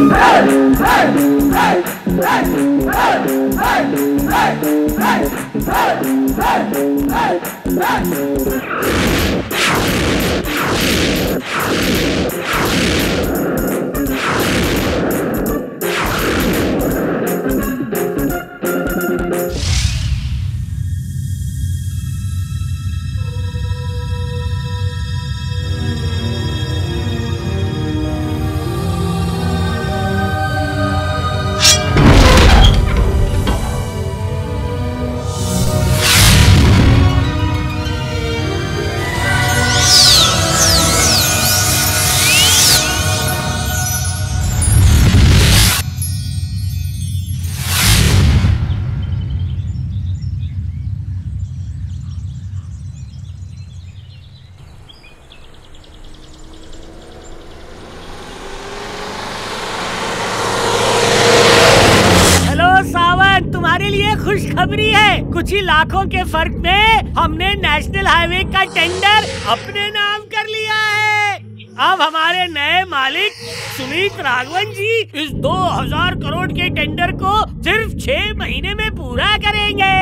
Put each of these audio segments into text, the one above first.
खुशखबरी है, कुछ ही लाखों के फर्क में हमने नेशनल हाईवे का टेंडर अपने नाम कर लिया है। अब हमारे नए मालिक सुमित राघवन जी इस 2000 करोड़ के टेंडर को सिर्फ 6 महीने में पूरा करेंगे।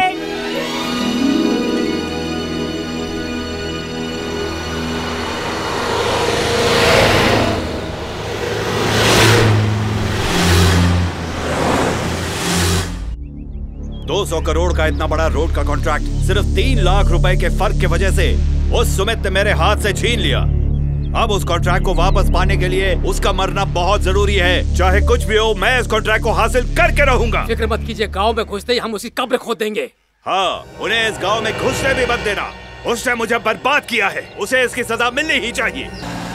$200 करोड़ का इतना बड़ा रोड का कॉन्ट्रैक्ट सिर्फ 3 लाख रुपए के फर्क की वजह से उस सुमित ने मेरे हाथ से छीन लिया। अब उस कॉन्ट्रैक्ट को वापस पाने के लिए उसका मरना बहुत जरूरी है। चाहे कुछ भी हो, मैं इस कॉन्ट्रैक्ट को हासिल करके रहूंगा। फिक्र मत कीजिए, गांव में घुसते ही हम उसी कब्र खोद देंगे। हाँ, उन्हें इस गांव में घुसने भी मत देना। उसने मुझे बर्बाद किया है, उसे इसकी सजा मिलनी ही चाहिए।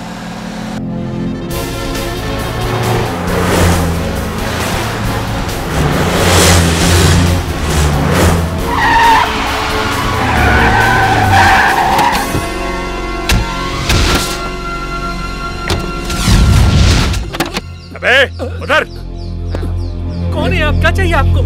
उधर कौन है आप? क्या चाहिए आपको?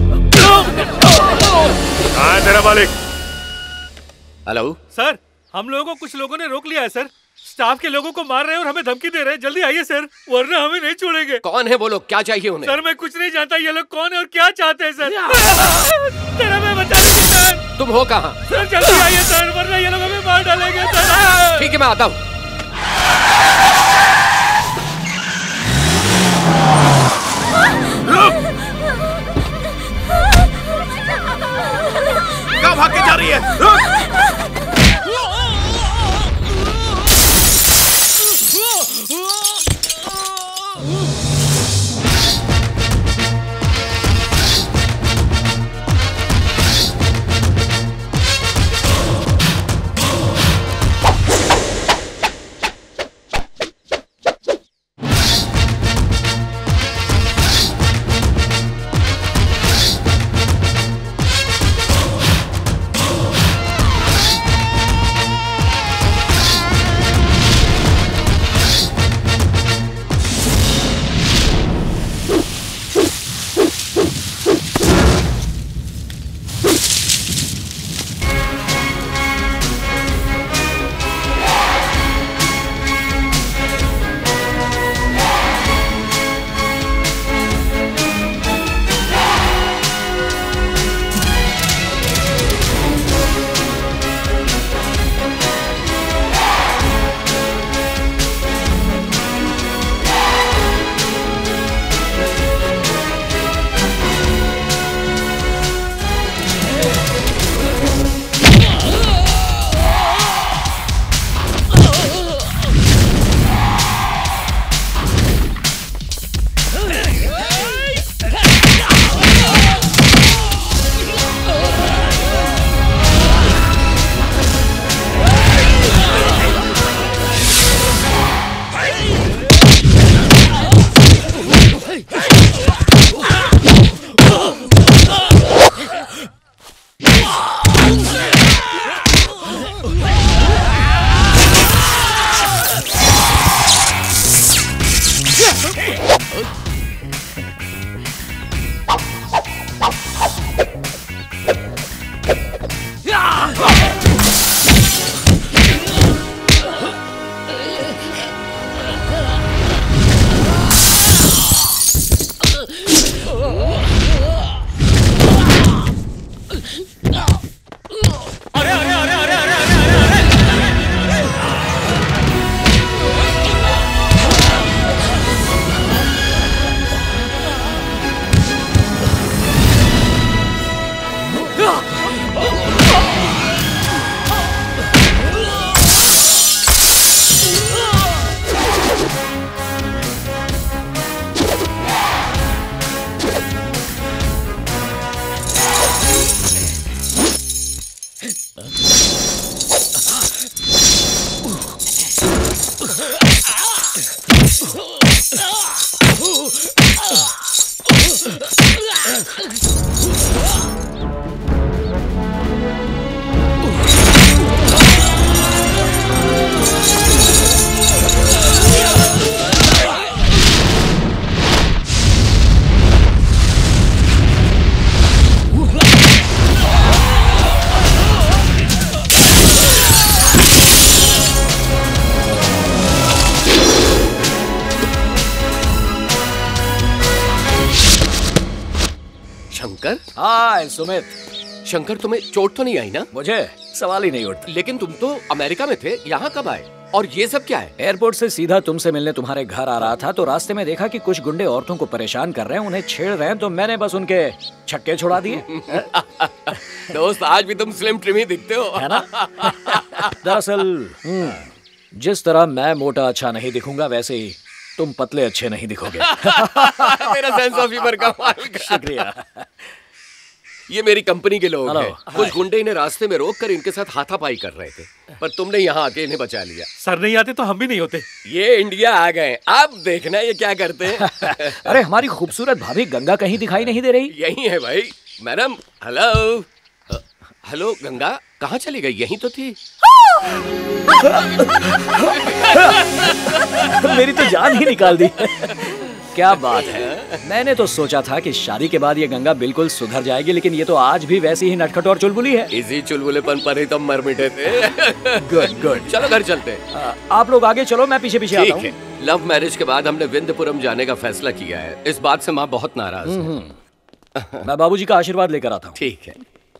कहाँ है तेरा मालिक? हेलो सर, हम लोगों को कुछ लोगों ने रोक लिया है सर। स्टाफ के लोगों को मार रहे हैं और हमें धमकी दे रहे हैं। जल्दी आइए सर, वरना हमें नहीं छोड़ेंगे। कौन है वो लोग? क्या चाहिए उन्हें? सर मैं कुछ नहीं जानता ये लोग कौन है और क्या चाहते हैं सर। तेरा मैं बता दूं सर। तुम हो कहाँ? सर जल्दी आइए सर, वरना ये लोग हमें मार डालेंगे सर। ठीक है, मैं आता हूँ। कहाँ भाग के जा रही है? शंकर। हाय सुमित। शंकर, तुम्हें चोट तो नहीं आई ना? मुझे सवाल ही नहीं उठता। लेकिन तुम तो अमेरिका में थे, यहाँ कब आए? और ये सब क्या है? एयरपोर्ट से सीधा तुमसे मिलने तुम्हारे घर आ रहा था तो रास्ते में देखा कि कुछ गुंडे औरतों को परेशान कर रहे हैं, उन्हें छेड़ रहे हैं, तो मैंने बस उनके छक्के छुड़ा दिए। दोस्त, आज भी तुम स्लिम ट्रिम ही दिखते हो, है ना? दरअसल जिस तरह मैं मोटा अच्छा नहीं दिखूंगा, वैसे ही तुम पतले अच्छे नहीं दिखोगे। मेरा सेंस ऑफ ह्यूमर कमाल का। शुक्रिया। ये मेरी कंपनी के लोग हेलो। हैं। कुछ गुंडे इन्हें रास्ते में रोककर इनके साथ हाथापाई कर रहे थे, पर तुमने यहाँ आके इन्हें बचा लिया। सर नहीं आते तो हम भी नहीं होते। ये इंडिया आ गए, अब देखना ये क्या करते हैं। अरे हमारी खूबसूरत भाभी गंगा कहीं दिखाई नहीं दे रही। यही है भाई। Madam, hello. हेलो गंगा, कहाँ चली गई? यहीं तो थी। मेरी तो जान ही निकाल दी। क्या बात है। मैंने तो सोचा था कि शादी के बाद ये गंगा बिल्कुल सुधर जाएगी, लेकिन ये तो आज भी वैसी ही नटखट और चुलबुली है। इसी चुलबुलेपन पर ही तो मर मिटे थे। Good good. चलो घर चलते हैं। आप लोग आगे चलो, मैं पीछे पीछे आता हूँ। ठीक है। लव मैरिज के बाद हमने विंध्यपुरम जाने का फैसला किया है। इस बात से माँ बहुत नाराज है। मैं बाबूजी का आशीर्वाद लेकर आता हूँ। ठीक है।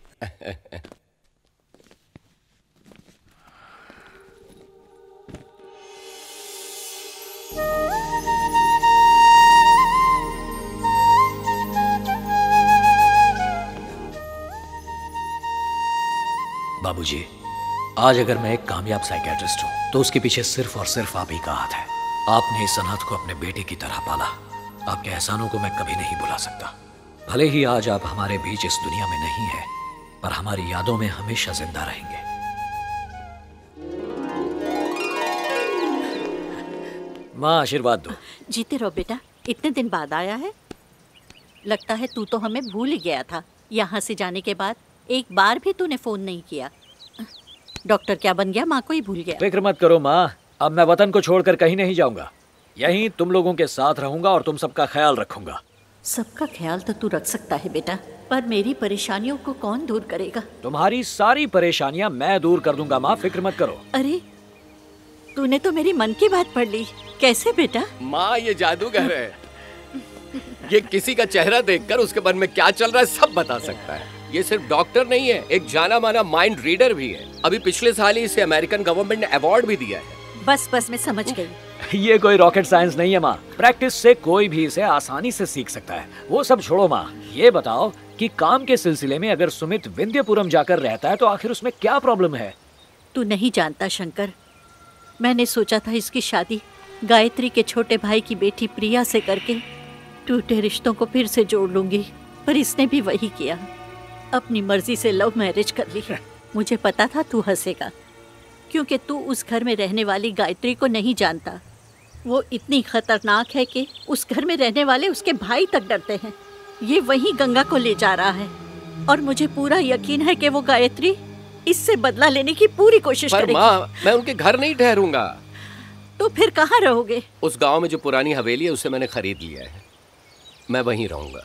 बाबूजी, आज अगर मैं एक कामयाब साइकियाट्रिस्ट हूँ तो उसके पीछे सिर्फ और सिर्फ आप ही का हाथ है। आपने इस अनाथ को अपने बेटे की तरह पाला। आपके एहसानों को मैं कभी नहीं भुला सकता। भले ही आज आप हमारे बीच इस दुनिया में नहीं है, पर हमारी यादों में हमेशा जिंदा रहेंगे। माँ आशीर्वाद दो। जीते रहो बेटा। इतने दिन बाद आया है। लगता है तू तो हमें भूल ही गया था। यहाँ से जाने के बाद एक बार भी तूने फोन नहीं किया। डॉक्टर क्या बन गया? माँ को ही भूल गया। फिक्र मत करो माँ, अब मैं वतन को छोड़कर कहीं नहीं जाऊंगा। यहीं तुम लोगों के साथ रहूंगा और तुम सबका ख्याल रखूंगा। सबका ख्याल तो तू रख सकता है बेटा, पर मेरी परेशानियों को कौन दूर करेगा? तुम्हारी सारी परेशानियां मैं दूर कर दूंगा माँ, फिक्र मत करो। अरे तूने तो मेरी मन की बात पढ़ ली। कैसे बेटा? माँ, ये जादूगर है। ये किसी का चेहरा देखकर उसके मन में क्या चल रहा है सब बता सकता है। ये सिर्फ डॉक्टर नहीं है, एक जाना माना माइंड रीडर भी है। अभी पिछले साल ही इसे अमेरिकन गवर्नमेंट ने अवार्ड भी दिया है। बस मैं समझ गई। ये कोई रॉकेट साइंस नहीं है माँ। प्रैक्टिस से कोई भी इसे आसानी से सीख सकता है। वो सब छोड़ो माँ, ये बताओ कि काम के सिलसिले में अगर सुमित विंध्यपुरम जाकर रहता है तो आखिर उसमें क्या प्रॉब्लम है? तू नहीं जानता शंकर, मैंने सोचा था इसकी शादी गायत्री के छोटे भाई की बेटी प्रिया से करके टूटे रिश्तों को फिर से जोड़ लूंगी, पर इसने भी वही किया। अपनी मर्जी से लव मैरिज कर ली। मुझे पता था तू हंसेगा, क्योंकि तू उस घर में रहने वाली गायत्री को नहीं जानता। वो इतनी खतरनाक है कि उस घर में रहने वाले उसके भाई तक डरते हैं। ये वही गंगा को ले जा रहा है और मुझे पूरा यकीन है कि वो गायत्री इससे बदला लेने की पूरी कोशिश करेगी। पर माँ, मैं उनके घर नहीं ठहरूंगा। तो फिर कहाँ रहोगे? उस गांव में जो पुरानी हवेली है उसे मैंने खरीद लिया है, मैं वहीं रहूंगा।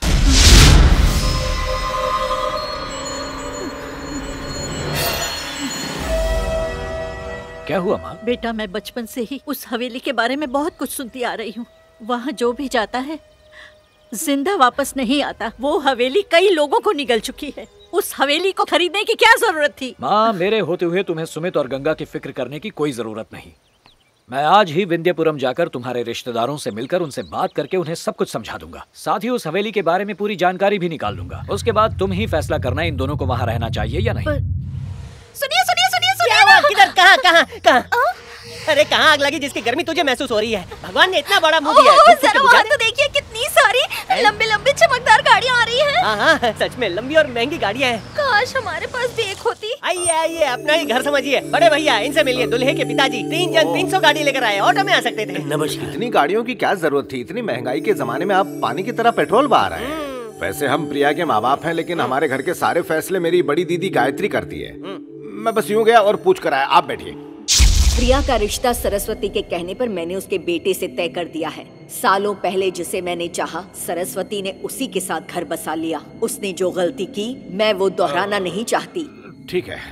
क्या हुआ माँ? बेटा, मैं बचपन से ही उस हवेली के बारे में बहुत कुछ सुनती आ रही हूँ। वहाँ जो भी जाता है जिंदा वापस नहीं आता। वो हवेली कई लोगों को निगल चुकी है। उस हवेली को खरीदने की क्या जरूरत थी? माँ, मेरे होते हुए तुम्हें सुमित और गंगा की फिक्र करने की कोई जरूरत नहीं। मैं आज ही विंध्यपुरम जाकर तुम्हारे रिश्तेदारों से मिलकर उनसे बात करके उन्हें सब कुछ समझा दूंगा। साथ ही उस हवेली के बारे में पूरी जानकारी भी निकाल दूंगा। उसके बाद तुम ही फैसला करना इन दोनों को वहाँ रहना चाहिए या नहीं। सुनिए सुनिए सुनिए सुनिए। किधर? कहाँ कहाँ कहाँ? अरे कहाँ आग लगी जिसकी गर्मी तुझे महसूस हो रही है? भगवान ने इतना बड़ा मुंह दिया है। जरा वहाँ तो देखिए, कितनी सारी लंबी लंबी चमकदार गाड़ियाँ आ रही हैं। हाँ, सच में लंबी और महंगी गाड़ियाँ हैं। काश हमारे पास भी एक होती। आइए आइए, अपना ही घर समझिए। बड़े भैया, इनसे मिलिए। दूल्हे के पिताजी 3 जन 300 गाड़ी लेकर आए। ऑटो में आ सकते थे। नमस्कार। इतनी गाड़ियों की क्या जरूरत थी? इतनी महंगाई के जमाने में आप पानी की तरह पेट्रोल बहा रहे हैं। वैसे हम प्रिया के माँ बाप हैं, लेकिन हमारे घर के सारे फैसले मेरी बड़ी दीदी गायत्री करती है। मैं बस यूं गया और पूछ कर आया। आप बैठिए। प्रिया का रिश्ता सरस्वती के कहने पर मैंने उसके बेटे से तय कर दिया है। सालों पहले जिसे मैंने चाहा, सरस्वती ने उसी के साथ घर बसा लिया। उसने जो गलती की, मैं वो दोहराना नहीं चाहती। ठीक है।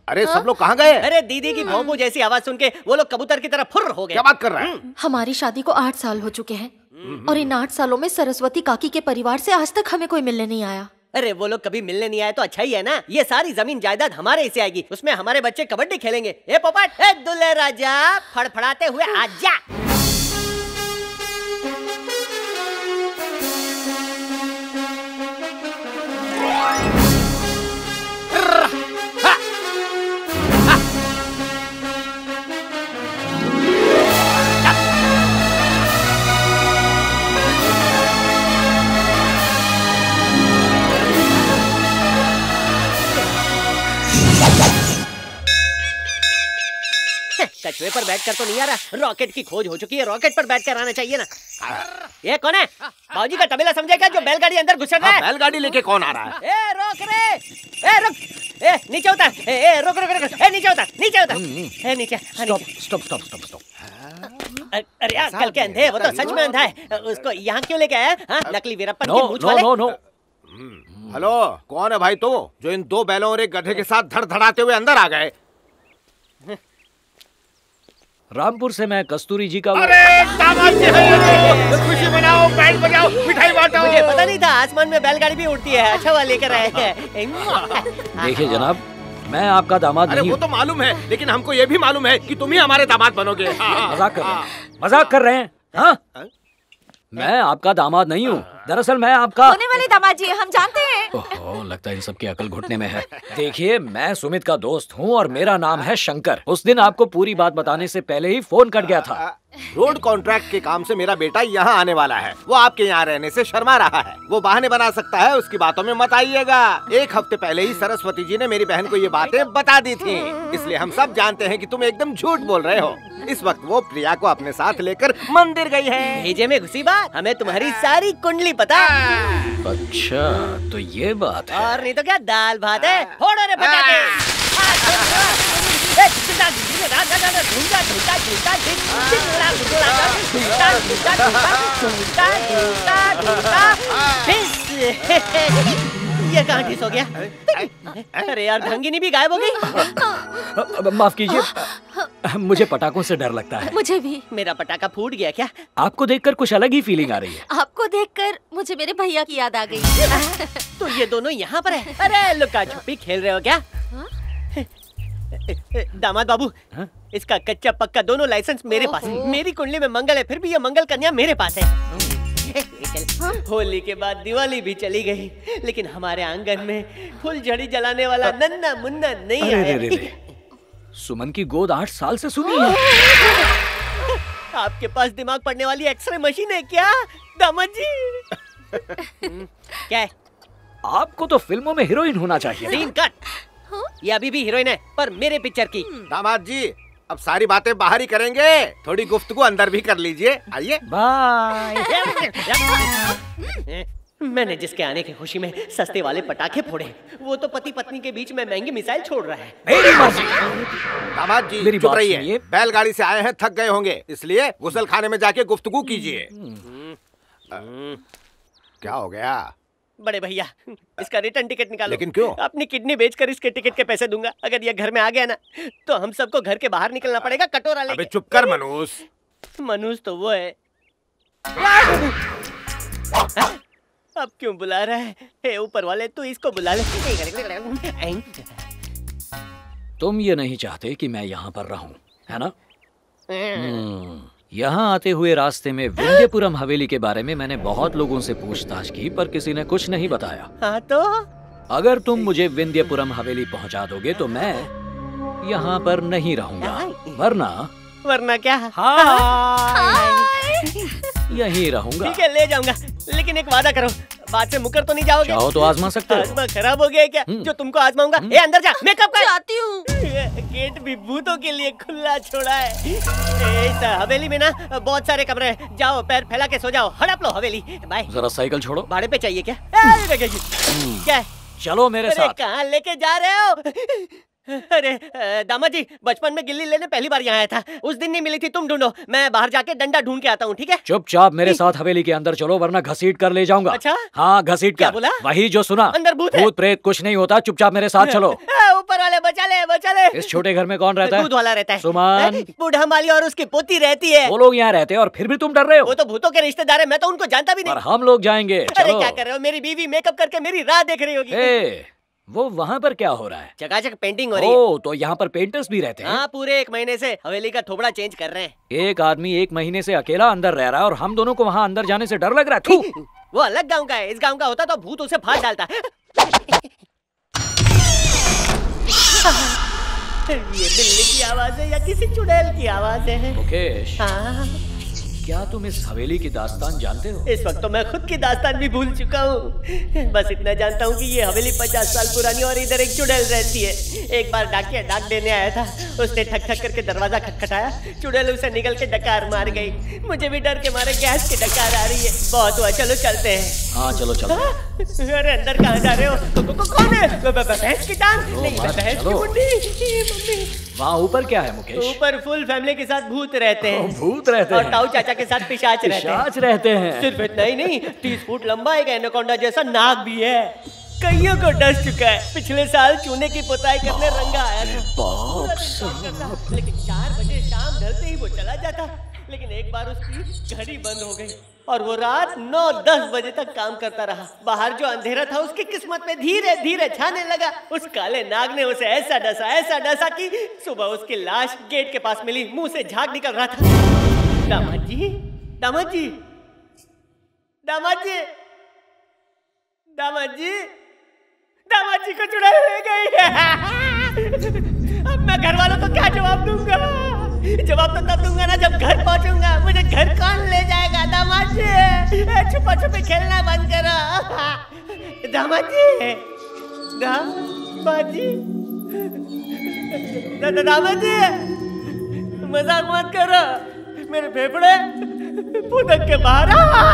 अरे सब लोग कहाँ गए? अरे दीदी की भौंपू जैसी आवाज सुन के वो लोग कबूतर की तरह फुर्र हो गए। क्या बात कर रहा है? हमारी शादी को 8 साल हो चुके हैं और इन 8 सालों में सरस्वती काकी के परिवार से आज तक हमें कोई मिलने नहीं आया। अरे वो लोग कभी मिलने नहीं आए तो अच्छा ही है ना। ये सारी जमीन जायदाद हमारे हिस्से आएगी, उसमें हमारे बच्चे कबड्डी खेलेंगे। ए पोपट, ए दुल्हे राजा, फड़फड़ाते हुए आजा। कछुए पर बैठ कर तो नहीं आ रहा, रॉकेट की खोज हो चुकी है, रॉकेट पर बैठ कर आना चाहिए ना। ये कौन है? बाबूजी का तबेला समझे क्या जो बैलगाड़ी अंदर घुस रहा है? बैलगाड़ी लेके कौन आ रहा है? ए रोक रे, ए रुक, ए नीचे उतर, ए रुक रुक रुक, ए नीचे उतर, नीचे उतर, ए नीचे। स्टॉप। अरे यार कल के अंधे, वो तो सच में अंधा है, उसको यहाँ क्यों लेके आया? नकली वीरप्पन के मूंछ वाले। नो। हेलो, कौन है भाई तू जो इन 2 बैलों और एक गधे के साथ धड़धड़ाते हुए अंदर आ गए? रामपुर से मैं कस्तूरी जी का। अरे दामाद जी, खुशी मनाओ, बैंड बजाओ, मिठाई बांटो। मुझे पता नहीं था आसमान में बैलगाड़ी भी उड़ती है। अच्छा हुआ लेकर आए हैं। देखिए जनाब, मैं आपका दामाद नहीं। अरे वो तो मालूम है, लेकिन हमको ये भी मालूम है कि तुम ही हमारे दामाद बनोगे। मजाक कर रहे हैं? हाँ? मैं आपका दामाद नहीं हूँ, दरअसल मैं आपका होने वाले दामाद जी, हम जानते हैं। ओहो, लगता है इन सबकी अकल घुटने में है। देखिए, मैं सुमित का दोस्त हूँ और मेरा नाम है शंकर। उस दिन आपको पूरी बात बताने से पहले ही फोन कट गया था। रोड कॉन्ट्रैक्ट के काम से मेरा बेटा यहाँ आने वाला है। वो आपके यहाँ रहने से शर्मा रहा है। वो बहाने बना सकता है, उसकी बातों में मत आइएगा। 1 हफ्ते पहले ही सरस्वती जी ने मेरी बहन को ये बातें बता दी थी, इसलिए हम सब जानते हैं कि तुम एकदम झूठ बोल रहे हो। इस वक्त वो प्रिया को अपने साथ लेकर मंदिर गई है। भेजे में घुसी बात, हमें तुम्हारी सारी कुंडली पता। अच्छा, तो ये बात है। और नहीं तो क्या, दाल भात है। फोड़ो रे पटाखे। ये कहाँ ठिस हो गया? अरे यार, ढंगिनी भी गायब हो गई। माफ कीजिए, मुझे पटाखों से डर लगता है। मुझे भी। मेरा पटाखा फूट गया क्या? आपको देखकर कुछ अलग ही फीलिंग आ रही है। आपको देखकर मुझे मेरे भैया की याद आ गई। तो ये दोनों यहाँ पर है? अरे लुका छुपी खेल रहे हो क्या? दामाद बाबू, इसका कच्चा पक्का दोनों लाइसेंस मेरे पास है। मेरी कुंडली में मंगल है, फिर भी ये मंगल कन्या मेरे पास है। होली के बाद दिवाली भी चली गई, लेकिन हमारे आंगन में फुलझड़ी जलाने वाला नन्ना मुन्ना नहीं आया। सुमन की गोद 8 साल से सुनी है। आपके पास दिमाग पढ़ने वाली एक्सरे मशीन है क्या दामाद जी? क्या है? आपको तो फिल्मों में हीरोइन होना चाहिए। Scene cut. ये अभी भी हीरोइन है, पर मेरे पिक्चर की। दामाद जी, अब सारी बातें बाहर ही करेंगे, थोड़ी गुफ्तगू अंदर भी कर लीजिए। आइए। बाय। मैंने जिसके आने की खुशी में सस्ते वाले पटाखे फोड़े, वो तो पति पत्नी के बीच में महंगी मिसाइल छोड़ रहा है। दामाद जी चुप रहिए, बैलगाड़ी से आए हैं, थक गए होंगे, इसलिए गुसल खाने में जाके गुफ्तगू कीजिए। क्या हो गया? बड़े भैया, इसका रिटर्न टिकट निकालो। लेकिन क्यों? अपनी किडनी बेचकर इसके टिकट के पैसे दूंगा। अगर ये घर में आ गया ना, तो हम सबको घर के बाहर निकलना पड़ेगा कटोरा लेके। अबे चुप कर मनूस। मनूस तो वो है। अब क्यों बुला रहा है? हे ऊपर वाले, तू इसको बुला ले। तुम ये नहीं चाहते कि मैं यहाँ पर रहूं, है ना? यहाँ आते हुए रास्ते में विंध्यपुरम हवेली के बारे में मैंने बहुत लोगों से पूछताछ की, पर किसी ने कुछ नहीं बताया। हाँ तो? अगर तुम मुझे विंध्यपुरम हवेली पहुँचा दोगे तो मैं यहाँ पर नहीं रहूंगा, वरना क्या? यहीं रहूंगा। ठीक है, ले जाऊंगा, लेकिन एक वादा करो, बात से मुकर तो नहीं जाओगे? चाहो तो आजमा सकते हो। आजमा खराब हो गया क्या जो तुमको आजमाऊंगा? ए अंदर जा, मैं कब जाती हूँ। गेट भी भूतों के लिए खुला छोड़ा है। इस हवेली में ना बहुत सारे कमरे हैं, जाओ पैर फैला के सो जाओ, हड़प लो हवेली। बाय। जरा साइकिल छोड़ो। भाड़े पे चाहिए क्या? क्या है? चलो मेरे साथ। कहाँ लेके जा रहे हो? अरे दामाद जी, बचपन में गिल्ली लेने पहली बार यहाँ आया था। उस दिन नहीं मिली थी, तुम ढूंढो, मैं बाहर जाके डंडा ढूंढ के आता हूँ, ठीक है? चुपचाप मेरे साथ हवेली के अंदर चलो, वरना घसीट कर ले जाऊंगा। अच्छा? हाँ, घसीट क्या कर। बोला? वही जो सुना। अंदर भूत है? भूत प्रेत कुछ नहीं होता, चुपचाप मेरे साथ चलो। ऊपर वाले बचा ले, बचा ले। इस छोटे घर में कौन रहता है? दूध वाला रहता है। सुमन। बूढ़ा माली और उसकी पोती रहती है। वो लोग यहाँ रहते हैं और फिर भी तुम डर रहे हो? वो तो भूतों के रिश्तेदार है, मैं तो उनको जानता भी नहीं। और हम लोग जाएंगे। अरे चलो। क्या कर रहे हो? मेरी बीवी मेकअप करके मेरी राह देख रही होगी। वो वहाँ पर क्या हो रहा है? चकाचक पेंटिंग हो रही है। ओ, तो यहाँ पर पेंटर्स भी रहते हैं? हाँ, पूरे 1 महीने से हवेली का थोबड़ा चेंज कर रहे हैं। एक आदमी 1 महीने से अकेला अंदर रह रहा है और हम दोनों को वहाँ अंदर जाने से डर लग रहा है। थू। वो अलग गांव का है, इस गांव का होता तो भूत उसे फाड़ डालता। ये बिल्ली की आवाज है या किसी चुड़ैल की आवाज है? मुकेश, हाँ? क्या तुम इस हवेली की दास्तान जानते हो? इस वक्त तो मैं खुद की दास्तान भी भूल चुका हूँ। बस इतना जानता हूँ कि ये हवेली 50 साल पुरानी और इधर एक चुड़ैल रहती है। एक बार डाकिया डाक देने आया था, उसने ठक ठक करके दरवाजा खटखटाया, चुड़ैल उसे निकल के डकार मार गई। मुझे भी डर के मारे गैस की डकार आ रही है। बहुत हुआ, चलो चलते हैं। हाँ चलो चलो। अरे अंदर कहाँ जा रहे हो? कौन है? भैंस की टांग? नहीं, भैंस की मुंडी। वहाँ ऊपर क्या है मुकेश? ऊपर फुल फैमिली के साथ भूत रहते हैं। भूत रहते हैं? और ताऊ चाचा के साथ पिशाच रहते हैं। सिर्फ इतना ही नहीं, 30 फुट लंबा एक एनाकोंडा जैसा नाग भी है। कईयों को डस चुका है। पिछले साल चूने की पुताई करने रंगा आया था, लेकिन 4 बजे शाम ढलते ही वो चला जाता। लेकिन एक बार उसकी घड़ी बंद हो गई और वो रात 9-10 बजे तक काम करता रहा। बाहर जो अंधेरा था उसकी किस्मत में धीरे धीरे छाने लगा। उस काले नाग ने उसे ऐसा डसा कि सुबह उसकी लाश गेट के पास मिली। मुंह से झाग निकल रहा था। दामाद जी, दामाद जी, दामाद जी, दामाद जी, दामाद जी को चुड़ैल ले गई है। अब मैं घर वालों को क्या जवाब दूंगा? जवाब तो तब दूंगा ना जब घर पहुंचूंगा। मुझे घर कौन ले जाएगा? दामाद जी, छुपा छुपी खेलना बंद करो। दामाद जी, दामाद जी, दामाद जी, मजाक मत करो। मेरे फेफड़े फुदक के बाहर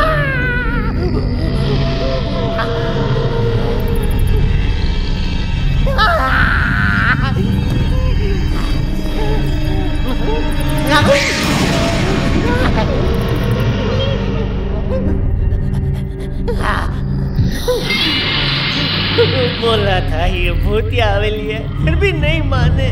बोला था ये भूतिया हवेली है, फिर भी नहीं माने।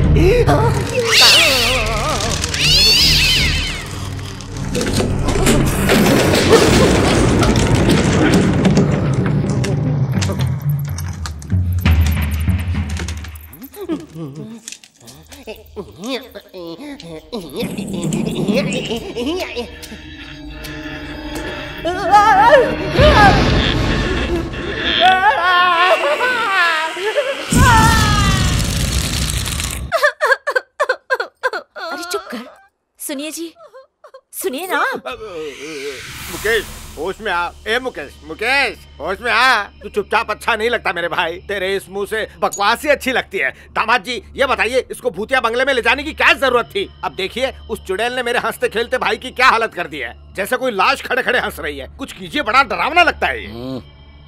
अरे चुप कर। सुनिए जी, सुनिए ना। मुकेश, होश में आ। ए मुकेश, मुकेश, होश में आ। तू चुपचाप अच्छा नहीं लगता मेरे भाई। तेरे इस मुंह से बकवास ही अच्छी लगती है। दामाद जी, ये बताइए इसको भूतिया बंगले में ले जाने की क्या जरूरत थी? अब देखिए उस चुड़ैल ने मेरे हंसते खेलते भाई की क्या हालत कर दी है। जैसे कोई लाश खड़े खड़े हंस रही है। कुछ कीजिए, बड़ा डरावना लगता है ये।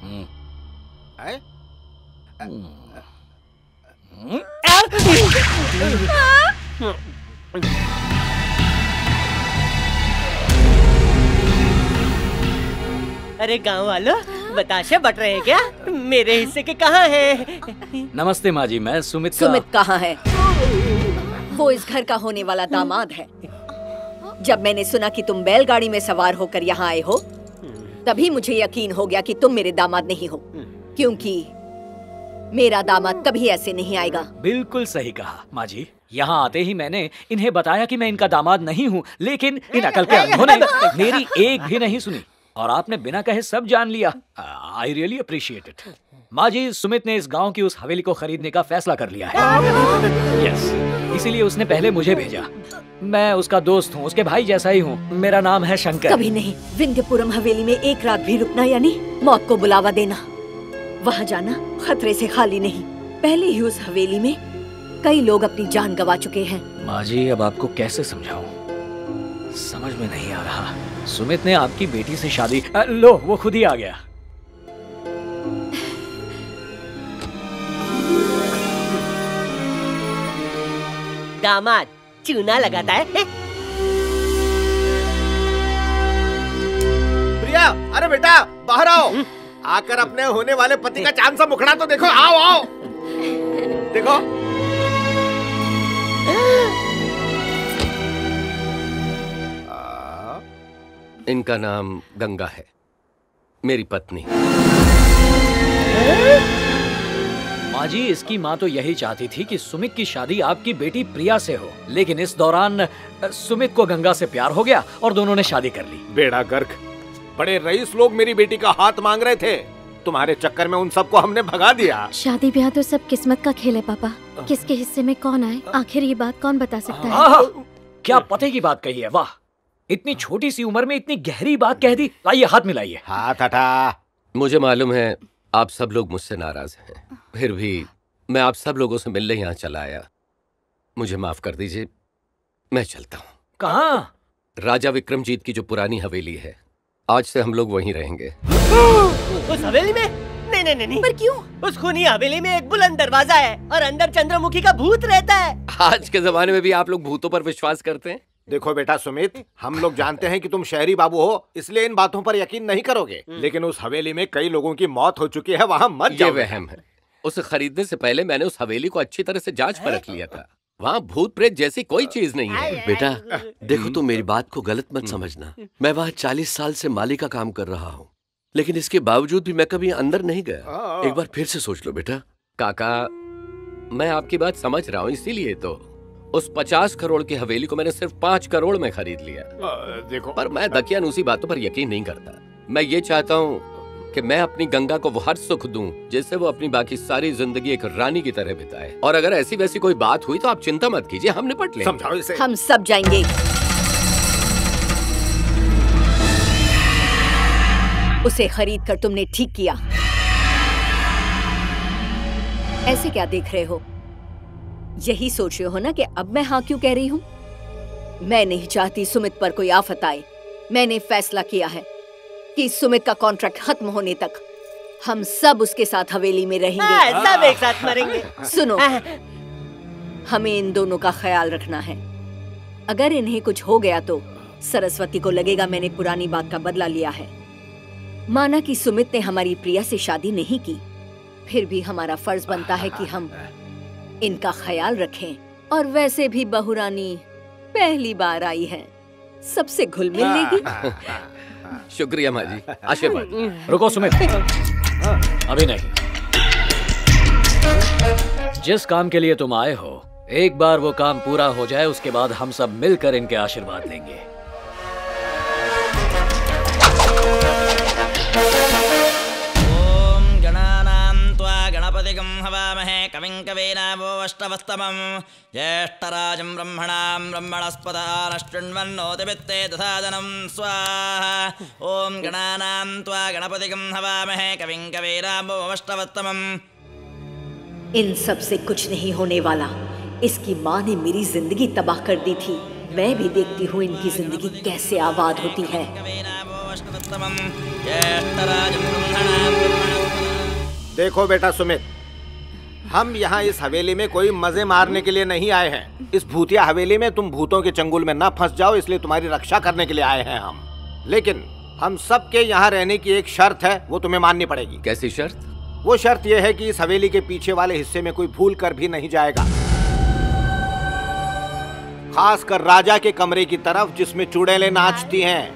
अरे गांव वालों, बताशे बट रहे हैं क्या? मेरे हिस्से के कहाँ हैं? नमस्ते माँ जी, मैं सुमित कहाँ है? वो इस घर का होने वाला दामाद है। जब मैंने सुना कि तुम बैलगाड़ी में सवार होकर यहाँ आए हो, तभी मुझे यकीन हो गया कि तुम मेरे दामाद नहीं हो, क्योंकि मेरा दामाद कभी ऐसे नहीं आएगा। बिल्कुल सही कहा माँ जी। यहाँ आते ही मैंने इन्हें बताया कि मैं इनका दामाद नहीं हूँ, लेकिन इन अकल के अंधों ने मेरी एक भी नहीं सुनी और आपने बिना कहे सब जान लिया। I really appreciate it. माँ जी, सुमित ने इस गांव की उस हवेली को खरीदने का फैसला कर लिया है। यस, इसीलिए उसने पहले मुझे भेजा। मैं उसका दोस्त हूँ, उसके भाई जैसा ही हूँ। मेरा नाम है शंकर। कभी नहीं। विंध्यपुरम हवेली में एक रात भी रुकना यानी मौत को बुलावा देना। वहाँ जाना खतरे से खाली नहीं। पहले ही उस हवेली में कई लोग अपनी जान गंवा चुके हैं। माँ जी, अब आपको कैसे समझाऊं? समझ में नहीं आ रहा। सुमित ने आपकी बेटी से शादी लो, वो खुद ही आ गया। दामाद चूना लगाता है। प्रिया, अरे बेटा बाहर आओ। आकर अपने होने वाले पति का चांद सा मुखड़ा तो देखो। आओ आओ देखो। इनका नाम गंगा है, मेरी पत्नी। माँ जी, इसकी माँ तो यही चाहती थी कि सुमित की शादी आपकी बेटी प्रिया से हो, लेकिन इस दौरान सुमित को गंगा से प्यार हो गया और दोनों ने शादी कर ली। बेड़ा गर्क, बड़े रईस लोग मेरी बेटी का हाथ मांग रहे थे, तुम्हारे चक्कर में उन सबको हमने भगा दिया। शादी ब्याह तो सब किस्मत का खेल है पापा, किसके हिस्से में कौन आए आखिर ये बात कौन बता सकता है। क्या पते की बात कही है, वाह! इतनी छोटी सी उम्र में इतनी गहरी बात कह दी। लाइए हाथ मिलाइए। हाथ हटा। मुझे मालूम है आप सब लोग मुझसे नाराज हैं, फिर भी मैं आप सब लोगों से मिलने यहाँ चला आया। मुझे माफ कर दीजिए, मैं चलता हूँ। कहाँ? राजा विक्रमजीत की जो पुरानी हवेली है, आज से हम लोग वहीं रहेंगे। उस हवेली में? नहीं नहीं नहीं। पर क्यों? उस खूनी हवेली में एक बुलंद दरवाजा है और अंदर चंद्रमुखी का भूत रहता है। आज के जमाने में भी आप लोग भूतों पर विश्वास करते हैं? देखो बेटा सुमित, हम लोग जानते हैं कि तुम शहरी बाबू हो, इसलिए इन बातों पर यकीन नहीं करोगे, लेकिन उस हवेली में कई लोगों की मौत हो चुकी है, वहाँ मत जाओ। ये वहम है। उसे खरीदने से पहले मैंने उस हवेली को अच्छी तरह से जांच परख लिया था। वहाँ भूत प्रेत जैसी कोई चीज नहीं है। बेटा देखो, तुम मेरी बात को गलत मत समझना। मैं वहाँ 40 साल से माली का काम कर रहा हूँ, लेकिन इसके बावजूद भी मैं कभी अंदर नहीं गया। एक बार फिर से सोच लो बेटा। काका, मैं आपकी बात समझ रहा हूँ, इसीलिए तो उस 50 करोड़ की हवेली को मैंने सिर्फ 5 करोड़ में खरीद लिया। देखो, पर मैं दकियानूसी बातों पर यकीन नहीं करता। मैं ये चाहता हूँ कि मैं अपनी गंगा को वो हर सुख दूं जिससे वो अपनी बाकी सारी जिंदगी एक रानी की तरह बिताए। और अगर ऐसी वैसी कोई बात हुई तो आप चिंता मत कीजिए, हम निपट लेंगे। समझाओ इसे। हम सब जाएंगे। उसे खरीद कर तुमने ठीक किया। ऐसे क्या देख रहे हो? यही सोच रहे हो ना कि अब मैं हाँ क्यों कह रही हूँ? मैं नहीं चाहती सुमित पर कोई आफत आए। मैंने फैसला किया है कि सुमित का कॉन्ट्रैक्ट खत्म होने तक हम सब उसके साथ हवेली में रहेंगे। सब एक साथ मरेंगे। सुनो, हमें इन दोनों का ख्याल रखना है। अगर इन्हें कुछ हो गया तो सरस्वती को लगेगा मैंने पुरानी बात का बदला लिया है। माना कि सुमित ने हमारी प्रिया से शादी नहीं की, फिर भी हमारा फर्ज बनता है कि हम इनका ख्याल रखें। और वैसे भी बहुरानी पहली बार आई है, सबसे घुल मिल लेगी। शुक्रिया माँ जी, आशीर्वाद। रुको सुमित, अभी नहीं। जिस काम के लिए तुम आए हो, एक बार वो काम पूरा हो जाए, उसके बाद हम सब मिलकर इनके आशीर्वाद लेंगे। ओम गणानां त्वा गणपतिगं हवामहे कविं कवीनावोऽष्टवस्तमं ज्येष्ठराजं ब्रह्मणां ब्रह्मणस्पदानशृण्वन्नोतिभित्ते दधादनं स्वाहा। ओम गणानां त्वा गणपतिगं हवामहे कविं कवीनावोऽष्टवस्तमम्। इन सब से कुछ नहीं होने वाला। इसकी माँ ने मेरी जिंदगी तबाह कर दी थी, मैं भी देखती हूँ इनकी जिंदगी कैसे आबाद होती है। देखो बेटा सुमित, हम यहाँ इस हवेली में कोई मजे मारने के लिए नहीं आए हैं। इस भूतिया हवेली में तुम भूतों के चंगुल में ना फंस जाओ, इसलिए तुम्हारी रक्षा करने के लिए आए हैं हम। लेकिन हम सबके यहाँ रहने की एक शर्त है, वो तुम्हें माननी पड़ेगी। कैसी शर्त? वो शर्त यह है कि इस हवेली के पीछे वाले हिस्से में कोई भूल कर भी नहीं जाएगा, खासकर राजा के कमरे की तरफ जिसमें चुड़ैलें नाचती हैं।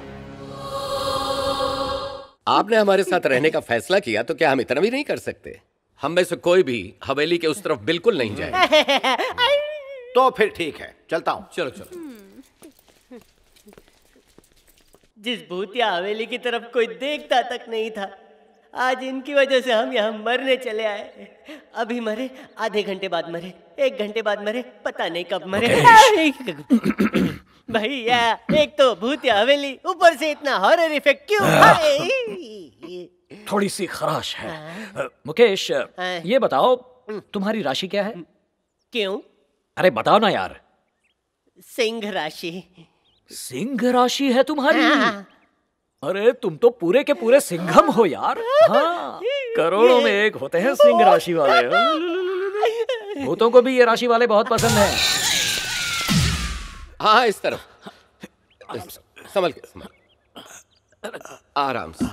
आपने हमारे साथ रहने का फैसला किया तो क्या हम इतना भी नहीं कर सकते? हम में से कोई भी हवेली के उस तरफ बिल्कुल नहीं जाए। तो फिर ठीक है, चलता हूँ। चलो चलो। जिस भूतिया हवेली की तरफ कोई देखता तक नहीं था, आज इनकी वजह से हम यहाँ मरने चले आए। अभी मरे, आधे घंटे बाद मरे, 1 घंटे बाद मरे, पता नहीं कब मरे। भैया, एक तो भूतिया हवेली, ऊपर से इतना हॉरर इफेक्ट क्यों? थोड़ी सी खराश है। मुकेश, ये बताओ तुम्हारी राशि क्या है? क्यों? अरे बताओ ना यार। सिंह राशि। सिंह राशि है तुम्हारी? अरे तुम तो पूरे के पूरे सिंघम हो यार। हाँ, करोड़ों में एक होते हैं सिंह राशि वाले। भूतों को भी ये राशि वाले बहुत पसंद हैं। हाँ इस तरफ, संभल के, संभल, आराम से।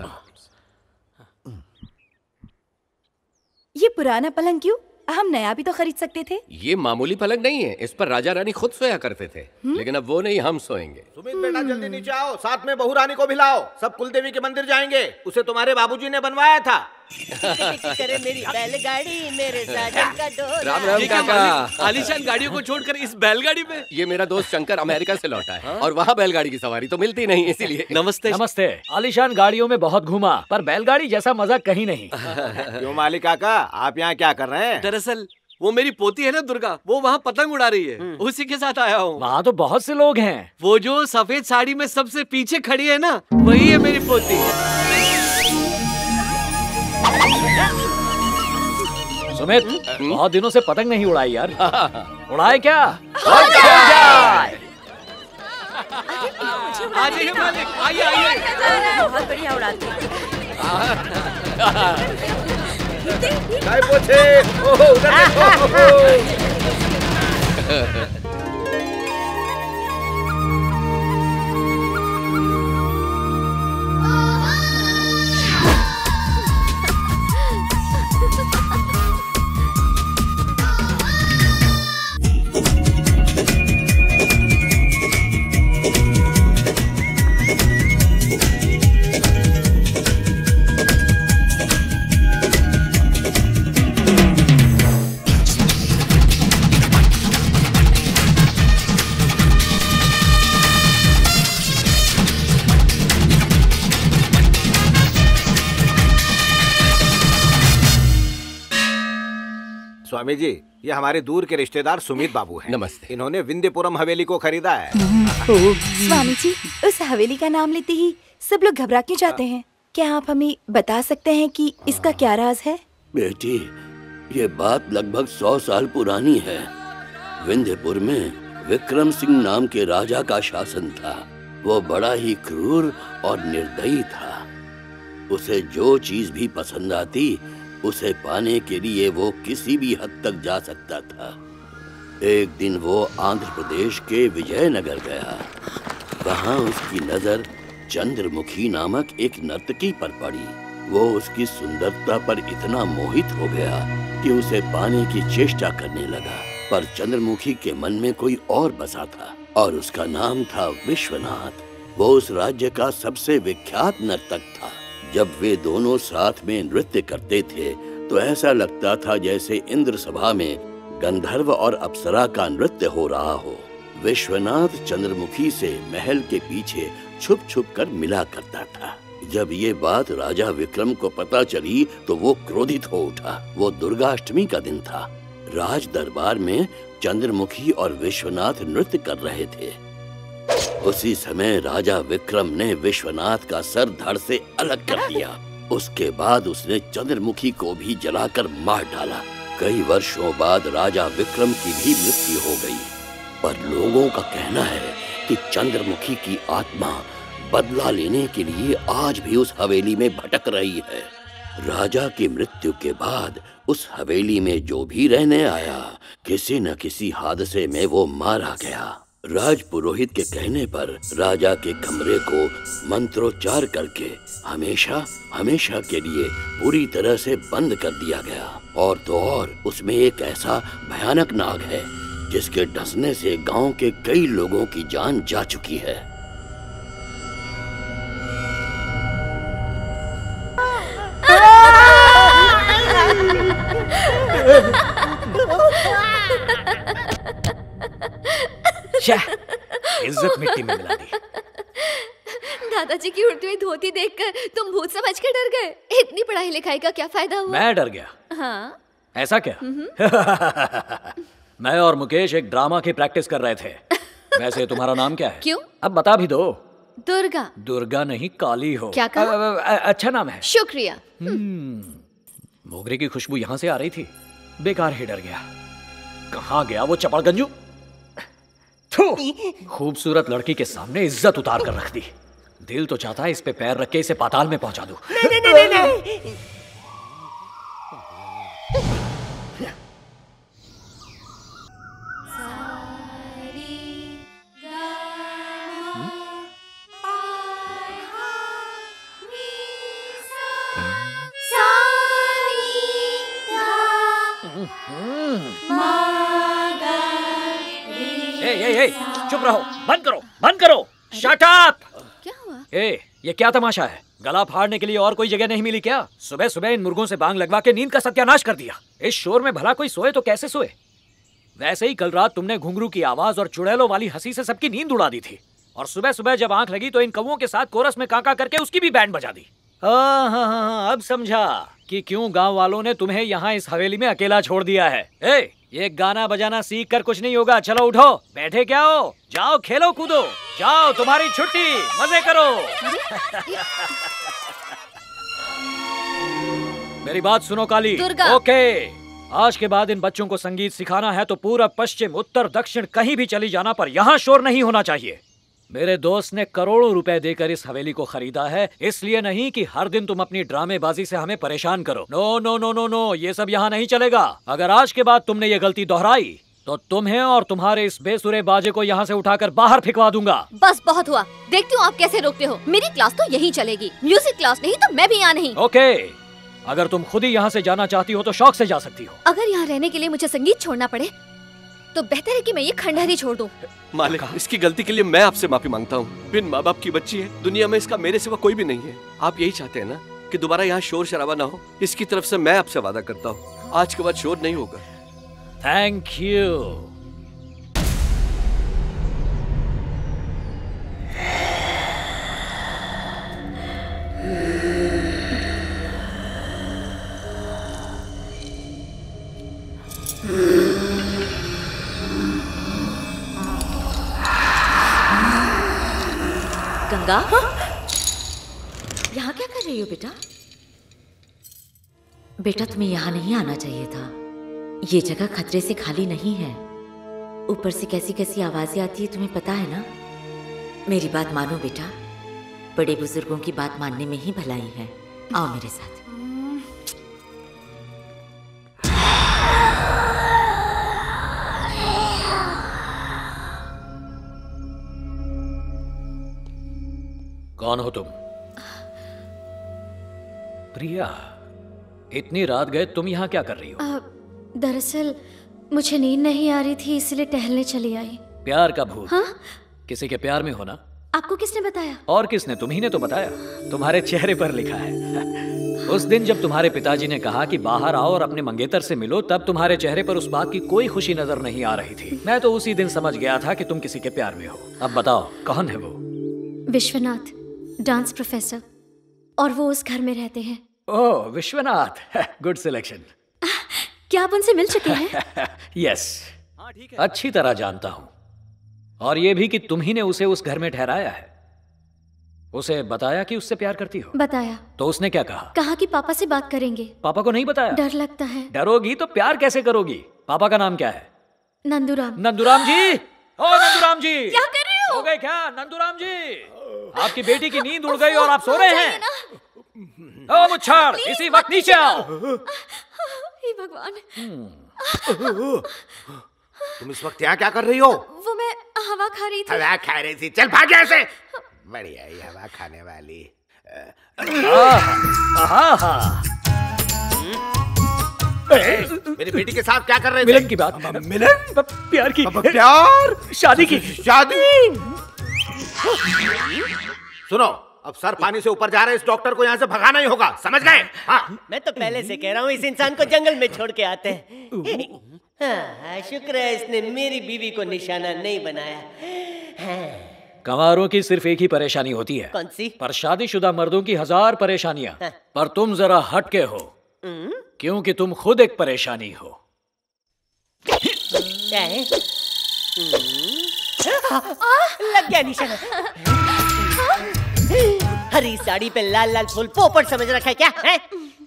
ये पुराना पलंग क्यों? हम नया भी तो खरीद सकते थे। ये मामूली पलंग नहीं है, इस पर राजा रानी खुद सोया करते थे, लेकिन अब वो नहीं, हम सोएंगे। सुमित बेटा जल्दी नीचे आओ, साथ में बहू रानी को भी लाओ। सब कुलदेवी के मंदिर जाएंगे, उसे तुम्हारे बाबूजी ने बनवाया था। करे मेरी बैलगाड़ी, मेरे साजन का डोला। राम राम काका। आलीशान गाड़ियों को छोड़कर इस बैलगाड़ी में? ये मेरा दोस्त शंकर अमेरिका से लौटा है और वहाँ बैलगाड़ी की सवारी तो मिलती नहीं, इसीलिए। नमस्ते। नमस्ते। आलीशान गाड़ियों में बहुत घूमा, पर बैलगाड़ी जैसा मजा कहीं नहीं। क्यों मालिक काका, आप यहाँ क्या कर रहे हैं? दरअसल वो मेरी पोती है ना दुर्गा, वो वहाँ पतंग उड़ा रही है, उसी के साथ आया हूँ। वहाँ तो बहुत से लोग हैं। वो जो सफेद साड़ी में सबसे पीछे खड़ी है ना, वही है मेरी पोती। सुमित, बहुत दिनों से पतंग नहीं उड़ाई यार। उड़ाए क्या? आइए मालिक, आइए आइए। बहुत बढ़िया उड़ाती है। काय पोछे, ओहो, उधर देखो। स्वामी जी, ये हमारे दूर के रिश्तेदार सुमित बाबू हैं। नमस्ते। इन्होंने विंध्यपुरम हवेली को खरीदा है। स्वामी जी, उस हवेली का नाम लेते ही सब लोग घबरा क्यों जाते हैं? क्या आप हमें बता सकते हैं कि इसका क्या राज है? बेटी, ये बात लगभग 100 साल पुरानी है। विंध्यपुर में विक्रम सिंह नाम के राजा का शासन था। वो बड़ा ही क्रूर और निर्दयी था। उसे जो चीज भी पसंद आती, उसे पाने के लिए वो किसी भी हद तक जा सकता था। एक दिन वो आंध्र प्रदेश के विजयनगर गया। वहाँ उसकी नजर चंद्रमुखी नामक एक नर्तकी पर पड़ी। वो उसकी सुंदरता पर इतना मोहित हो गया कि उसे पाने की चेष्टा करने लगा। पर चंद्रमुखी के मन में कोई और बसा था और उसका नाम था विश्वनाथ। वो उस राज्य का सबसे विख्यात नर्तक था। जब वे दोनों साथ में नृत्य करते थे तो ऐसा लगता था जैसे इंद्र सभा में गंधर्व और अप्सरा का नृत्य हो रहा हो। विश्वनाथ चंद्रमुखी से महल के पीछे छुप छुप कर मिला करता था। जब ये बात राजा विक्रम को पता चली तो वो क्रोधित हो उठा। वो दुर्गाष्टमी का दिन था। राज दरबार में चंद्रमुखी और विश्वनाथ नृत्य कर रहे थे। उसी समय राजा विक्रम ने विश्वनाथ का सर धड़ से अलग कर दिया। उसके बाद उसने चंद्रमुखी को भी जलाकर मार डाला। कई वर्षों बाद राजा विक्रम की भी मृत्यु हो गई। पर लोगों का कहना है कि चंद्रमुखी की आत्मा बदला लेने के लिए आज भी उस हवेली में भटक रही है। राजा की मृत्यु के बाद उस हवेली में जो भी रहने आया, किसी न किसी हादसे में वो मारा गया। राज पुरोहित के कहने पर राजा के कमरे को मंत्रोच्चार करके हमेशा हमेशा के लिए पूरी तरह से बंद कर दिया गया। और तो और उसमें एक ऐसा भयानक नाग है जिसके डसने से गांव के कई लोगों की जान जा चुकी है। इज्जत मिट्टी में मिला दी। दादाजी की उड़ती हुई धोती देखकर तुम भूत समझ के डर गए। इतनी पढ़ाई लिखाई का क्या फायदा हुआ? मैं डर गया। हाँ। ऐसा क्या? मैं और मुकेश एक ड्रामा की प्रैक्टिस कर रहे थे। वैसे तुम्हारा नाम क्या है? क्यों? अब बता भी दो। दुर्गा। दुर्गा नहीं, काली हो। क्या कहा? अच्छा नाम है। शुक्रिया। मोगरे की खुशबू यहाँ से आ रही थी। बेकार ही डर गया। कहाँ गया वो चपड़गंजू? खूबसूरत लड़की के सामने इज्जत उतार कर रख दी। दिल तो चाहता है इस पे पैर रख के इसे पाताल में पहुंचा दूं। नहीं। चुप रहो, बंद करो, बंद करो, शट अप। क्या हुआ? ये क्या तमाशा है? गला फाड़ने के लिए और कोई जगह नहीं मिली क्या? सुबह सुबह इन मुर्गों से बांग लगवा के नींद का सत्यानाश कर दिया। इस शोर में भला कोई सोए तो कैसे सोए? वैसे ही कल रात तुमने घुंघरू की आवाज और चुड़ैलों वाली हंसी से सबकी नींद उड़ा दी थी, और सुबह सुबह जब आंख लगी तो इन कौवों के साथ कोरस में काका करके उसकी भी बैंड बजा दी। हाँ, अब समझा कि क्यों गांव वालों ने तुम्हें यहाँ इस हवेली में अकेला छोड़ दिया है। ये गाना बजाना सीख कर कुछ नहीं होगा। चलो उठो, बैठे क्या हो? जाओ खेलो कूदो, जाओ तुम्हारी छुट्टी, मजे करो। मेरी बात सुनो काली। ओके, आज के बाद इन बच्चों को संगीत सिखाना है तो पूरब पश्चिम उत्तर दक्षिण कहीं भी चली जाना, पर यहाँ शोर नहीं होना चाहिए। मेरे दोस्त ने करोड़ों रुपए देकर इस हवेली को खरीदा है, इसलिए नहीं कि हर दिन तुम अपनी ड्रामेबाजी से हमें परेशान करो। No no no no no, ये सब यहाँ नहीं चलेगा। अगर आज के बाद तुमने ये गलती दोहराई तो तुम्हें और तुम्हारे इस बेसुरे बाजे को यहाँ से उठाकर बाहर फेंकवा दूंगा। बस बहुत हुआ, देखती हूँ आप कैसे रोकते हो। मेरी क्लास तो यही चलेगी, म्यूजिक क्लास नहीं तो मैं भी यहाँ नहीं। ओके, अगर तुम खुद ही यहाँ से जाना चाहती हो तो शौक से जा सकती हो। अगर यहाँ रहने के लिए मुझे संगीत छोड़ना पड़े तो बेहतर है कि मैं ये खंडहर ही छोड़ दूं। मालिक, इसकी गलती के लिए मैं आपसे माफी मांगता हूँ। बिन माँ बाप की बच्ची है, दुनिया में इसका मेरे सिवा कोई भी नहीं है। आप यही चाहते हैं ना कि दोबारा यहाँ शोर शराबा ना हो? इसकी तरफ से मैं आपसे वादा करता हूँ, आज के बाद शोर नहीं होगा। Thank you. गंगा, यहाँ क्या कर रही हो बेटा? बेटा तुम्हें यहाँ नहीं आना चाहिए था। ये जगह खतरे से खाली नहीं है। ऊपर से कैसी कैसी आवाजें आती है तुम्हें पता है ना? मेरी बात मानो बेटा, बड़े बुजुर्गों की बात मानने में ही भलाई है। आओ मेरे साथ। कौन हो तुम? प्रिया, इतनी रात गए तुम यहाँ क्या कर रही हो? दरअसल मुझे नींद नहीं आ रही थी, इसलिए टहलने चली आई। प्यार का भूत? हाँ? किसी के प्यार में हो ना? आपको किसने बताया? और किसने? तुम्ही ने तो बताया, तुम्हारे चेहरे पर लिखा है। उस दिन जब तुम्हारे पिताजी ने कहा कि बाहर आओ और अपने मंगेतर से मिलो, तब तुम्हारे चेहरे पर उस बात की कोई खुशी नजर नहीं आ रही थी। मैं तो उसी दिन समझ गया था कि तुम किसी के प्यार में हो। अब बताओ कौन है वो? विश्वनाथ, डांस प्रोफेसर, और वो उस घर में रहते हैं। Oh Vishwanath, good selection. क्या आप उनसे मिल चुके हैं? यस, अच्छी तरह जानता हूं, और ये भी कि तुम ही ने उसे उस घर में ठहराया है। उसे बताया कि उससे प्यार करती हो? बताया। तो उसने क्या कहा? कहा कि पापा से बात करेंगे। पापा को नहीं बताया? डर लगता है। डरोगी तो प्यार कैसे करोगी? पापा का नाम क्या है? नंदूराम। नंदूराम जी, ओ नंदूराम जी, क्या कर रहे हो? हो गए क्या? नंदूराम जी, आपकी बेटी की नींद उड़ गई और आप सो रहे हैं। ओ मुच्छाड़, इसी वक्त नीचे आओ। हे भगवान। तुम इस वक्त यहाँ क्या कर रही हो? वो मैं हवा खा रही थी। हवा खा रही थी? चल भाग यहाँ से। बढ़िया ही हवा खाने वाली। मेरी बेटी के साथ क्या कर रहे थे? मिलन की बात। मिलन? प्यार की। प्यार? शादी की। शादी? सुनो, अब सर पानी से ऊपर जा रहे इस डॉक्टर को यहाँ से भगाना ही होगा, समझ गए? हाँ। मैं तो पहले से कह रहा हूँ इस इंसान को जंगल में छोड़ के आते हैं। हाँ, शुक्र है इसने मेरी बीवी को निशाना नहीं बनाया। हाँ। कंवारों की सिर्फ एक ही परेशानी होती है। कौन सी? पर शादीशुदा मर्दों की 1000 परेशानियां। हाँ। पर तुम जरा हटके हो, क्योंकि तुम खुद एक परेशानी हो। क्या है? लग गया निशाना। हरी साड़ी पे लाल लाल फूल पोपट समझ रखा है क्या? है?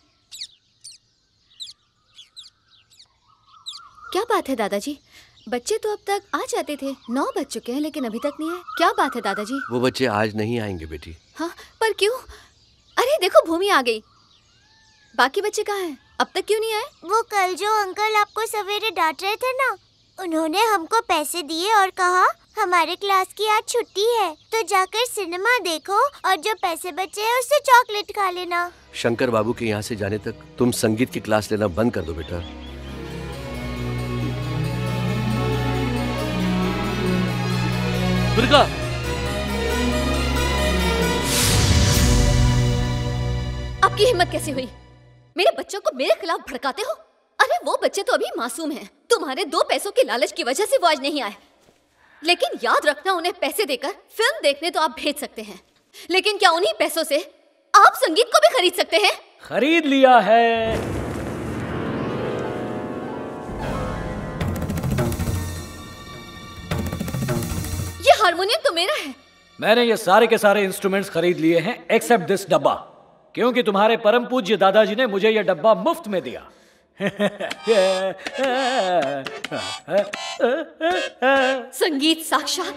क्या बात है दादाजी? बच्चे तो अब तक आ जाते थे, 9 बज चुके हैं लेकिन अभी तक नहीं आए। क्या बात है दादाजी? वो बच्चे आज नहीं आएंगे बेटी। हाँ, पर क्यों? अरे देखो भूमि आ गई। बाकी बच्चे कहाँ हैं? अब तक क्यों नहीं आए? वो कल जो अंकल आपको सवेरे डांट रहे थे ना, उन्होंने हमको पैसे दिए और कहा हमारे क्लास की आज छुट्टी है तो जाकर सिनेमा देखो और जो पैसे बचे हैं उससे चॉकलेट खा लेना। शंकर बाबू के यहाँ से जाने तक तुम संगीत की क्लास लेना बंद कर दो बेटा। दुर्गा, आपकी हिम्मत कैसे हुई मेरे बच्चों को मेरे खिलाफ भड़काते हो? अरे वो बच्चे तो अभी मासूम हैं। तुम्हारे 2 पैसों के लालच की वजह से वो आज नहीं आए। लेकिन याद रखना, उन्हें पैसे देकर फिल्म देखने तो आप भेज सकते हैं, लेकिन क्या उन्हीं पैसों से आप संगीत को भी खरीद सकते हैं? खरीद लिया है। ये हारमोनियम तो मेरा है। मैंने ये सारे के सारे इंस्ट्रूमेंट्स खरीद लिए हैं एक्सेप्ट दिस डब्बा, क्योंकि तुम्हारे परम पूज्य दादाजी ने मुझे ये डब्बा मुफ्त में दिया। संगीत साक्षात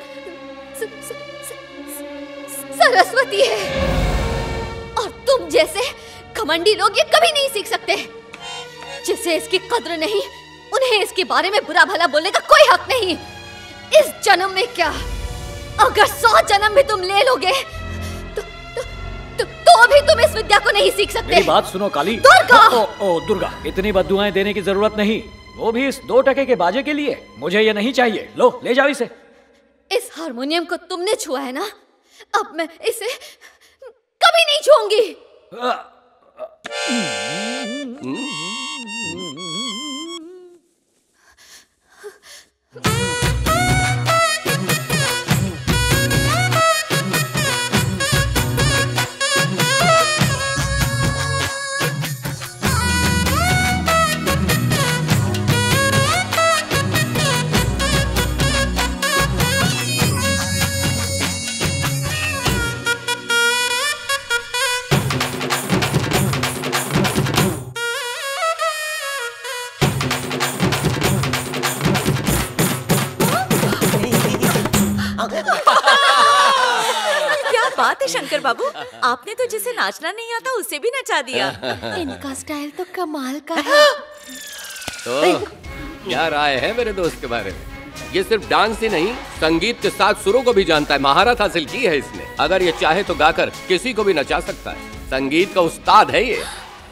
सरस्वती है, और तुम जैसे घमंडी लोग ये कभी नहीं सीख सकते। जिसे इसकी कद्र नहीं, उन्हें इसके बारे में बुरा भला बोलने का कोई हक नहीं। इस जन्म में क्या, अगर 100 जन्म भी तुम ले लोगे तो भी तुम इस विद्या को नहीं सीख सकते। मेरी बात सुनो काली। दुर्गा! ओ दुर्गा, इतनी बद्दुआएं देने की जरूरत नहीं, वो भी इस 2 टके के बाजे के लिए। मुझे ये नहीं चाहिए, लो ले जाओ इसे। इस हारमोनियम को तुमने छुआ है ना, अब मैं इसे कभी नहीं छूऊंगी। क्या बात है शंकर बाबू, आपने तो जिसे नाचना नहीं आता उसे भी नचा दिया। इनका स्टाइल तो कमाल का है। तो क्या राय है मेरे दोस्त के बारे में? ये सिर्फ डांस ही नहीं, संगीत के साथ सुरों को भी जानता है, महारत हासिल की है इसने। अगर ये चाहे तो गाकर किसी को भी नचा सकता है। संगीत का उस्ताद है ये।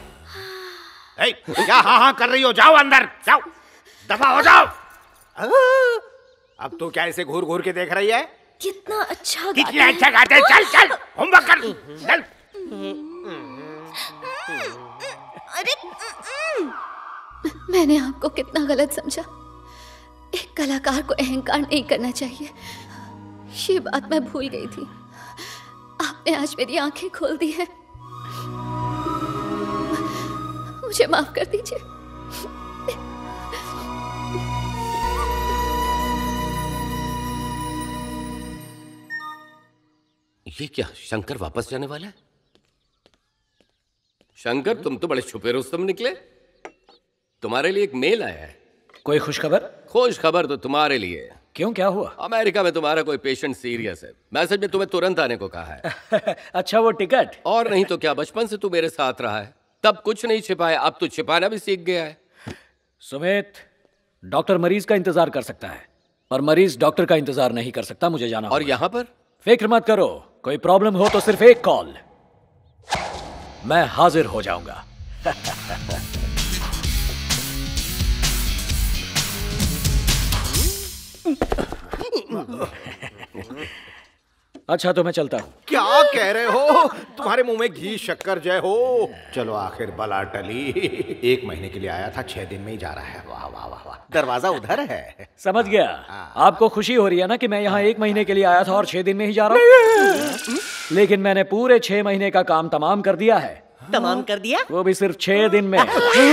क्या हाँ कर रही हो? जाओ अंदर, जाओ, दफा हो जाओ। अब तो क्या इसे घूर घूर के देख रही है? कितना अच्छा कितना अच्छा गाते हैं। चल चल होमवर्क कर, चल। अरे मैंने आपको कितना गलत समझा। एक कलाकार को अहंकार नहीं करना चाहिए, ये बात मैं भूल गई थी। आपने आज मेरी आंखें खोल दी हैं। मुझे माफ कर दीजिए। ये क्या, शंकर वापस जाने वाला है? शंकर, तुम तो बड़े छुपे रुस्तम निकले। तुम्हारे लिए एक मेल आया है। कोई खुशखबर? खुश खबर तो तुम्हारे लिए। क्यों, क्या हुआ? अमेरिका में तुम्हारा कोई पेशेंट सीरियस है। मैसेज में तुम्हें तुरंत आने को कहा है। अच्छा, वो टिकट? और नहीं तो क्या, बचपन से तू मेरे साथ रहा है, तब कुछ नहीं छिपाया, अब तो छिपाना भी सीख गया है। सुमित, डॉक्टर मरीज का इंतजार कर सकता है, पर मरीज डॉक्टर का इंतजार नहीं कर सकता। मुझे जाना और यहाँ पर? फिक्र मत करो, कोई प्रॉब्लम हो तो सिर्फ एक कॉल, मैं हाजिर हो जाऊंगा। अच्छा, तो मैं चलता हूँ। क्या कह रहे हो? तुम्हारे मुंह में घी शक्कर जय हो। चलो, आखिर बला टली। 1 महीने के लिए आया था, 6 दिन में ही जा रहा है। वाह वाह वाह वाह, दरवाजा उधर है। समझ गया। आपको खुशी हो रही है ना कि मैं यहाँ 1 महीने के लिए आया था और 6 दिन में ही जा रहा हूँ। लेकिन मैंने पूरे 6 महीने का काम तमाम कर दिया है। तमाम कर दिया? वो भी सिर्फ 6 दिन में।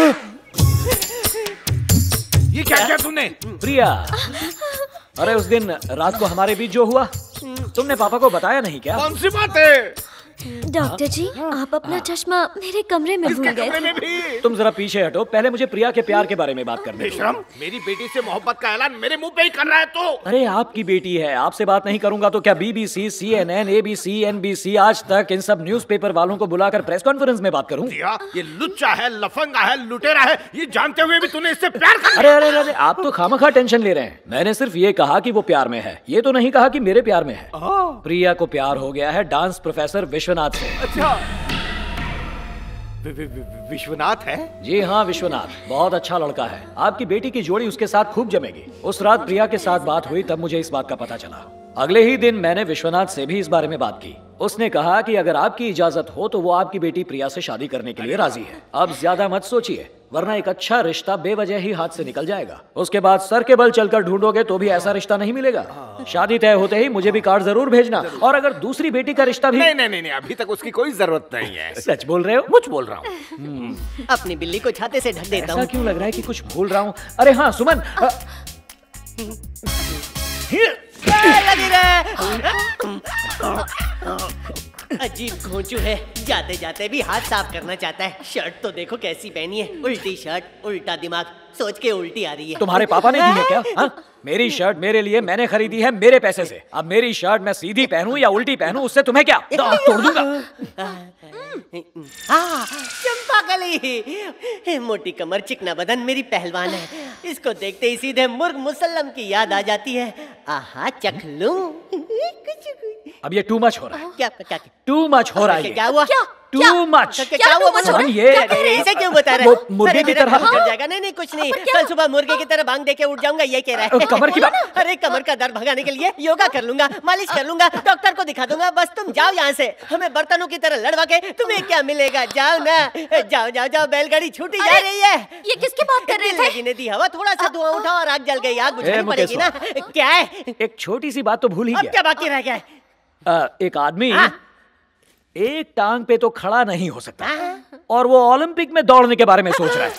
ये क्या किया तूने? प्रिया, अरे उस दिन रात को हमारे बीच जो हुआ, तुमने पापा को बताया नहीं क्या? कौन सी बात है? डॉक्टर जी, आप अपना चश्मा मेरे कमरे में भूल गए थे। तुम जरा पीछे हटो, पहले मुझे प्रिया के प्यार के बारे में बात करने दो। मेरी बेटी से मोहब्बत का ऐलान मेरे मुंह पे ही कर रहा है तो? अरे आपकी बेटी है, आपसे बात नहीं करूंगा तो क्या BBC, CNN, ABC, NBC, आज तक इन सब न्यूज़पेपर वालों को बुलाकर प्रेस कॉन्फ्रेंस में बात करूं? ये लुच्चा है, लफंगा है, लुटेरा है, ये जानते हुए भी तूने इससे प्यार कर लिया। अरे आप तो खामखा टेंशन ले रहे हैं। मैंने सिर्फ ये कहा कि वो प्यार में है, ये तो नहीं कहा कि मेरे प्यार में है। प्रिया को प्यार हो गया है डांस प्रोफेसर विश्वनाथ से। अच्छा, विश्वनाथ है? जी हाँ, विश्वनाथ बहुत अच्छा लड़का है। आपकी बेटी की जोड़ी उसके साथ खूब जमेगी। उस रात प्रिया के साथ बात हुई तब मुझे इस बात का पता चला। अगले ही दिन मैंने विश्वनाथ से भी इस बारे में बात की। उसने कहा कि अगर आपकी इजाजत हो तो वो आपकी बेटी प्रिया से शादी करने के लिए राजी है। अब ज्यादा मत सोचिए, वरना एक अच्छा रिश्ता बेवजह ही हाथ से निकल जाएगा। उसके बाद सर के बल चलकर ढूंढोगे तो भी ऐसा रिश्ता नहीं मिलेगा। शादी तय होते ही मुझे भी कार्ड जरूर भेजना। और अगर दूसरी बेटी का रिश्ता भी नहीं, अभी तक उसकी कोई जरूरत नहीं है। सच बोल रहे हो? मुझ बोल रहा हूँ। अपनी बिल्ली को छाते से ढक देता हूँ। ऐसा क्यों लग रहा है कि कुछ भूल रहा हूँ? अरे हाँ सुमन, लगी रहे। अजीब घोंचू है, जाते जाते भी हाथ साफ करना चाहता है। शर्ट तो देखो कैसी पहनी है, उल्टी शर्ट उल्टा दिमाग, सोच के उल्टी आ रही है। तुम्हारे पापा ने दी है क्या? हाँ? मेरी शर्ट मेरे लिए मैंने खरीदी है मेरे पैसे से। अब मेरी शर्ट मैं सीधी पहनूं या उल्टी पहनूं, उससे तुम्हें क्या? दांत तोड़ दूंगा। चंपा कली, मोटी कमर चिकना बदन मेरी पहलवान है। इसको देखते ही सीधे मुर्ग मुसल्लम की याद आ जाती है। आहा चख लूं। अब ये टू मच हो रहा है। क्या टू मच हो रहा है। क्या हुआ? Too much. क्या हुआ? ये इसे क्यों बता रहे हो? मुर्गे की तरह चढ़ जाएगा। नहीं कुछ नहीं, कल सुबह मुर्गे की तरह भांग देके उठ जाऊंगा, ये कह रहा है। कमर की बात? अरे कमर का दर्द भगाने के लिए योगा कर लूंगा, मालिश कर लूंगा, डॉक्टर को दिखा दूंगा। बस तुम जाओ यहाँ से, हमें बर्तनों की तरह लड़वा के तुम्हें क्या मिलेगा? जाओ ना, जाओ, बैलगाड़ी छूटी जा रही है। ये किसकी बात कर रहे थे? ने दी हवा, थोड़ा सा धुआं उठा और आग जल गई। आग बुझानी पड़ेगी ना। क्या है? एक छोटी सी बात तो भूल ही अब क्या बाकी रह गया है? एक आदमी एक टांग पे तो खड़ा नहीं हो सकता और वो ओलंपिक में दौड़ने के बारे में सोच रहा है।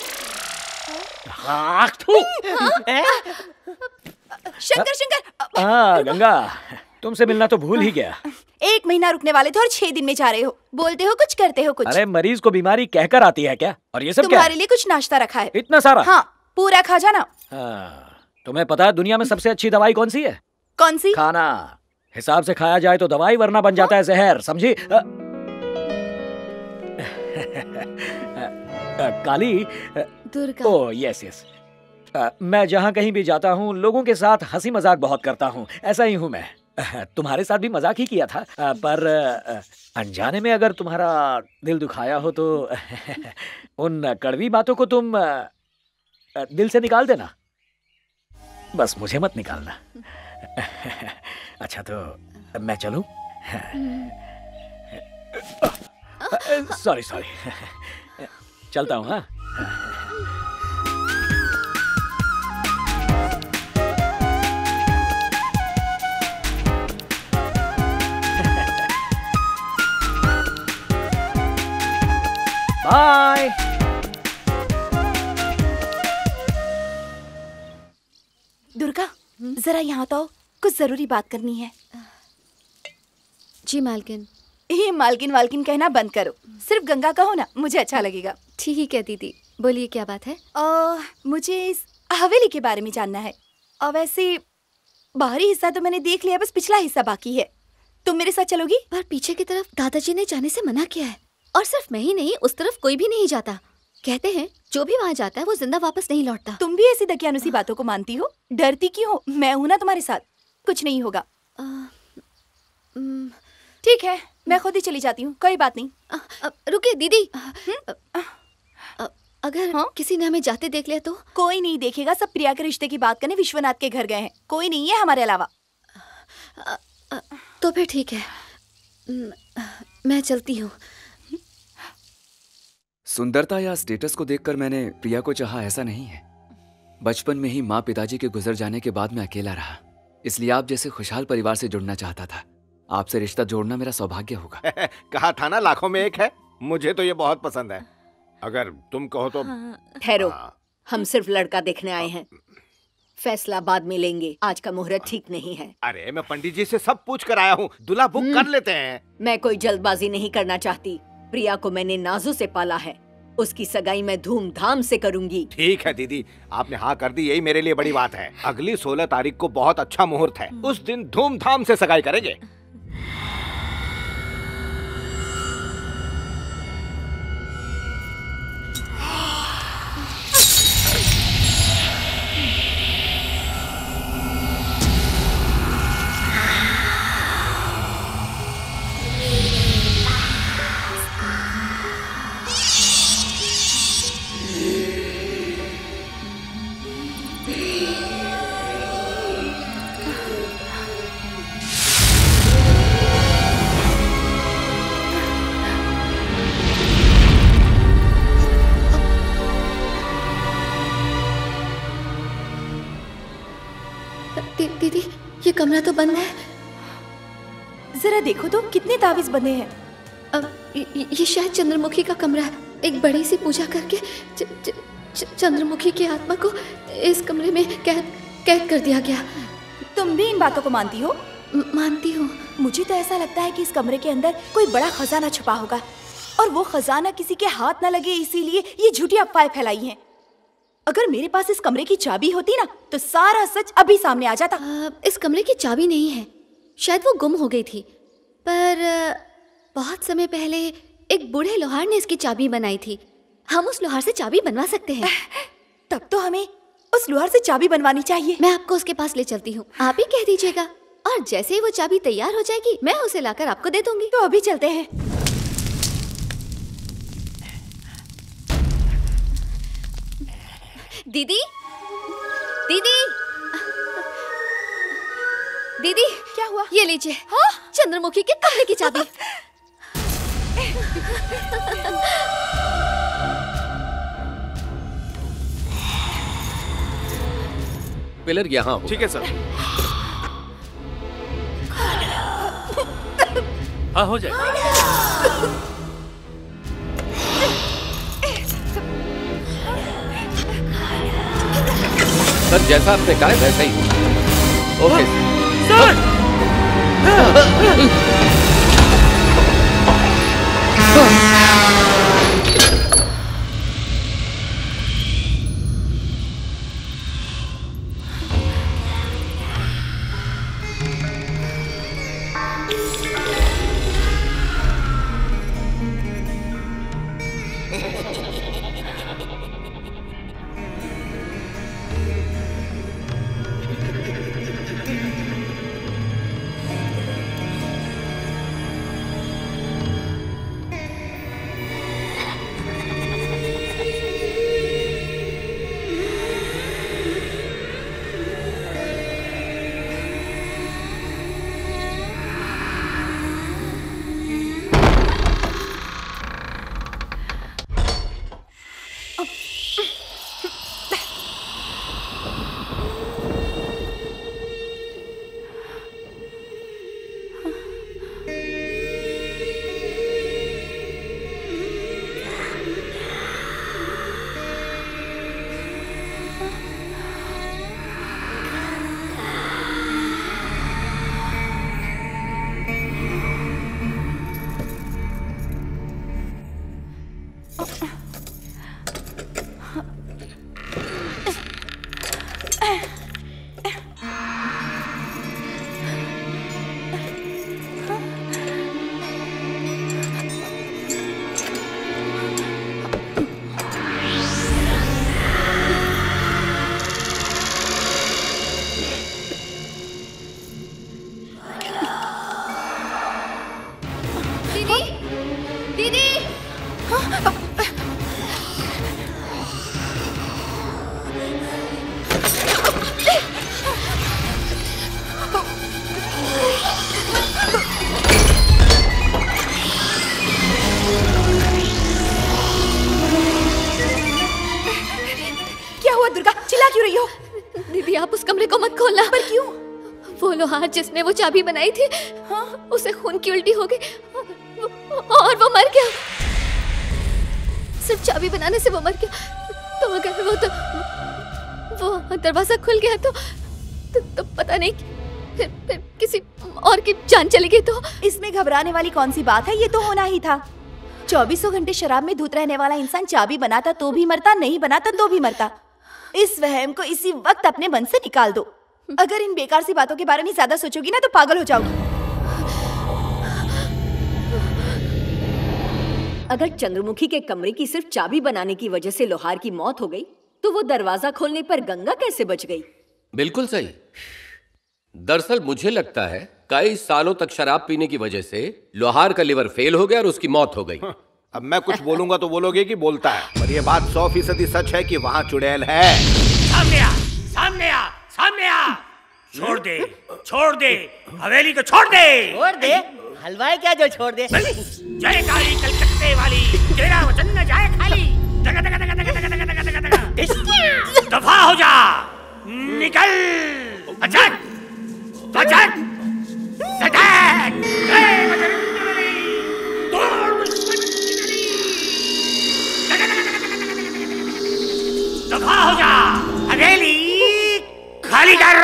शंकर हाँ गंगा, तुमसे मिलना तो भूल ही गया। 1 महीना रुकने वाले थे और 6 दिन में जा रहे हो। बोलते हो कुछ, करते हो कुछ। अरे मरीज को बीमारी कहकर आती है क्या? और ये सब तुम्हारे लिए कुछ नाश्ता रखा है। इतना सारा? हाँ, पूरा खा जाना। तुम्हें पता है दुनिया में सबसे अच्छी दवाई कौन सी है? कौन सी? खाना। हिसाब से खाया जाए तो दवाई, वरना बन जाता है जहर, समझी? काली, दुर्गा। Oh yes. मैं जहाँ कहीं भी जाता हूँ लोगों के साथ हंसी मजाक बहुत करता हूँ। ऐसा ही हूँ मैं। तुम्हारे साथ भी मजाक ही किया था, पर अनजाने में अगर तुम्हारा दिल दुखाया हो तो उन कड़वी बातों को तुम दिल से निकाल देना। बस मुझे मत निकालना। अच्छा तो मैं चलूं? सॉरी चलता हूँ। हाँ बाय। दुर्गा जरा यहाँ तो आओ, कुछ जरूरी बात करनी है। जी मालकिन। ये मालकिन वालकिन कहना बंद करो, सिर्फ गंगा कहो ना, मुझे अच्छा लगेगा। ठीक है दीदी, बोलिए क्या बात है? मुझे इस हवेली के बारे में जानना है। और वैसे बाहरी हिस्सा तो मैंने देख लिया, बस पिछला हिस्सा बाकी है। तुम मेरे साथ चलोगी? पर पीछे की तरफ दादाजी ने जाने से मना किया है, और सिर्फ मैं ही नहीं, उस तरफ कोई भी नहीं जाता। कहते हैं जो भी वहाँ जाता है वो जिंदा वापस नहीं लौटता। तुम भी ऐसी दकियानुसी बातों को मानती हो? डरती क्यों हो? मैं हूं ना तुम्हारे साथ, कुछ नहीं होगा। ठीक है, मैं खुद ही चली जाती हूँ, कोई बात नहीं। रुकिए दीदी, अगर किसी ने हमें जाते देख लिया तो? कोई नहीं देखेगा, सब प्रिया के रिश्ते की बात करने विश्वनाथ के घर गए हैं, कोई नहीं है हमारे अलावा। तो फिर ठीक है, मैं चलती हूँ। सुंदरता या स्टेटस को देखकर मैंने प्रिया को चाहा, ऐसा नहीं है। बचपन में ही माँ पिताजी के गुजर जाने के बाद मैं अकेला रहा, इसलिए आप जैसे खुशहाल परिवार से जुड़ना चाहता था। आपसे रिश्ता जोड़ना मेरा सौभाग्य होगा। कहा था ना, लाखों में एक है। मुझे तो ये बहुत पसंद है, अगर तुम कहो तो। ठहरो, हम सिर्फ लड़का देखने आए हैं, फैसला बाद में लेंगे। आज का मुहूर्त ठीक नहीं है। अरे मैं पंडित जी से सब पूछ कर आया हूँ, दूल्हा बुक कर लेते हैं। मैं कोई जल्दबाजी नहीं करना चाहती। प्रिया को मैंने नाजू से पाला है, उसकी सगाई मैं धूमधाम से करूंगी। ठीक है दीदी, आपने हाँ कर दी, यही मेरे लिए बड़ी बात है। अगली 16 तारीख को बहुत अच्छा मुहूर्त है, उस दिन धूमधाम से सगाई करेंगे। दीदी, ये कमरा तो बंद है। जरा देखो तो कितने तावीज बंधे हैं। ये शायद चंद्रमुखी का कमरा है। एक बड़ी सी पूजा करके चंद्रमुखी की आत्मा को इस कमरे में कैद कर दिया गया। तुम भी इन बातों को मानती हो? मानती हूँ। मुझे तो ऐसा लगता है कि इस कमरे के अंदर कोई बड़ा खजाना छुपा होगा और वो खजाना किसी के हाथ न लगे, इसीलिए ये झूठी अफवाहें फैलाई हैं। अगर मेरे पास इस कमरे की चाबी होती ना तो सारा सच अभी सामने आ जाता। इस कमरे की चाबी नहीं है, शायद वो गुम हो गई थी, पर बहुत समय पहले एक बूढ़े लोहार ने इसकी चाबी बनाई थी। हम उस लोहार से चाबी बनवा सकते हैं। तब तो हमें उस लोहार से चाबी बनवानी चाहिए। मैं आपको उसके पास ले चलती हूँ, आप ही कह दीजिएगा, और जैसे ही वो चाबी तैयार हो जाएगी मैं उसे लाकर आपको दे दूंगी। तो अभी चलते हैं। दीदी, दीदी, दीदी, क्या हुआ? ये लीजिए। हाँ? चंद्रमुखी के कमरे की चाबी। पिलर यहाँ हो। ठीक है सर। हाँ, हो जाएगा। सर जैसा आपने कहा है वैसा ही। Okay sir. दीदी आप उस कमरे को मत खोलना। पर क्यों? वो लोहार जिसने वो चाबी बनाई थी, हाँ? उसे खून की उल्टी हो गई और वो मर गया। सिर्फ चाबी बनाने से वो मर गया। तो अगर वो दरवाजा खुल गया तो पता नहीं फिर किसी और की जान चली गई तो। इसमें घबराने वाली कौन सी बात है, ये तो होना ही था। 24 घंटे शराब में धुत रहने वाला इंसान चाबी बनाता तो भी मरता, नहीं बनाता तो भी मरता। इस वहम को इसी वक्त अपने मन से निकाल दो। अगर इन बेकार सी बातों के बारे में ज्यादा सोचोगी ना तो पागल हो जाओगी। अगर चंद्रमुखी के कमरे की सिर्फ चाबी बनाने की वजह से लोहार की मौत हो गई तो वो दरवाजा खोलने पर गंगा कैसे बच गई? बिल्कुल सही। दरअसल मुझे लगता है कई सालों तक शराब पीने की वजह से लोहार का लिवर फेल हो गया और उसकी मौत हो गई। अब मैं कुछ बोलूंगा तो बोलोगे कि बोलता है, पर ये बात 100% सच है कि वहाँ चुड़ैल है। सामने आ, सामने आ, सामने आ। छोड़ दे हवेली को छोड़ दे। छोड़ दे? हलवाई क्या जो छोड़ दे? जय काली कलकत्ते वाली, तेरा वचन न जाए खाली। दगा दगा दगा दगा दगा दगा दगा दगा दगा। दफा हो जा, निकल। अच्छा सचन सचन जय बजरंगबली तोड़ दुश्मन की नली दफा हो जा हवेली खाली कर।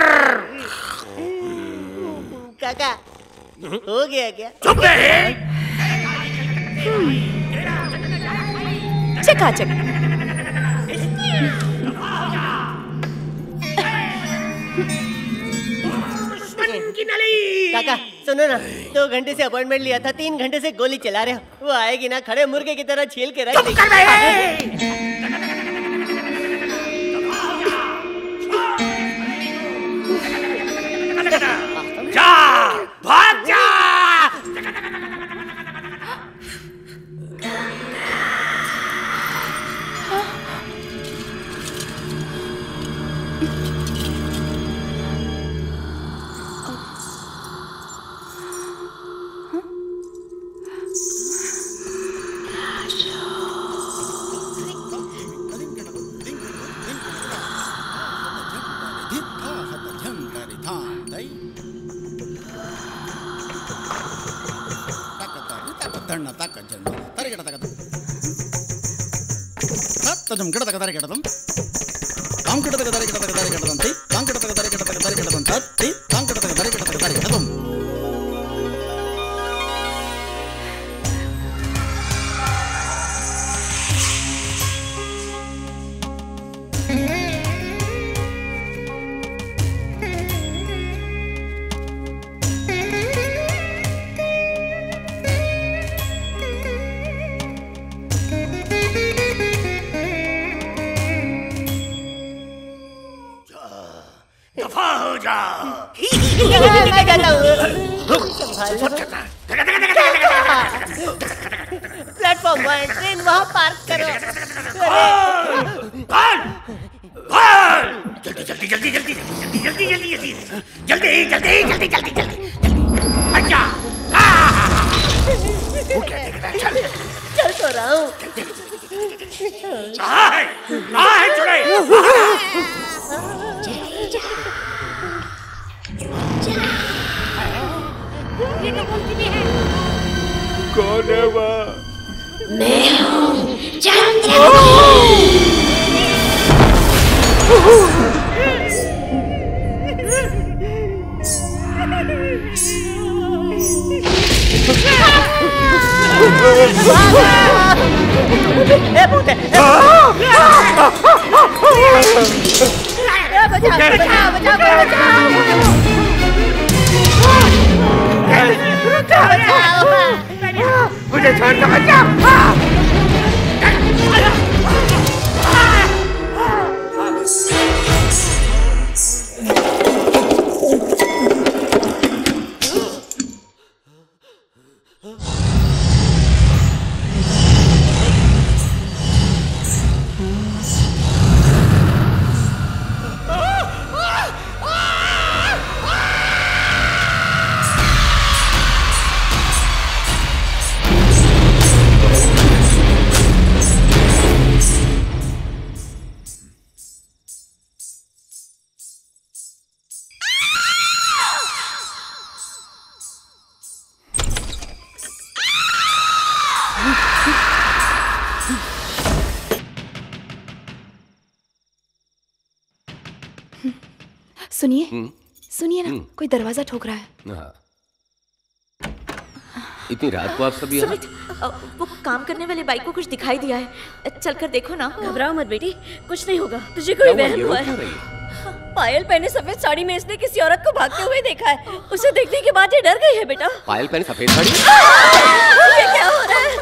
काका हो गया क्या? चुप रहे। चकाचक। काका सुनो ना, 2 घंटे से अपॉइंटमेंट लिया था, 3 घंटे से गोली चला रहे हो। वो आएगी ना, खड़े मुर्गे की तरह छील के रख देगी। जा भाग जा। प्लेटफॉर्म 1 ट्रेन वहाँ पार्क करो। जल्दी जल्दी जल्दी जल्दी जल्दी जल्दी जल्दी जल्दी जल्दी जल्दी जल्दी जल्दी अच्छा वो क्या देख रहा है? चल चल तो रहा हूँ। कहाँ है चुड़ैल? ये तो बोलती भी है। कौन है वो? मैं हूँ चंद्र। मुझे छोड़ दो बच्चा। सुनिए सुनिए ना, कोई दरवाजा ठोक रहा है। हाँ। इतनी रात को आप सब यहाँ? वो काम करने वाले बाई को कुछ दिखाई दिया है, चलकर देखो ना। घबराओ मत बेटी, कुछ नहीं होगा। तुझे कोई वहम हुआ है? पायल पहने सफेद साड़ी में इसने किसी औरत को भागते हुए देखा है। उसे देखने के बाद ये डर गई है बेटा। पायल पहने सफेद साड़ी? ये क्या हो रहा है?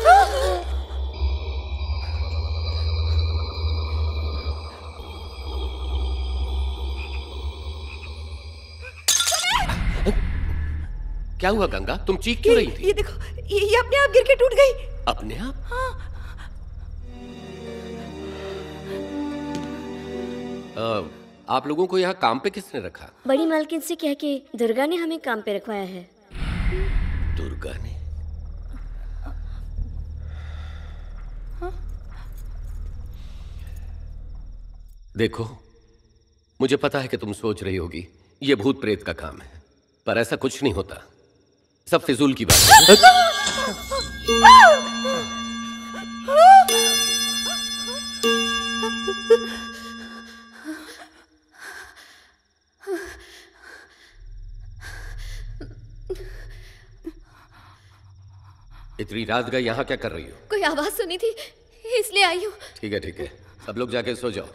क्या हुआ गंगा, तुम चीख क्यों रही थी? ये देखो, ये अपने आप गिर के टूट गई। अपने आप? हाँ। आप लोगों को यहाँ काम पे किसने रखा? बड़ी मालकिन से कह के दुर्गा ने हमें काम पे रखवाया है। दुर्गा ने? हाँ? देखो, मुझे पता है कि तुम सोच रही होगी ये भूत प्रेत का काम है, पर ऐसा कुछ नहीं होता, सब फिजूल की बात है। इतनी रात गए यहाँ क्या कर रही हो? कोई आवाज सुनी थी इसलिए आई हूँ। ठीक है ठीक है, सब लोग जाके सो जाओ।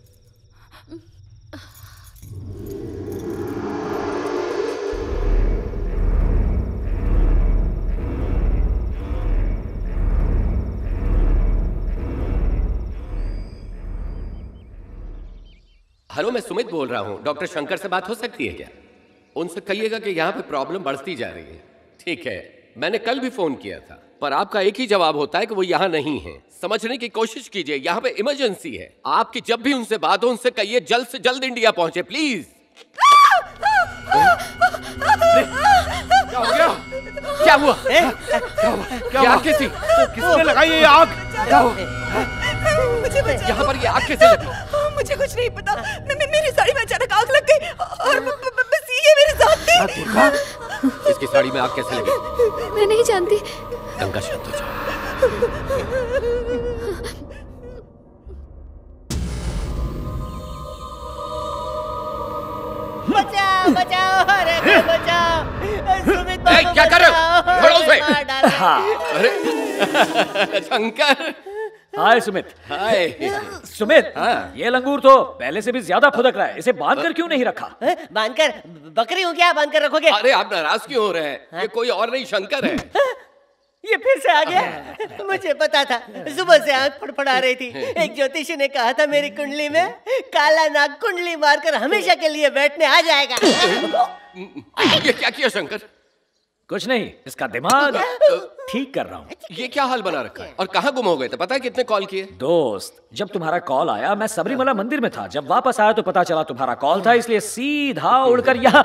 हेलो, मैं सुमित बोल रहा हूँ। डॉक्टर शंकर से बात हो सकती है क्या? उनसे कहिएगा कि यहाँ पे प्रॉब्लम बढ़ती जा रही है। ठीक है, मैंने कल भी फोन किया था, पर आपका एक ही जवाब होता है कि वो यहाँ नहीं है। समझने की कोशिश कीजिए, यहाँ पे इमरजेंसी है। आपकी जब भी उनसे बात हो, उनसे कहिए जल्द से जल्द इंडिया पहुंचे प्लीज। क्या हो गया? क्या हुआ? क्या आग कैसी? किसने लगाई ये आग? यहाँ पर ये आग कैसे लगी? मुझे कुछ नहीं पता। मेरी साड़ी में अचानक आग लग गई और बस ये मेरे साथ थी। इसकी साड़ी में आग कैसे लगी? मैं नहीं जानती। गंगा, शांत हो जाओ। बचाओ बचाओ, अरे बचाओ, सुमित बाबू क्या कर रहे हो? छोड़ो उसे। अरे शंकर। हाय सुमित। हाय सुमित, ये लंगूर तो पहले से भी ज्यादा फुदक रहा है, इसे बांध कर क्यों नहीं रखा? बांधकर? बकरी हूँ क्या बांध कर रखोगे? अरे आप नाराज क्यों हो रहे हैं? ये कोई और नहीं, शंकर है। ये फिर से आ गया? मुझे पता था, सुबह से आंख फड़फड़ा रही थी। एक ज्योतिषी ने कहा था मेरी कुंडली में काला नाग कुंडली मारकर हमेशा के लिए बैठने आ जाएगा। ये क्या किया शंकर? कुछ नहीं, इसका दिमाग ठीक कर रहा हूँ। ये क्या हाल बना रखा है? और कहाँ गुम हो गए थे? पता है कितने कॉल किए? दोस्त, जब तुम्हारा कॉल आया मैं सबरीमला मंदिर में था। जब वापस आया तो पता चला तुम्हारा कॉल था, इसलिए सीधा उड़कर यहाँ।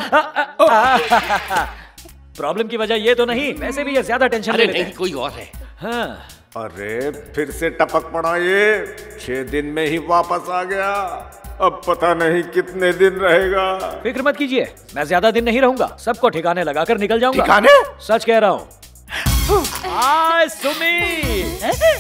प्रॉब्लम की वजह ये तो नहीं, वैसे भी ये ज्यादा टेंशन ले लेते हैं। कोई और है। हाँ। अरे फिर से टपक पड़ा ये। 6 दिन में ही वापस आ गया, अब पता नहीं कितने दिन रहेगा। फिक्र मत कीजिए, मैं ज्यादा दिन नहीं रहूंगा, सबको ठिकाने लगाकर निकल जाऊंगा। ठिकाने? सच कह रहा हूँ। हाय सुमित।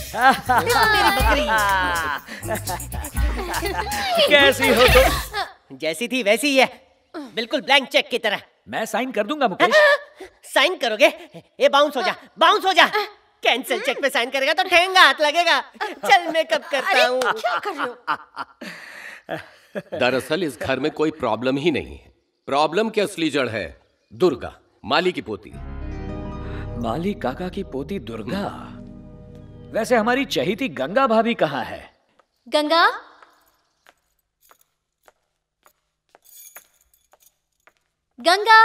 कैसी हो तुम? जैसी थी वैसी ही है, बिल्कुल ब्लैंक चेक की तरह। मैं साइन कर दूंगा मुकेश। साइन करोगे? ये बाउंस हो जा, बाउंस हो जा। कैंसिल चेक पे साइन करेगा तो ठेंगा हाथ लगेगा। चल मैं कब करता हूँ। क्या कर रहे हो? दरअसल इस घर में कोई प्रॉब्लम ही नहीं है। प्रॉब्लम की असली जड़ है दुर्गा, माली की पोती। माली काका की पोती दुर्गा? वैसे हमारी चहेती गंगा भाभी कहाँ है? गंगा, गंगा,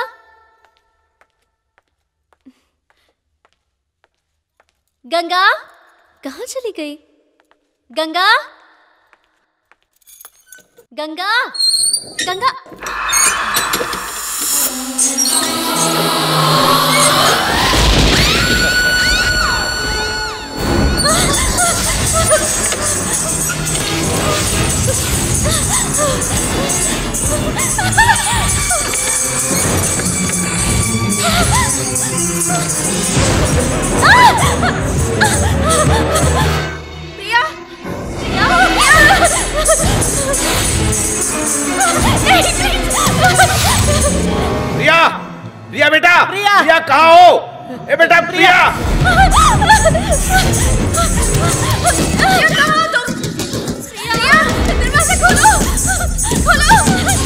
गंगा कहाँ चली गई? गंगा, गंगा, गंगा। प्रिया, प्रिया, प्रिया बेटा, प्रिया कहाँ हो? ए बेटा प्रिया। कहाँ हो तुम? प्रिया, दरवाजा खोलो, खोलो।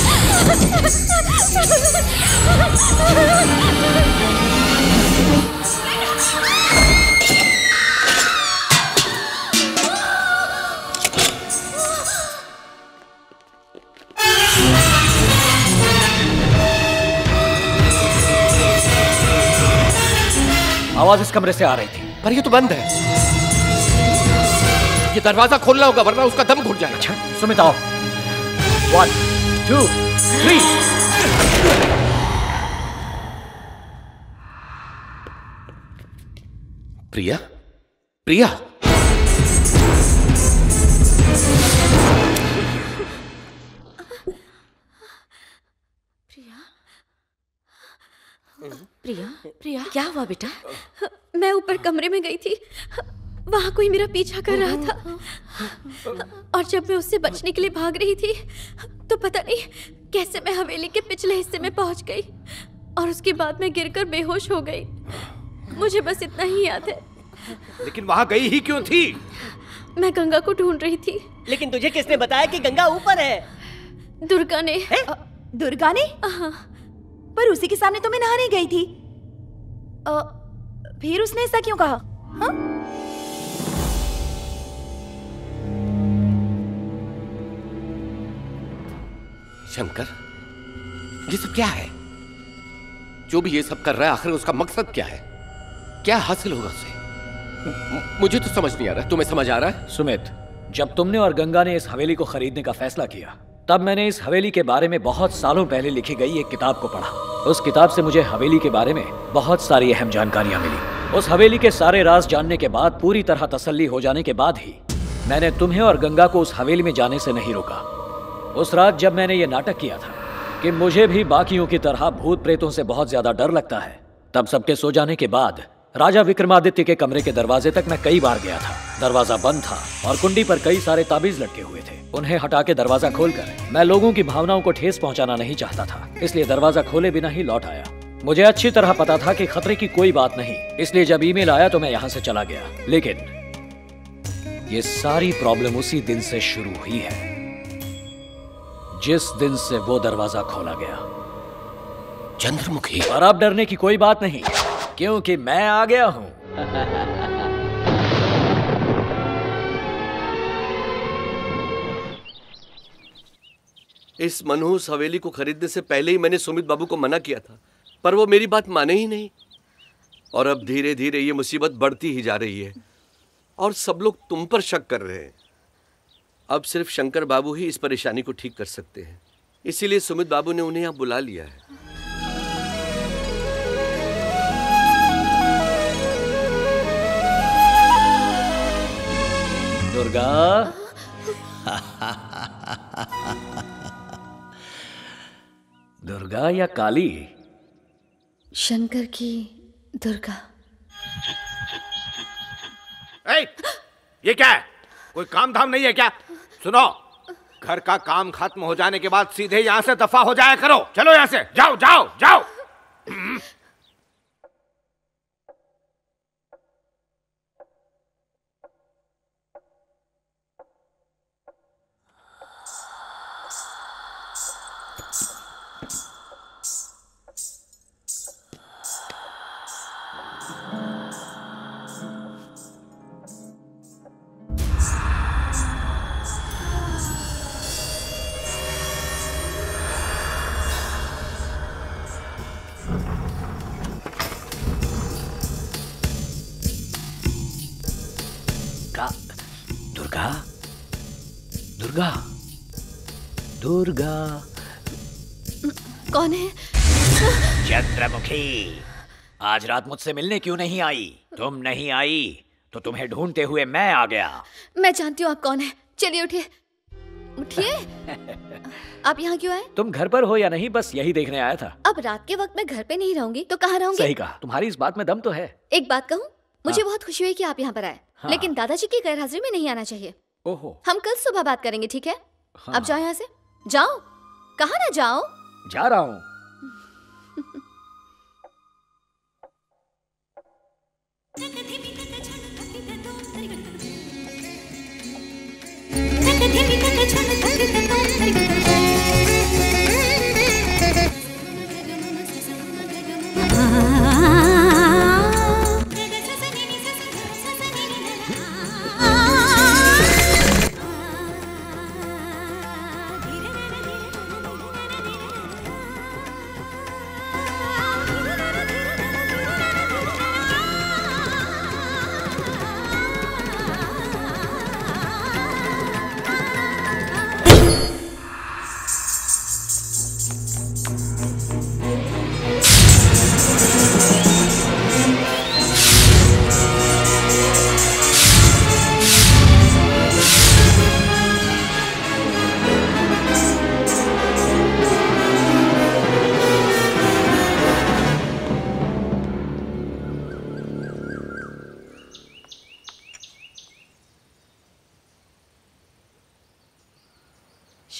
आवाज इस कमरे से आ रही थी, पर ये तो बंद है। ये दरवाजा खोलना होगा वरना उसका दम घुट जाएगा। अच्छा सुमित आओ। 1 2 3। प्रिया, प्रिया, प्रिया, प्रिया, प्रिया, क्या हुआ बेटा? मैं ऊपर कमरे में गई थी, वहाँ कोई मेरा पीछा कर रहा था और जब मैं उससे बचने के लिए भाग रही थी तो पता नहीं कैसे मैं हवेली के पिछले हिस्से में पहुँच गई और उसके बाद मैं गिरकर बेहोश हो गई। मुझे बस इतना ही याद है। लेकिन वहाँ गई ही क्यों थी? मैं गंगा को ढूंढ रही थी। लेकिन तुझे किसने बताया कि गंगा ऊपर है? दुर्गा ने। दुर्गा ने? पर उसी के सामने तो मैं नहाने गई थी। फिर उसने ऐसा क्यों कहा? हाँ? शंकर, ये सब क्या है? जो भी ये सब कर रहा है आखिर उसका मकसद क्या है? क्या हासिल होगा उसे? मुझे तो समझ नहीं आ रहा। तुम्हें समझ आ रहा है? सुमित, जब तुमने और गंगा ने इस हवेली को खरीदने का फैसला किया तब मैंने इस हवेली के बारे में बहुत सालों पहले लिखी गई एक किताब को पढ़ा। उस किताब से मुझे हवेली के बारे में बहुत सारी अहम जानकारियां मिली। उस हवेली के सारे राज जानने के बाद, पूरी तरह तसल्ली हो जाने के बाद ही मैंने तुम्हें और गंगा को उस हवेली में जाने से नहीं रोका। उस रात जब मैंने ये नाटक किया था कि मुझे भी बाकियों की तरह भूत प्रेतों से बहुत ज्यादा डर लगता है, तब सबके सो जाने के बाद राजा विक्रमादित्य के कमरे के दरवाजे तक मैं कई बार गया था। दरवाजा बंद था और कुंडी पर कई सारे ताबीज लटके हुए थे। उन्हें हटा के दरवाजा खोलकर मैं लोगों की भावनाओं को ठेस पहुंचाना नहीं चाहता था, इसलिए दरवाजा खोले बिना ही लौट आया। मुझे अच्छी तरह पता था कि खतरे की कोई बात नहीं, इसलिए जब ईमेल आया तो मैं यहाँ से चला गया। लेकिन ये सारी प्रॉब्लम उसी दिन से शुरू हुई है जिस दिन से वो दरवाजा खोला गया। चंद्रमुखी। और अब डरने की कोई बात नहीं, क्योंकि मैं आ गया हूं। इस मनहूस हवेली को खरीदने से पहले ही मैंने सुमित बाबू को मना किया था, पर वो मेरी बात माने ही नहीं। और अब धीरे धीरे ये मुसीबत बढ़ती ही जा रही है और सब लोग तुम पर शक कर रहे हैं। अब सिर्फ शंकर बाबू ही इस परेशानी को ठीक कर सकते हैं, इसीलिए सुमित बाबू ने उन्हें यहाँ बुला लिया है। दुर्गा, दुर्गा या काली? शंकर की दुर्गा। ये क्या है? कोई काम धाम नहीं है क्या? सुनो, घर का काम खत्म हो जाने के बाद सीधे यहाँ से दफा हो जाया करो। चलो यहाँ से, जाओ जाओ जाओ। दुर्गा, दुर्गा, दुर्गा। कौन है? चंद्रमुखी, आज रात मुझसे मिलने क्यों नहीं आई? तुम नहीं आई तो तुम्हें ढूंढते हुए मैं आ गया। मैं जानती हूँ आप कौन है। चलिए उठिए, उठिए। आप यहाँ क्यों आए? तुम घर पर हो या नहीं, बस यही देखने आया था। अब रात के वक्त मैं घर पे नहीं रहूंगी तो कहाँ रहूंगी? सही कहा, तुम्हारी इस बात में दम तो है। एक बात कहूँ, मुझे बहुत खुशी हुई कि आप यहाँ पर आए, लेकिन दादाजी की गैरहाजिरी में नहीं आना चाहिए। ओहो। हम कल सुबह बात करेंगे, ठीक है? अब जाओ यहाँ से, जाओ। कहाँ ना जाओ? जा रहा हूँ।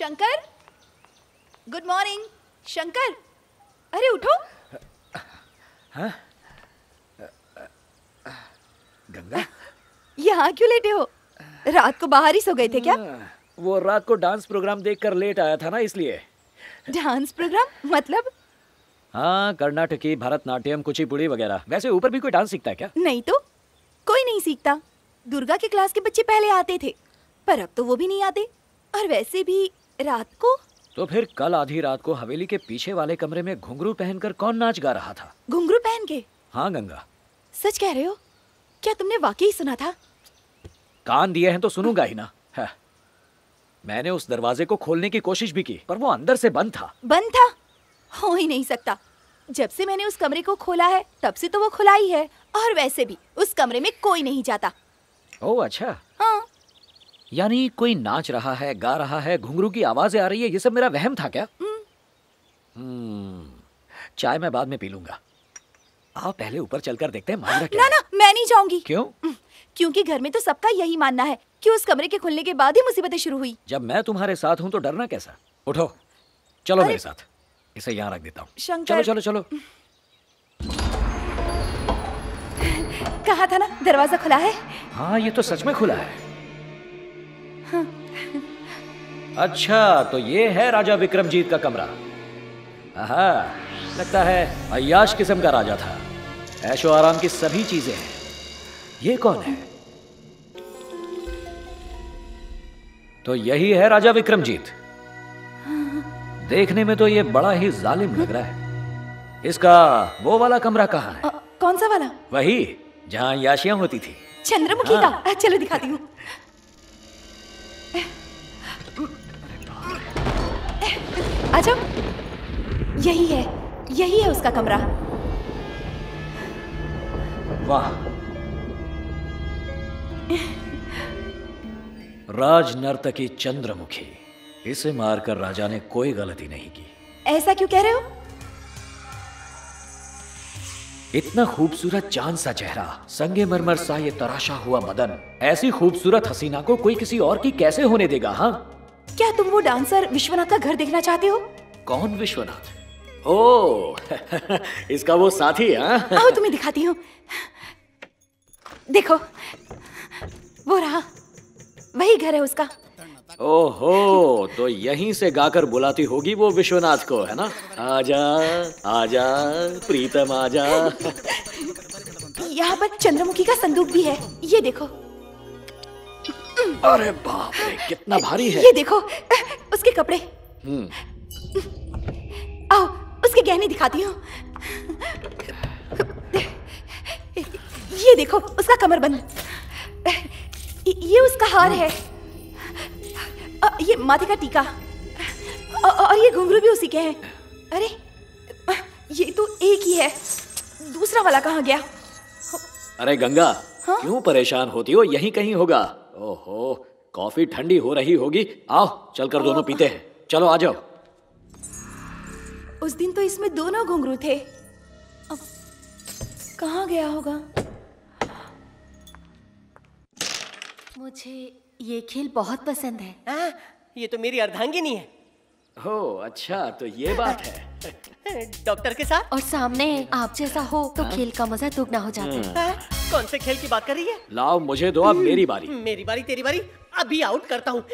Shankar, good morning. शंकर, अरे उठो। हाँ? गंगा, यहाँ क्यों लेटे हो? रात को बाहर ही सो गए थे क्या? वो रात को डांस प्रोग्राम देखकर लेट आया था ना, इसलिए। डांस प्रोग्राम मतलब? हाँ, कर्नाटकी, भरतनाट्यम, कुचिपुड़ी वगैरह। वैसे ऊपर भी कोई डांस सीखता है क्या? नहीं तो कोई नहीं सीखता। दुर्गा के क्लास के बच्चे पहले आते थे, पर अब तो वो भी नहीं आते। और वैसे भी रात को। तो फिर कल आधी रात को हवेली के पीछे वाले कमरे में घुंघरू पहनकर कौन नाच गा रहा था? घुंघरू पहन के? हाँ गंगा। सच कह रहे हो? क्या तुमने वाकई सुना था? कान दिए हैं तो सुनूंगा ही ना। है। मैंने उस दरवाजे को खोलने की कोशिश भी की, पर वो अंदर से बंद था। बंद था? हो ही नहीं सकता। जब से मैंने उस कमरे को खोला है तब से तो वो खुला ही है। और वैसे भी उस कमरे में कोई नहीं जाता। ओह अच्छा। हाँ। यानी कोई नाच रहा है, गा रहा है, घुंघरू की आवाजें आ रही है, ये सब मेरा वहम था क्या? चाय मैं बाद में पी लूंगा। आप पहले ऊपर चलकर देखते हैं माजरा क्या ना ना, मैं नहीं जाऊंगी। क्यों? क्योंकि घर में तो सबका यही मानना है कि उस कमरे के खुलने के बाद ही मुसीबतें शुरू हुई। जब मैं तुम्हारे साथ हूँ तो डरना कैसा? उठो, चलो मेरे साथ। इसे यहाँ रख देता हूँ। शंकर, चलो चलो चलो। कहा था ना दरवाजा खुला है। हाँ, ये तो सच में खुला है। हाँ। अच्छा, तो ये है राजा विक्रमजीत का कमरा। आहा, लगता है अय्याश किस्म का राजा था। ऐशो आराम की सभी चीजें हैं। ये कौन है? तो यही है राजा विक्रमजीत। देखने में तो ये बड़ा ही जालिम लग रहा है। इसका वो वाला कमरा कहाँ है? कौन सा वाला? वही जहाँ याशियां होती थी। चंद्रमुखी हाँ। का? चलो दिखाती हूँ। आजा। यही है उसका कमरा। वाह, राज नर्तकी चंद्रमुखी। इसे मारकर राजा ने कोई गलती नहीं की। ऐसा क्यों कह रहे हो? इतना खूबसूरत चांद सा चेहरा, संगमरमर सा ये तराशा हुआ बदन, ऐसी खूबसूरत हसीना को कोई किसी और की कैसे होने देगा? हाँ, क्या तुम वो डांसर विश्वनाथ का घर देखना चाहते हो? कौन विश्वनाथ? ओ इसका वो साथी है। आओ तुम्हें दिखाती हूँ। देखो, वो रहा, वही घर है उसका। ओहो, तो यहीं से गाकर बुलाती होगी वो विश्वनाथ को, है ना? आजा आजा प्रीतम आजा। यहाँ पर चंद्रमुखी का संदूक भी है, ये देखो। अरे बाप रे, कितना भारी है। ये देखो उसके कपड़े। आओ उसके गहने दिखाती हूँ। ये देखो उसका कमरबंद। ये उसका हार है। ये माथे का टीका। और ये घुंघरू भी उसी के हैं। अरे ये तो एक ही है, दूसरा वाला कहाँ गया? अरे गंगा, हाँ? क्यों परेशान होती हो? यहीं कहीं होगा। ओहो, कॉफी ठंडी हो रही होगी। आओ चलकर दोनों पीते हैं। चलो आ जाओ। उस दिन तो इसमें दोनों घुंघरू थे, अब कहाँ गया होगा? मुझे ये खेल बहुत पसंद है। ये तो मेरी अर्धांगिनी है। हो अच्छा, तो ये बात है। डॉक्टर के साथ। और सामने आप जैसा हो तो खेल का मजा दुगना हो जाता है। कौन से खेल की बात कर रही है? लाओ मुझे दो, अब मेरी बारी। मेरी बारी तेरी बारी, अभी आउट करता हूँ।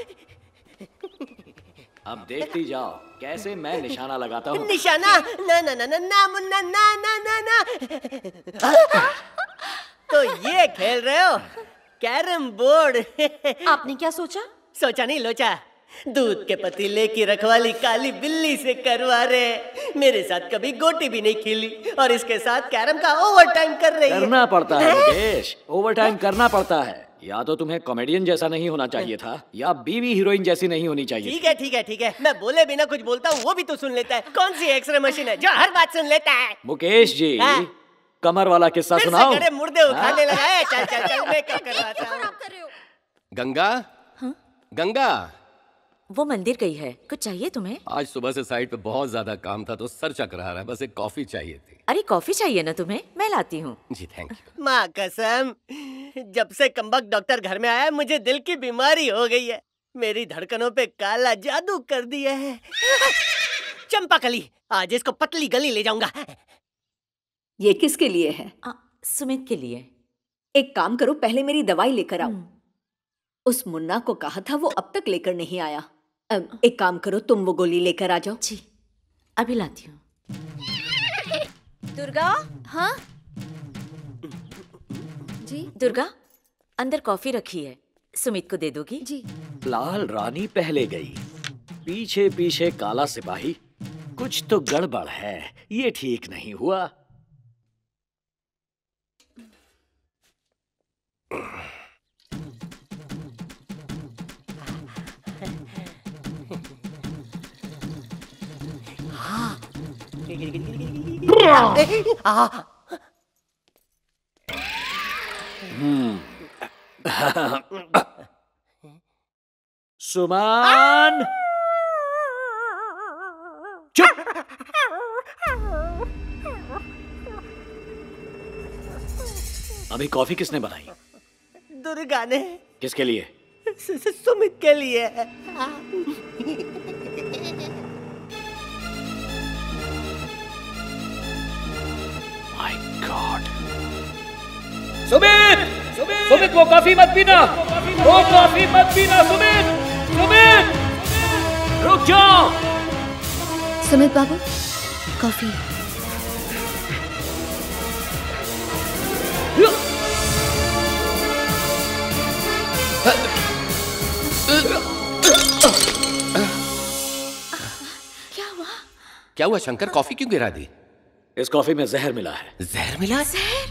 अब देखती जाओ कैसे मैं निशाना लगाता हूँ। निशाना? ना ना ना ना ना मुन्ना, ना ना ना ना। तो ये खेल रहे हो कैरम बोर्ड? आपने क्या सोचा? सोचा नहीं लोचा। दूध के पतीले की रखवाली काली बिल्ली से करवा रहे। मेरे साथ कभी गोटी भी नहीं खेली और इसके साथ कैरम का ओवर टाइम कर रही है। करना पड़ता है मुकेश, ओवर टाइम करना पड़ता है। या तो तुम्हें कॉमेडियन जैसा नहीं होना चाहिए था, या बीवी हीरोइन जैसी नहीं होनी चाहिए। ठीक है ठीक है ठीक है, मैं बोले बिना कुछ बोलता हूँ, वो भी तो सुन लेता है। कौन सी एक्सरे मशीन है जो हर बात सुन लेता है? मुकेश जी, कमर वाला किस्सा सुनाओ। फिर से मुर्दे उठाने लगा है। चल चल चल, मैं क्या कर रहा था? गंगा, गंगा, वो मंदिर गई है, कुछ चाहिए तुम्हें? आज सुबह से साइट पे बहुत ज्यादा काम था तो सर चकरा रहा है, बस एक कॉफी चाहिए थी। अरे कॉफी चाहिए ना तुम्हें, मैं लाती हूँ। जी थैंक यू। माँ कसम, जब से कमबख्त डॉक्टर घर में आया मुझे दिल की बीमारी हो गई है। मेरी धड़कनों पे काला जादू कर दिया है। चंपाकली, आज इसको पतली गली ले जाऊंगा। ये किसके लिए है? सुमित के लिए। एक काम करो, पहले मेरी दवाई लेकर आओ। उस मुन्ना को कहा था, वो अब तक लेकर नहीं आया। एक काम करो, तुम वो गोली लेकर आ जाओ। जी, अभी लाती हूँ। दुर्गा। हाँ जी। दुर्गा, अंदर कॉफी रखी है, सुमित को दे दोगी? जी। लाल रानी पहले गई, पीछे पीछे काला सिपाही। कुछ तो गड़बड़ है, ये ठीक नहीं हुआ। सुमन, चुप। अभी कॉफी किसने बनाई? दुर्गा ने। किसके लिए? सुमित के लिए। My God. सुमित, सुमित वो कॉफी मत पीना, वो कॉफी मत पीना। सुमित, सुमित, रुक जाओ। सुमित बाबू, कॉफी। क्या हुआ शंकर, कॉफी क्यों गिरा दी? इस कॉफी में जहर मिला है। जहर मिला? जहर?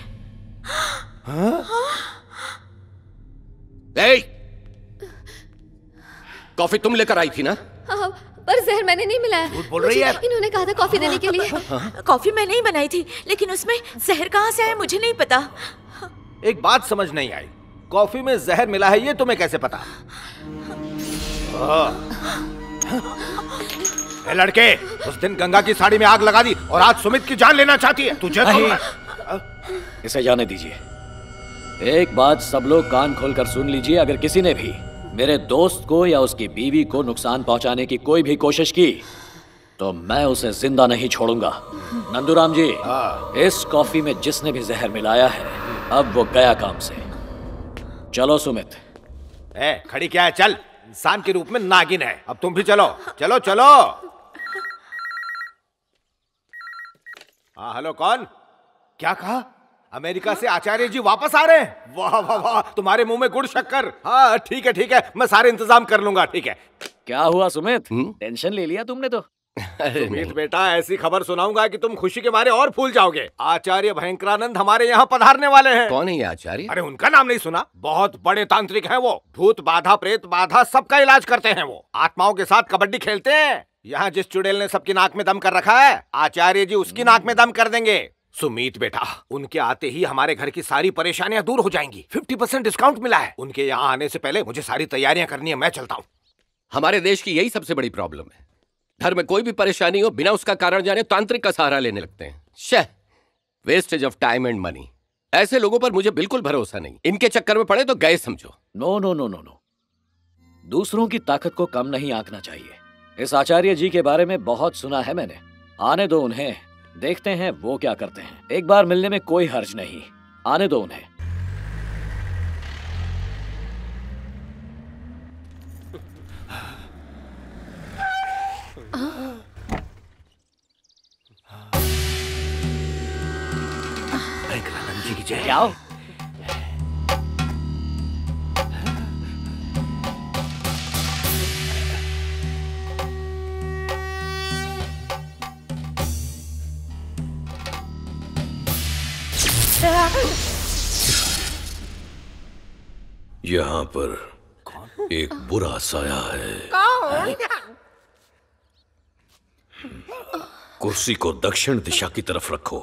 कॉफी तुम लेकर आई थी ना? पर जहर मैंने नहीं मिलाया। झूठ बोल रही है। इन्होंने कहा था कॉफी देने के लिए। कॉफी मैं नहीं बनाई थी, लेकिन उसमें जहर कहाँ से आया मुझे नहीं पता। एक बात समझ नहीं आई, कॉफी में जहर मिला है ये तुम्हें कैसे पता? ए लड़के, उस दिन गंगा की साड़ी में आग लगा दी और आज सुमित की जान लेना चाहती है। तुझे इसे जाने दीजिए। एक बात सब लोग कान खोलकर सुन लीजिए, अगर किसी ने भी मेरे दोस्त को या उसकी बीवी को नुकसान पहुंचाने की कोई भी कोशिश की तो मैं उसे जिंदा नहीं छोड़ूंगा। नंदूराम जी, इस कॉफी में जिसने भी जहर मिलाया है अब वो गया काम से। चलो सुमित। खड़ी क्या है, चल। इंसान के रूप में नागिन है, अब तुम भी चलो। चलो चलो। हाँ हेलो, कौन? क्या कहा? अमेरिका से आचार्य जी वापस आ रहे हैं? वाह वाह वाह, तुम्हारे मुंह में गुड़ शक्कर। हाँ ठीक है, मैं सारे इंतजाम कर लूंगा। ठीक है। क्या हुआ सुमित, टेंशन ले लिया तुमने तो? सुमित बेटा, ऐसी खबर सुनाऊंगा कि तुम खुशी के मारे और फूल जाओगे। आचार्य भयंकरानंद हमारे यहाँ पधारने वाले हैं। कौन है ये आचार्य? अरे उनका नाम नहीं सुना? बहुत बड़े तांत्रिक हैं वो। भूत बाधा, प्रेत बाधा, सबका इलाज करते हैं वो। आत्माओं के साथ कबड्डी खेलते हैं। यहाँ जिस चुड़ैल ने सबकी नाक में दम कर रखा है, आचार्य जी उसकी नाक में दम कर देंगे। सुमित बेटा, उनके आते ही हमारे घर की सारी परेशानियां दूर हो जाएंगी। 50% डिस्काउंट मिला है। उनके यहाँ आने से पहले मुझे सारी तैयारियां करनी है। मैं चलता हूँ। हमारे देश की यही सबसे बड़ी प्रॉब्लम है। घर में कोई भी परेशानी हो, बिना उसका कारण जाने तांत्रिक का सहारा लेने लगते हैं। शह, wastage of time and money. ऐसे लोगों पर मुझे बिल्कुल भरोसा नहीं। इनके चक्कर में पड़े तो गए समझो। No no no no no, दूसरों की ताकत को कम नहीं आंकना चाहिए। इस आचार्य जी के बारे में बहुत सुना है मैंने। आने दो उन्हें, देखते हैं वो क्या करते हैं। एक बार मिलने में कोई हर्ज नहीं, आने दो उन्हें। भयंकरानंद जी की जय। क्या? यहाँ पर एक बुरा साया है। कुर्सी को दक्षिण दिशा की तरफ रखो।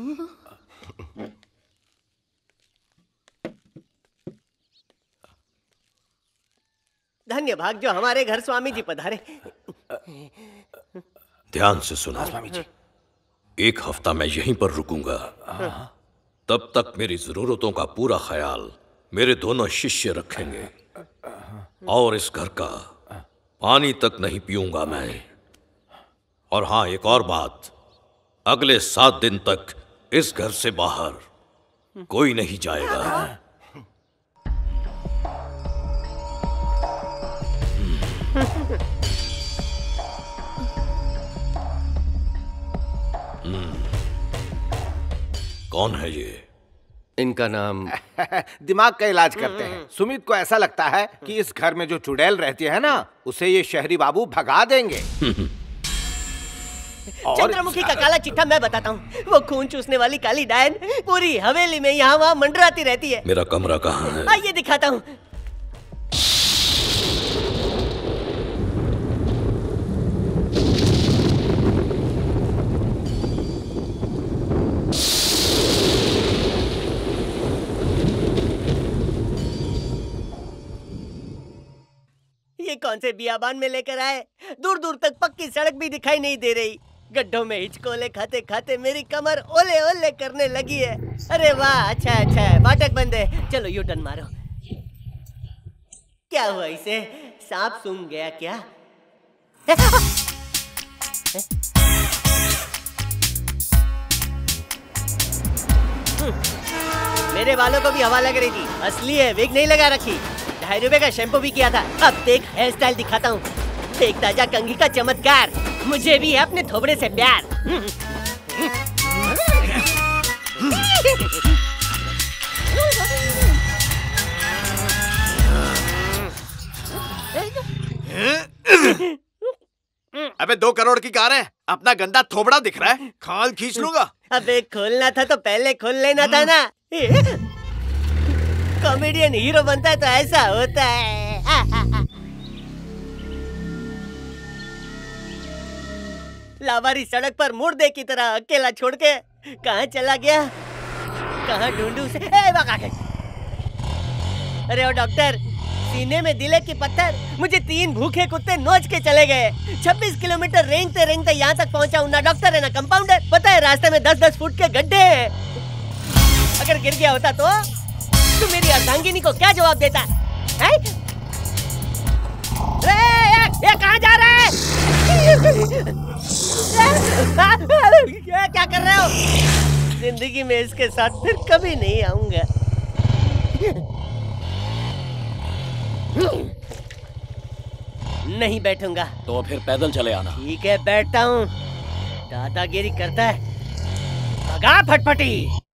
धन्य भाग जो हमारे घर स्वामी जी पधारे। ध्यान से सुनो स्वामी जी, एक हफ्ता मैं यहीं पर रुकूंगा। तब तक मेरी जरूरतों का पूरा ख्याल मेरे दोनों शिष्य रखेंगे। और इस घर का पानी तक नहीं पीऊंगा मैं। और हाँ, एक और बात, अगले 7 दिन तक इस घर से बाहर कोई नहीं जाएगा। कौन है ये? इनका नाम दिमाग का इलाज करते हैं। सुमित को ऐसा लगता है कि इस घर में जो चुड़ैल रहती है ना, उसे ये शहरी बाबू भगा देंगे। चंद्रमुखी का काला चिट्ठा मैं बताता हूँ। वो खून चूसने वाली काली डायन पूरी हवेली में यहाँ वहाँ मंडराती रहती है। मेरा कमरा कहाँ है? आइए दिखाता हूँ। ये कौन से बियाबान में लेकर आए? दूर दूर तक पक्की सड़क भी दिखाई नहीं दे रही। गड्ढों में हिचकोले खाते खाते मेरी कमर ओले ओले करने लगी है। अरे वाह, अच्छा अच्छा है, फाटक बंद है। चलो यू टर्न मारो। क्या हुआ इसे? सांप सूंघ गया क्या? मेरे बालों को भी हवा लग रही थी। असली है, विग नहीं लगा रखी। 2.5 रुपए का शैम्पू भी किया था। अब देख हेयर स्टाइल दिखाता हूँ। एक ताजा कंघी का चमत्कार। मुझे भी है अपने थोबड़े से प्यार। अबे 2 करोड़ की कार है, अपना गंदा थोबड़ा दिख रहा है, खाल खींच लूंगा। अबे खोलना था तो पहले खोल लेना था ना। कॉमेडियन हीरो बनता है तो ऐसा होता है। लावारी सड़क पर मुर्दे की तरह अकेला छोड़ के कहाँ चला गया? कहाँ ढूंढूं उसे? अरे ओ डॉक्टर, सीने में दिले की पत्थर। मुझे 3 भूखे कुत्ते नोच के चले गए। 26 किलोमीटर रेंगते रेंगते यहाँ तक पहुँचा हूँ। ना डॉक्टर है ना कंपाउंडर। पता है रास्ते में 10-10 फुट के गड्ढे हैं। अगर गिर गया होता तो मेरी अर्धांगिनी को क्या जवाब देता है? ये कहाँ जा रहा है? क्या कर रहे हो? जिंदगी में इसके साथ फिर कभी नहीं आऊंगा। नहीं बैठूंगा। तो फिर पैदल चले आना। ठीक है, बैठता हूँ। दादागिरी करता है, भगा फटफटी।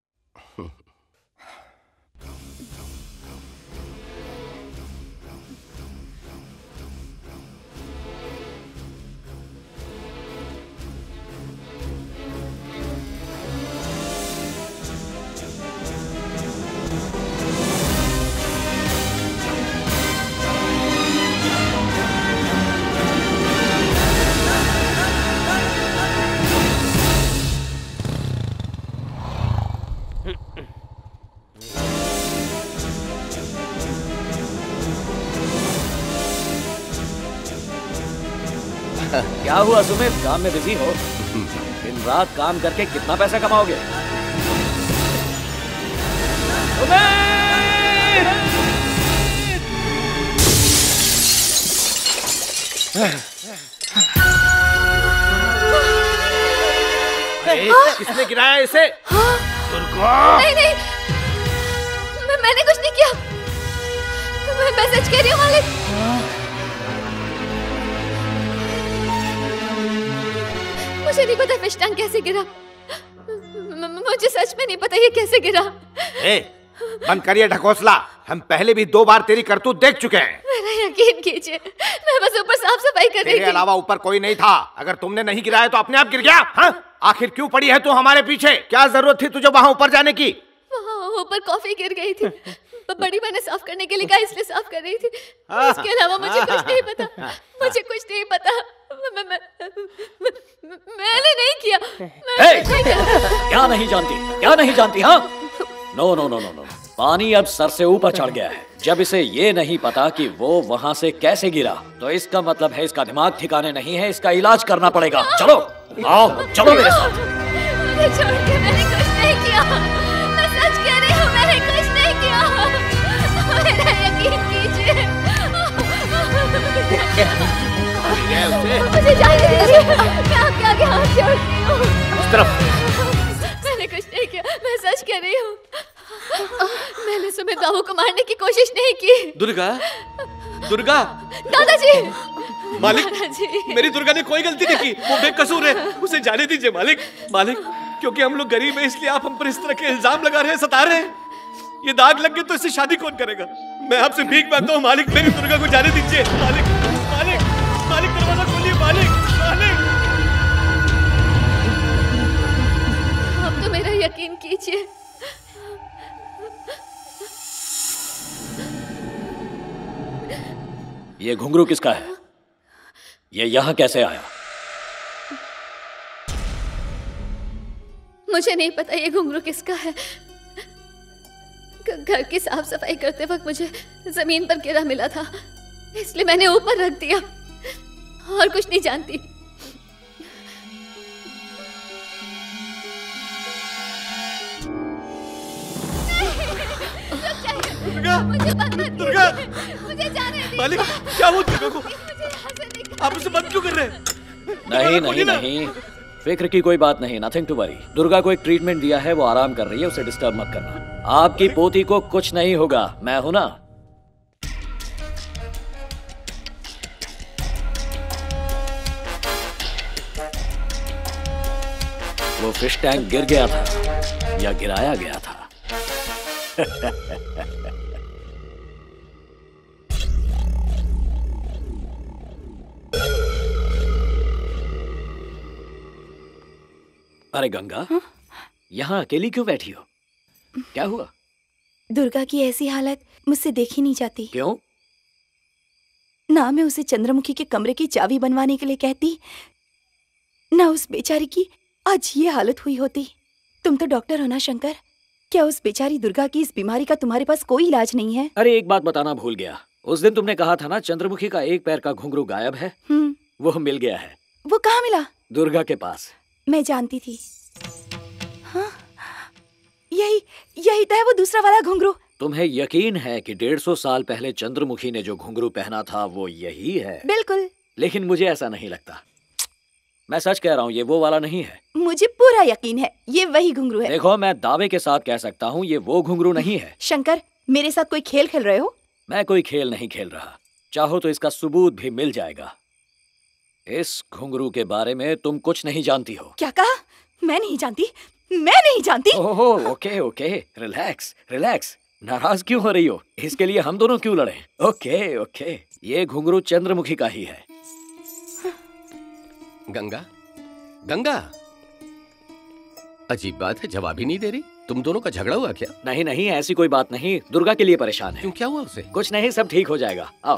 क्या हुआ सुमित, काम में बिजी हो? दिन रात काम करके कितना पैसा कमाओगे? किसने गिराया इसे? नहीं नहीं, मैंने कुछ नहीं किया। मैं सच कह रही हूँ मालिक। मुझे नहीं पता फिश टैंक कैसे गिरा। मुझे सच में नहीं पता ये कैसे गिरा। बंद करिए ढकोसला। हम पहले भी 2 बार तेरी करतूत देख चुके हैं। मेरा यकीन कीजिए, मैं बस ऊपर साफ सफाई कर रही थी। तेरे अलावा ऊपर कोई नहीं था। अगर तुमने नहीं गिराया तो अपने आप गिर गया। हाँ? आखिर क्यों पड़ी है तू हमारे पीछे? क्या जरूरत थी तुझे वहाँ ऊपर जाने की? वहाँ ऊपर कॉफी गिर गई थी। बड़ी मैंने साफ करने के लिए कहा, इसलिए साफ कर रही थी। इसके अलावा मुझे कुछ नहीं पता। मुझे कुछ नहीं पता। मैंने नहीं किया। क्या नहीं जानती? क्या नहीं जानती? हाँ, no no no no no. पानी अब सर से ऊपर चढ़ गया है। जब इसे ये नहीं पता कि वो वहाँ से कैसे गिरा, तो इसका मतलब है इसका दिमाग ठिकाने नहीं है। इसका इलाज करना पड़ेगा। चलो आओ, चलो मेरे साथ। मुझे छोड़ के मैंने कुछ नहीं किया। मैं सच कह रही हूँ, मैंने कुछ नहीं किया। मेरा यकीन कीजिए। मैं सच कह रही हूँ। मैंने सुमित बाबू को मारने की कोशिश नहीं की। दुर्गा, दुर्गा। दादाजी। मालिक, दादाजी। मेरी दुर्गा ने कोई गलती नहीं की, वो बेकसूर है, उसे जाने दीजिए मालिक। मालिक, क्योंकि हम लोग गरीब हैं इसलिए आप हम पर इस तरह के इल्जाम लगा रहे हैं, सता रहे हैं। ये दाग लग गए तो इससे शादी कौन करेगा? मैं आपसे भीख मांगता हूँ मालिक, मेरी दुर्गा को जाने दीजिए। मालिक, मालिक, मालिक दरवाजा खोलिए मालिक, मालिक। अब तो मेरा यकीन कीजिए। ये घुंघरू किसका है? ये यहाँ कैसे आया? मुझे नहीं पता ये घुंघरू किसका है। घर की साफ सफाई करते वक्त मुझे जमीन पर गिरा मिला था, इसलिए मैंने ऊपर रख दिया, और कुछ नहीं जानती। दुर्गा, मुझे जाने दीजिए। मालिक, क्या हुआ दुर्गा को? आप उसे बंद क्यों कर रहे हैं? नहीं नहीं नहीं, फिक्र की कोई बात नहीं, नथिंग टू वरी। दुर्गा को एक ट्रीटमेंट दिया है, वो आराम कर रही है, उसे डिस्टर्ब मत करना। आपकी पोती को कुछ नहीं होगा, मैं हूं ना। वो फिश टैंक गिर गया था या गिराया गया था? अरे गंगा, यहाँ अकेली क्यों बैठी हो? क्या हुआ? दुर्गा की ऐसी हालत मुझसे देखी नहीं जाती। क्यों? ना मैं उसे चंद्रमुखी के कमरे की चाबी बनवाने के लिए कहती, ना उस बेचारी की आज ये हालत हुई होती। तुम तो डॉक्टर हो ना शंकर, क्या उस बेचारी दुर्गा की इस बीमारी का तुम्हारे पास कोई इलाज नहीं है? अरे एक बात बताना भूल गया, उस दिन तुमने कहा था ना चंद्रमुखी का एक पैर का घुंघरू गायब है। वो मिल गया है। वो कहाँ मिला? दुर्गा के पास। मैं जानती थी। हाँ? यही तो है वो दूसरा वाला घुंघरू। तुम्हें यकीन है कि 150 साल पहले चंद्रमुखी ने जो घुंघरू पहना था वो यही है? बिल्कुल। लेकिन मुझे ऐसा नहीं लगता। मैं सच कह रहा हूँ, ये वो वाला नहीं है। मुझे पूरा यकीन है ये वही घुंघरू है। देखो, मैं दावे के साथ कह सकता हूँ ये वो घुंघरू नहीं है। शंकर, मेरे साथ कोई खेल खेल रहे हो? मैं कोई खेल नहीं खेल रहा, चाहो तो इसका सबूत भी मिल जाएगा। इस घुंघरू के बारे में तुम कुछ नहीं जानती हो। क्या कहा? मैं नहीं जानती, मैं नहीं जानती। ओहो, ओके ओके, रिलैक्स रिलैक्स। नाराज क्यों हो रही हो? इसके लिए हम दोनों क्यों लड़े? ओके ओके, ये घुंघरू चंद्रमुखी का ही है। गंगा, गंगा, अजीब बात है, जवाब ही नहीं दे रही। तुम दोनों का झगड़ा हुआ क्या? नहीं नहीं, ऐसी कोई बात नहीं, दुर्गा के लिए परेशान है। क्यों, क्या हुआ उसे? कुछ नहीं, सब ठीक हो जाएगा, आओ।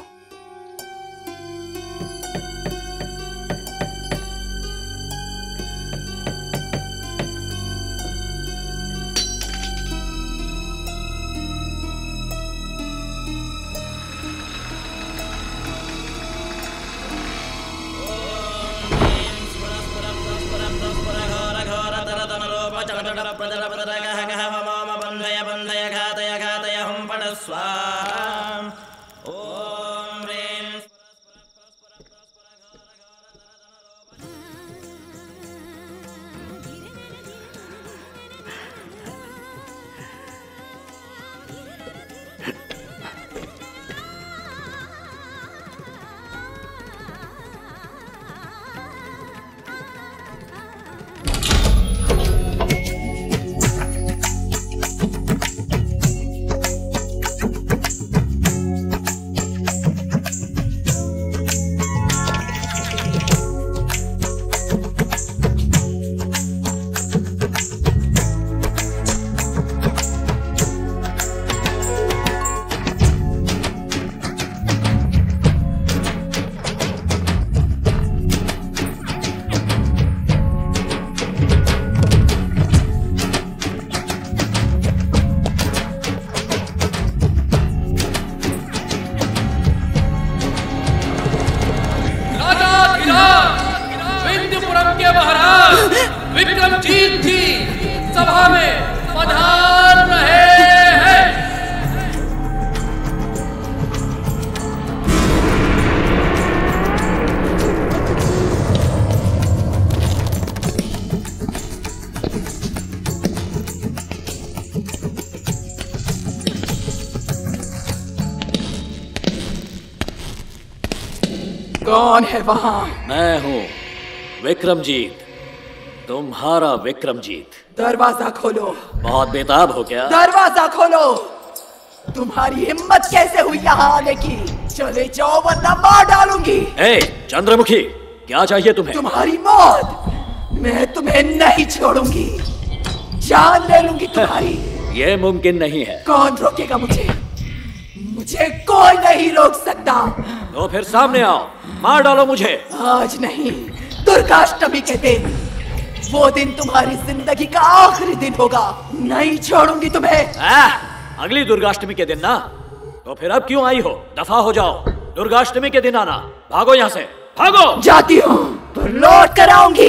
कौन है वहाँ? मैं हूँ विक्रमजीत, तुम्हारा विक्रमजीत। दरवाजा खोलो। बहुत बेताब हो क्या? दरवाजा खोलो। तुम्हारी हिम्मत कैसे हुई यहाँ आने की? चले जाओ वरना मार डालूंगी। ए, चंद्रमुखी, क्या चाहिए तुम्हें? तुम्हारी मौत। मैं तुम्हें नहीं छोड़ूंगी, जान ले लूंगी तुम्हारी। ये मुमकिन नहीं है। कौन रोकेगा मुझे? मुझे कोई नहीं रोक सकता। तो फिर सामने आओ, मार डालो मुझे। आज नहीं, दुर्गाष्टमी के दिन। वो दिन तुम्हारी जिंदगी का आखिरी दिन होगा। नहीं छोड़ूंगी तुम्हें। अगली दुर्गाष्टमी के दिन ना? तो फिर अब क्यों आई हो? दफा हो जाओ। दुर्गाष्टमी के दिन आना। भागो यहाँ से, भागो। जाती हूँ तो लौट कर आऊंगी।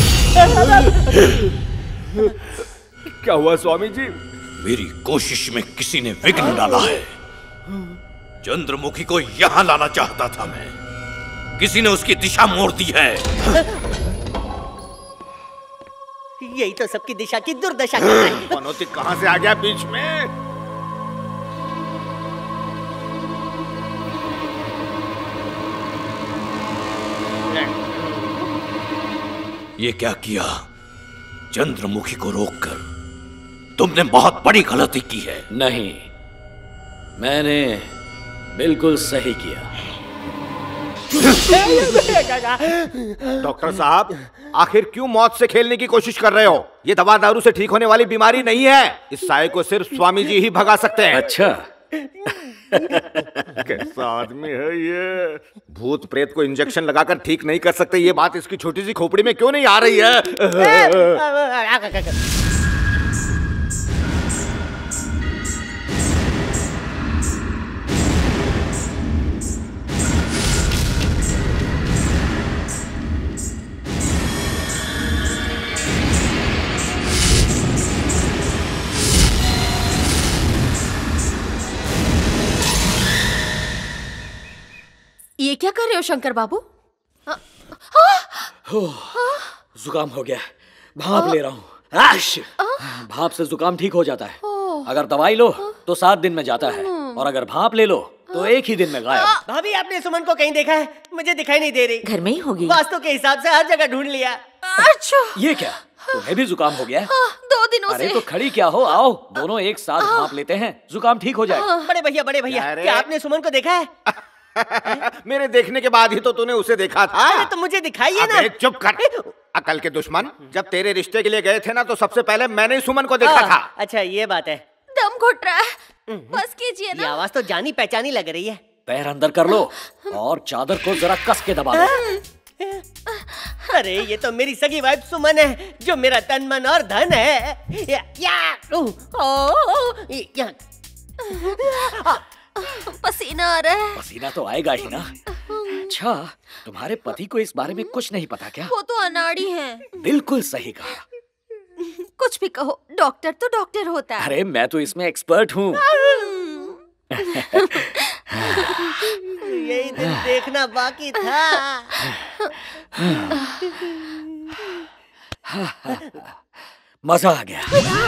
क्या हुआ स्वामी जी? मेरी कोशिश में किसी ने विघ्न डाला है। चंद्रमुखी को यहाँ लाना चाहता था मैं, किसी ने उसकी दिशा मोड़ दी है। यही तो सबकी दिशा की दुर्दशा कर रहा है। पनौती कहाँ से आ गया बीच में? ये क्या किया? चंद्रमुखी को रोककर तुमने बहुत बड़ी गलती की है। नहीं, मैंने बिल्कुल सही किया। डॉक्टर साहब, आखिर क्यों मौत से खेलने की कोशिश कर रहे हो? ये दवा दारू से ठीक होने वाली बीमारी नहीं है। इस साये को सिर्फ स्वामी जी ही भगा सकते हैं। अच्छा। कैसा आदमी है ये? भूत प्रेत को इंजेक्शन लगाकर ठीक नहीं कर सकते, ये बात इसकी छोटी सी खोपड़ी में क्यों नहीं आ रही है? ये क्या कर रहे हो शंकर बाबू? जुकाम हो गया, भाप ले रहा हूँ। भाप से जुकाम ठीक हो जाता है। अगर दवाई लो तो 7 दिन में जाता है, और अगर भाप ले लो तो 1 ही दिन में गायब। भाभी, आपने सुमन को कहीं देखा है? मुझे दिखाई नहीं दे रही। घर में ही होगी। वास्तु के हिसाब से हर जगह ढूंढ लिया। अच्छा, ये क्या, तुम्हें भी जुकाम हो गया? 2 दिनों अरे से। तो खड़ी क्या हो, आओ दोनों एक साथ भाप लेते हैं, जुकाम ठीक हो जाए। बड़े भैया, क्या आपने सुमन को देखा है? मेरे देखने के बाद ही तो तूने उसे देखा था। अरे तो मुझे दिखाइए ना। चुप कर, अकल के दुश्मन। जब तेरे रिश्ते के लिए गए थे ना, तो सबसे पहले मैंने ही सुमन को देखा था। अच्छा, ये बात है। दम घुट रहा है, बस कीजिए ना। ये आवाज तो जानी पहचानी लग रही है। पैर अंदर कर लो और चादर को जरा कस के दबा लो। अरे ये तो मेरी सगी वाइफ सुमन है, जो मेरा तन मन और धन है। पसीना आ रहा है। पसीना तो आएगा ही ना। अच्छा, तुम्हारे पति को इस बारे में कुछ नहीं पता क्या? वो तो अनाड़ी हैं। बिल्कुल सही कहा। कुछ भी कहो, डॉक्टर तो डॉक्टर होता है। अरे मैं तो इसमें एक्सपर्ट हूँ। यही दिन देखना बाकी था। मजा आ गया।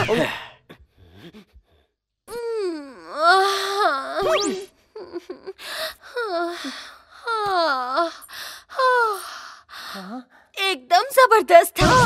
एकदम जबरदस्त था।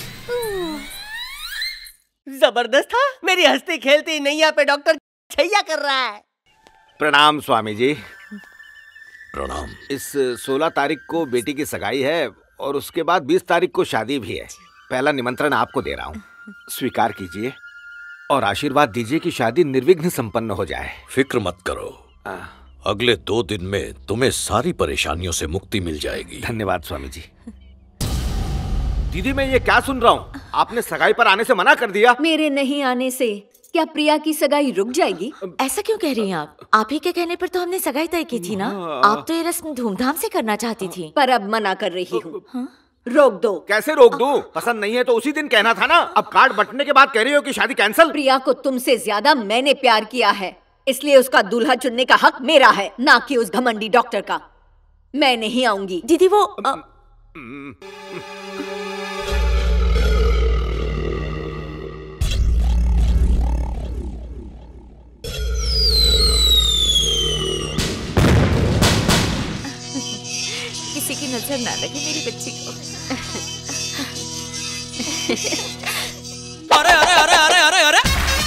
जबरदस्त था? मेरी हंसती खेलती नैया पे डॉक्टर छैया कर रहा है। प्रणाम स्वामी जी। प्रणाम। इस 16 तारीख को बेटी की सगाई है, और उसके बाद 20 तारीख को शादी भी है। पहला निमंत्रण आपको दे रहा हूँ, स्वीकार कीजिए और आशीर्वाद दीजिए कि शादी निर्विघ्न संपन्न हो जाए। फिक्र मत करो, अगले 2 दिन में तुम्हें सारी परेशानियों से मुक्ति मिल जाएगी। धन्यवाद स्वामी जी। दीदी, मैं ये क्या सुन रहा हूँ? आपने सगाई पर आने से मना कर दिया। मेरे नहीं आने से क्या प्रिया की सगाई रुक जाएगी? ऐसा क्यों कह रही हैं आप ही के कहने पर तो हमने सगाई तय की थी ना। आप तो ये रस्म धूमधाम से करना चाहती थी। पर अब मना कर रही हूँ। रोक दो। कैसे रोक दूं? पसंद नहीं है तो उसी दिन कहना था ना। अब कार्ड बंटने के बाद कह रही हो कि शादी कैंसिल। प्रिया को तुमसे ज्यादा मैंने प्यार किया है, इसलिए उसका दूल्हा चुनने का हक मेरा है, ना कि उस घमंडी डॉक्टर का। मैं नहीं आऊंगी। दीदी वो नजर ना लगे मेरी बच्ची को। अरे अरे अरे अरे अरे अरे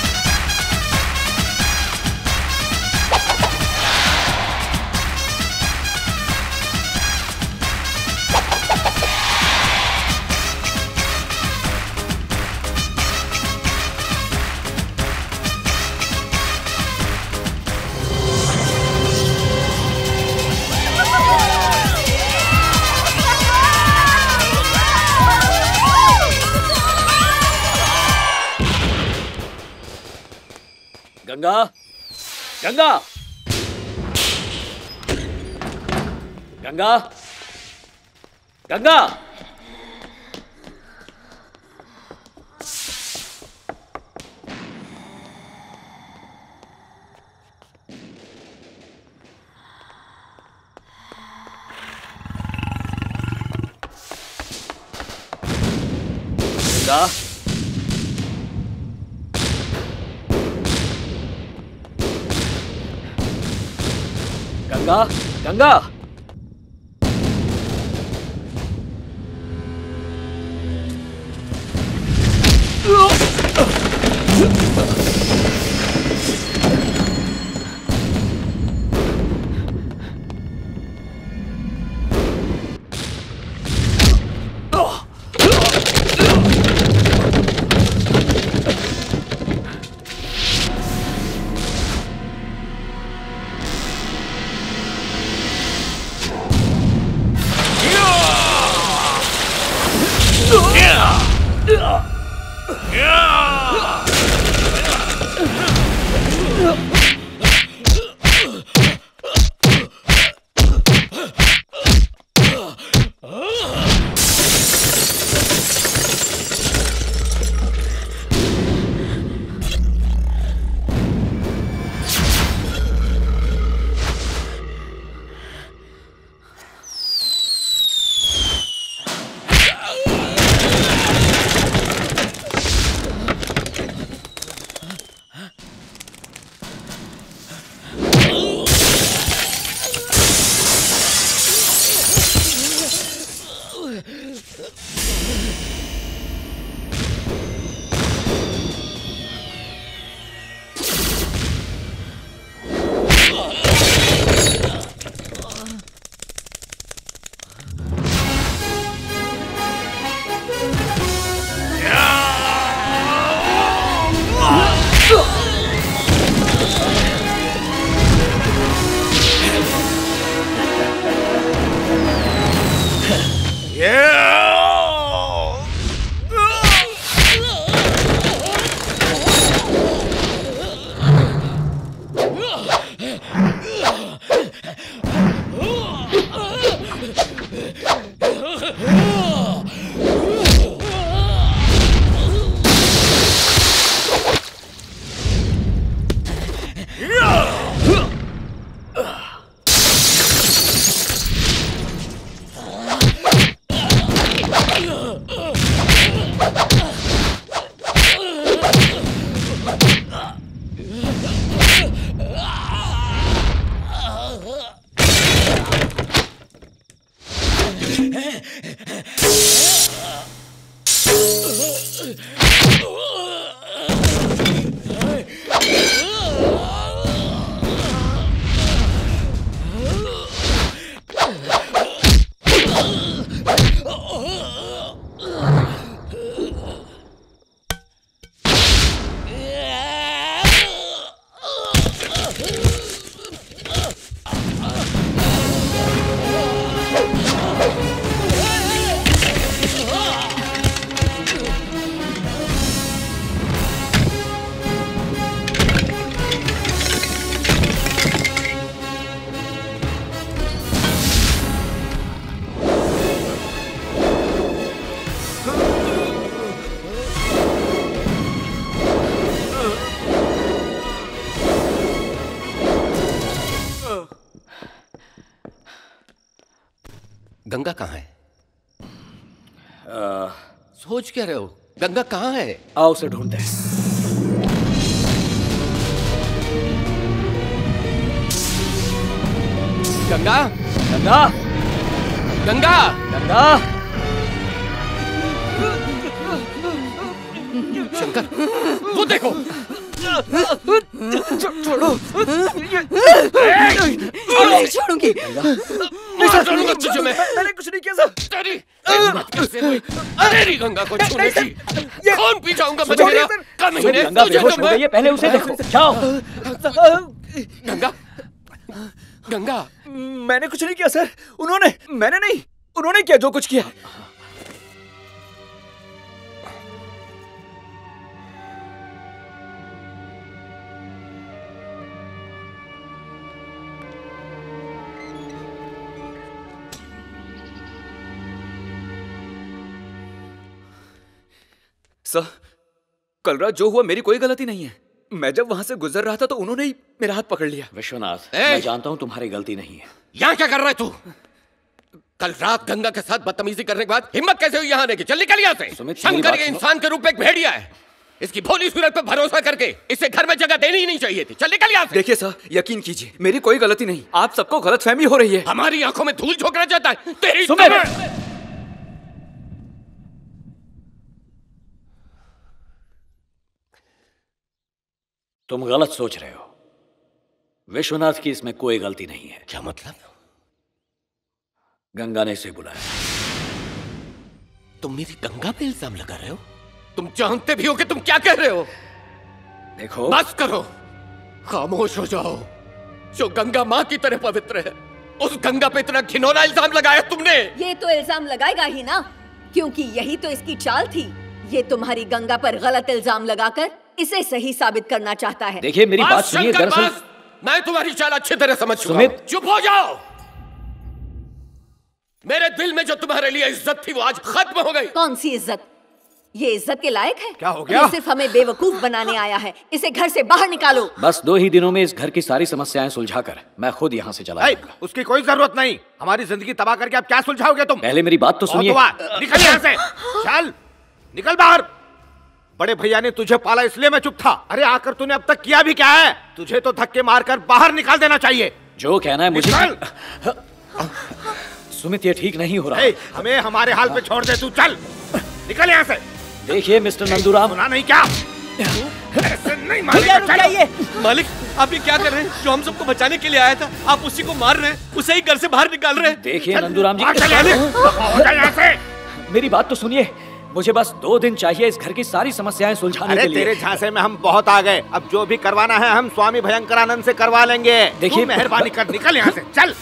गंगा, गंगा, गंगा, गंगा। गंगा, गंगा, गंगा। गंगा कहाँ है? सोच क्या रहे हो? गंगा कहाँ है? आओ उसे ढूंढते हैं। गंगा, गंगा, गंगा गंगा शंकर, वो देखो। छोड़ो। नहीं छोड़ूंगी। नहीं छोड़ूंगा तुझे मैं। मैंने कुछ नहीं किया सर। तेरी गंगा को छूने की कौन पीछाऊंगा मैं तेरा? गंगा बेहोश हो गई है, पहले उसे देखो। जाओ। गंगा, गंगा, मैंने कुछ नहीं किया सर। मैंने नहीं, उन्होंने किया जो कुछ किया। सर, कल रात जो हुआ मेरी कोई गलती नहीं है। मैं जब वहां से गुजर रहा था तो उन्होंने ही मेरा हाथ पकड़ लिया। विश्वनाथ, मैं जानता हूं तुम्हारी गलती नहीं है। यहाँ क्या कर रहा है तू? कल रात गंगा के साथ बदतमीजी करने के बाद हिम्मत कैसे हुई यहाँ आने की? चल निकल यहाँ से। शंकर ये इंसान के रूप में एक भेड़िया है। इसकी भोली सूरत पर भरोसा करके इसे घर में जगह देनी ही नहीं चाहिए थी। चल निकल यहाँ से। देखिए सर, यकीन कीजिए, मेरी कोई गलती नहीं। आप सबको गलतफहमी हो रही है। हमारी आंखों में धूल झोंकना चाहता है। तेरी तुम गलत सोच रहे हो। विश्वनाथ की इसमें कोई गलती नहीं है। क्या मतलब? गंगा ने इसे बुलाया। तुम मेरी गंगा पे इल्जाम लगा रहे हो? तुम जानते भी हो कि तुम क्या कह रहे हो? देखो, बस करो, खामोश हो जाओ। जो गंगा माँ की तरह पवित्र है, उस गंगा पे इतना घिनौना इल्जाम लगाया तुमने। ये तो इल्जाम लगाएगा ही ना, क्योंकि यही तो इसकी चाल थी। ये तुम्हारी गंगा पर गलत इल्जाम लगाकर इसे सही साबित करना चाहता है। देखिए मेरी बात सुनिए। दरअसल मैं तुम्हारी चाल अच्छी तरह समझ चुका हूं। सुमित, चुप हो जाओ। मेरे दिल में जो तुम्हारे लिए इज्जत थी वो आज खत्म हो गई। कौन सी इज्जत? ये इज्जत के लायक है? क्या हो गया? ये सिर्फ हमें बेवकूफ बनाने आया है। इसे घर से बाहर निकालो। बस 2 ही दिनों में इस घर की सारी समस्याएं सुलझाकर मैं खुद यहाँ से चला जाऊंगा। उसकी कोई जरूरत नहीं। हमारी जिंदगी तबाह करके आप क्या सुलझाओगे तुम? पहले मेरी बात तो सुनिए। निकल यहाँ से। चल निकल बाहर। बड़े भैया ने तुझे पाला इसलिए मैं चुप था। अरे आकर तूने अब तक किया भी क्या है? तुझे तो धक्के मारकर बाहर निकाल देना चाहिए। जो कहना है मुझे। सुमित, ये ठीक नहीं हो रहा। हमें हमारे हाल पे छोड़ दे। तू चल निकल यहाँ से। देखिए मिस्टर नंदूराम, सुना नहीं क्या? ऐसे नहीं मालिक, आप ये क्या कर रहे हैं? जो हम सबको बचाने के लिए आया था, आप उसी को मार रहे हैं, उसे ही घर से बाहर निकाल रहे हैं। देखिए नंदूराम जी, यहाँ से। मेरी बात तो सुनिए। मुझे बस 2 दिन चाहिए इस घर की सारी समस्याएं सुलझाने के लिए। तेरे झांसे में हम बहुत आ गए। अब जो भी करवाना है हम स्वामी भयंकरानंद से करवा लेंगे। देखिए, मेहरबानी कर, निकल यहाँ से। चल।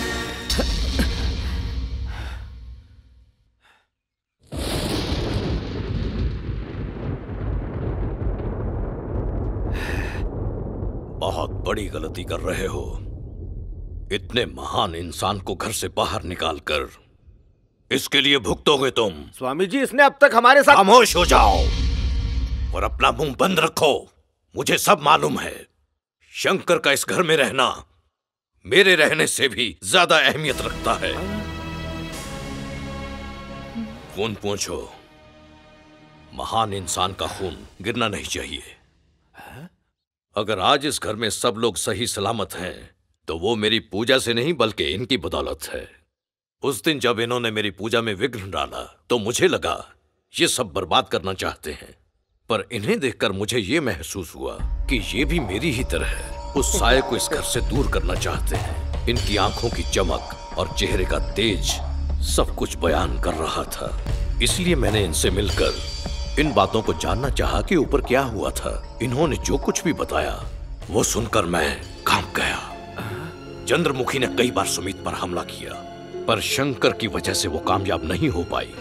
बहुत बड़ी गलती कर रहे हो। इतने महान इंसान को घर से बाहर निकालकर इसके लिए भुगतोगे तुम। स्वामी जी, इसने अब तक हमारे साथ। खामोश हो जाओ और अपना मुंह बंद रखो। मुझे सब मालूम है। शंकर का इस घर में रहना मेरे रहने से भी ज्यादा अहमियत रखता है। खून पूछो। महान इंसान का खून गिरना नहीं चाहिए। अगर आज इस घर में सब लोग सही सलामत हैं तो वो मेरी पूजा से नहीं बल्कि इनकी बदौलत है। उस दिन जब इन्होंने मेरी पूजा में विघ्न डाला तो मुझे लगा ये सब बर्बाद करना चाहते हैं, पर इन्हें देखकर मुझे ये महसूस हुआ कि ये भी मेरी ही तरह उस साये को इस घर से दूर करना चाहते हैं। इनकी आंखों की चमक और चेहरे का तेज सब कुछ बयान कर रहा था। इसलिए मैंने इनसे मिलकर इन बातों को जानना चाहा कि ऊपर क्या हुआ था। इन्होंने जो कुछ भी बताया वो सुनकर मैं कांप गया। चंद्रमुखी ने कई बार सुमित पर हमला किया, पर शंकर की वजह से वो कामयाब नहीं हो पाई।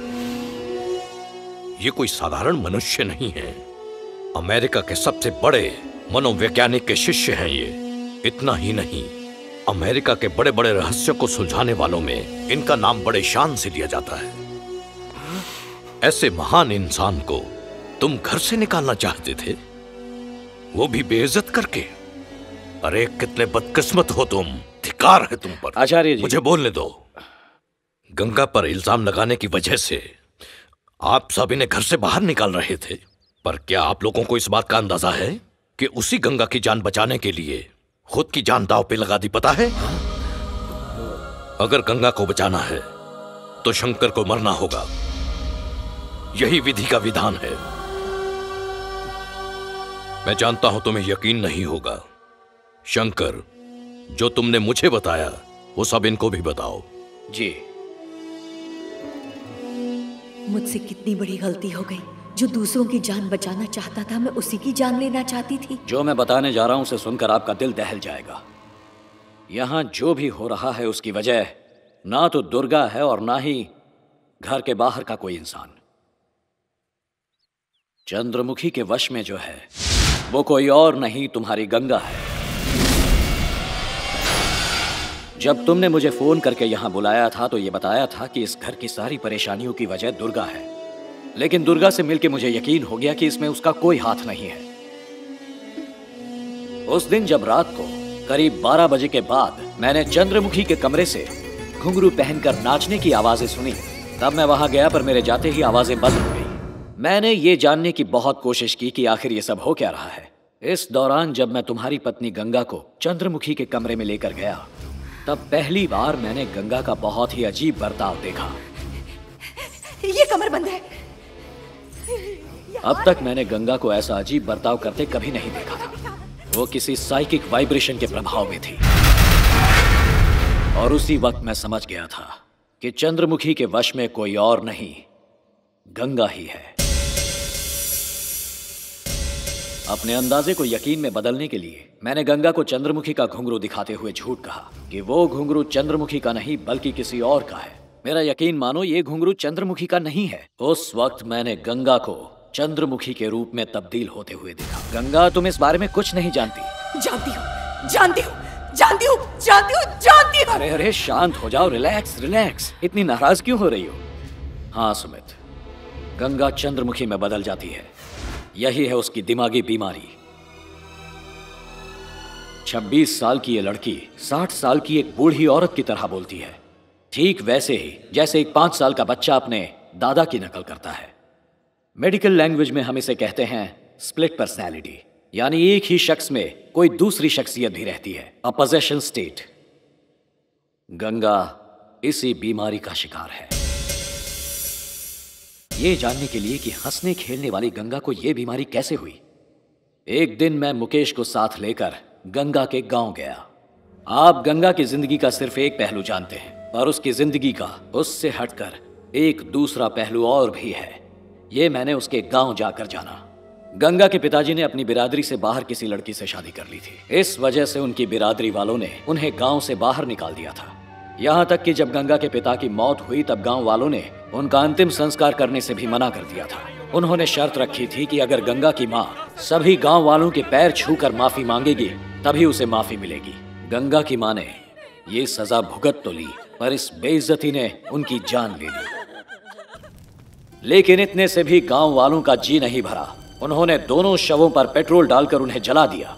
ये कोई साधारण मनुष्य नहीं है। अमेरिका के सबसे बड़े मनोवैज्ञानिक के शिष्य हैं ये। इतना ही नहीं, अमेरिका के बड़े बड़े रहस्यों को सुलझाने वालों में इनका नाम बड़े शान से लिया जाता है। ऐसे महान इंसान को तुम घर से निकालना चाहते थे, वो भी बेइज्जत करके। अरे कितने बदकिस्मत हो तुम। धिक्कार है तुम पर। आचार्य जी, मुझे बोलने दो। गंगा पर इल्जाम लगाने की वजह से आप सब इन्हें घर से बाहर निकाल रहे थे, पर क्या आप लोगों को इस बात का अंदाजा है कि उसी गंगा की जान बचाने के लिए खुद की जान दांव पे लगा दी? पता है, अगर गंगा को बचाना है तो शंकर को मरना होगा। यही विधि का विधान है। मैं जानता हूं तुम्हें यकीन नहीं होगा। शंकर, जो तुमने मुझे बताया वो सब इनको भी बताओ। जी। मुझसे कितनी बड़ी गलती हो गई। जो दूसरों की जान बचाना चाहता था, मैं उसी की जान लेना चाहती थी। जो मैं बताने जा रहा हूं उसे सुनकर आपका दिल दहल जाएगा। यहां जो भी हो रहा है उसकी वजह ना तो दुर्गा है और ना ही घर के बाहर का कोई इंसान। चंद्रमुखी के वश में जो है वो कोई और नहीं, तुम्हारी गंगा है। जब तुमने मुझे फोन करके यहां बुलाया था तो ये बताया था कि इस घर की सारी परेशानियों की वजह दुर्गा है, लेकिन दुर्गा से मिलके मुझे यकीन हो गया कि इसमें उसका कोई हाथ नहीं है। उस दिन जब रात को करीब 12 बजे के बाद मैंने चंद्रमुखी के कमरे से घुंघरू पहनकर नाचने की आवाजें सुनी, तब मैं वहां गया पर मेरे जाते ही आवाजें बंद हो गई। मैंने ये जानने की बहुत कोशिश की कि आखिर ये सब हो क्या रहा है। इस दौरान जब मैं तुम्हारी पत्नी गंगा को चंद्रमुखी के कमरे में लेकर गया, तब पहली बार मैंने गंगा का बहुत ही अजीब बर्ताव देखा। ये कमर बंद है। अब तक मैंने गंगा को ऐसा अजीब बर्ताव करते कभी नहीं देखा था। वो किसी साइकिक वाइब्रेशन के प्रभाव में थी और उसी वक्त मैं समझ गया था कि चंद्रमुखी के वश में कोई और नहीं, गंगा ही है। अपने अंदाजे को यकीन में बदलने के लिए मैंने गंगा को चंद्रमुखी का घुंघरू दिखाते हुए झूठ कहा कि वो घुंघरू चंद्रमुखी का नहीं बल्कि किसी और का है। मेरा यकीन मानो, ये घुंघरू चंद्रमुखी का नहीं है। उस वक्त मैंने गंगा को चंद्रमुखी के रूप में तब्दील होते हुए देखा। गंगा, तुम इस बारे में कुछ नहीं जानती। जानती हूँ, जानती हूँ, जानती हूँ, जानती हूँ, जानती हूँ। अरे अरे शांत हो जाओ, रिलैक्स रिलैक्स। इतनी नाराज क्यों हो रही हो? हाँ सुमित, गंगा चंद्रमुखी में बदल जाती है। यही है उसकी दिमागी बीमारी। 26 साल की ये लड़की 60 साल की एक बूढ़ी औरत की तरह बोलती है, ठीक वैसे ही जैसे एक 5 साल का बच्चा अपने दादा की नकल करता है। मेडिकल लैंग्वेज में हम इसे कहते हैं स्प्लिट पर्सनैलिटी, यानी एक ही शख्स में कोई दूसरी शख्सियत भी रहती है, अ पोजेशन स्टेट। गंगा इसी बीमारी का शिकार है। ये जानने के लिए कि हंसने खेलने वाली गंगा को यह बीमारी कैसे हुई, एक दिन मैं मुकेश को साथ लेकर गंगा के गांव गया। आप गंगा की जिंदगी का सिर्फ एक पहलू जानते हैं, और उसकी जिंदगी का उससे हटकर एक दूसरा पहलू और भी है। ये मैंने उसके गांव जाकर जाना। गंगा के पिताजी ने अपनी बिरादरी से बाहर किसी लड़की से शादी कर ली थी। इस वजह से उनकी बिरादरी वालों ने उन्हें गांव से बाहर निकाल दिया था। यहाँ तक कि जब गंगा के पिता की मौत हुई तब गांव वालों ने उनका अंतिम संस्कार करने से भी मना कर दिया था। उन्होंने शर्त रखी थी कि अगर गंगा की माँ सभी गांव वालों के पैर छूकर माफी मांगेगी तभी उसे माफी मिलेगी। गंगा की माँ ने ये सजा भुगत तो ली, पर इस बेइज्जती ने उनकी जान ले ली। लेकिन इतने से भी गांव वालों का जी नहीं भरा। उन्होंने दोनों शवों पर पेट्रोल डालकर उन्हें जला दिया।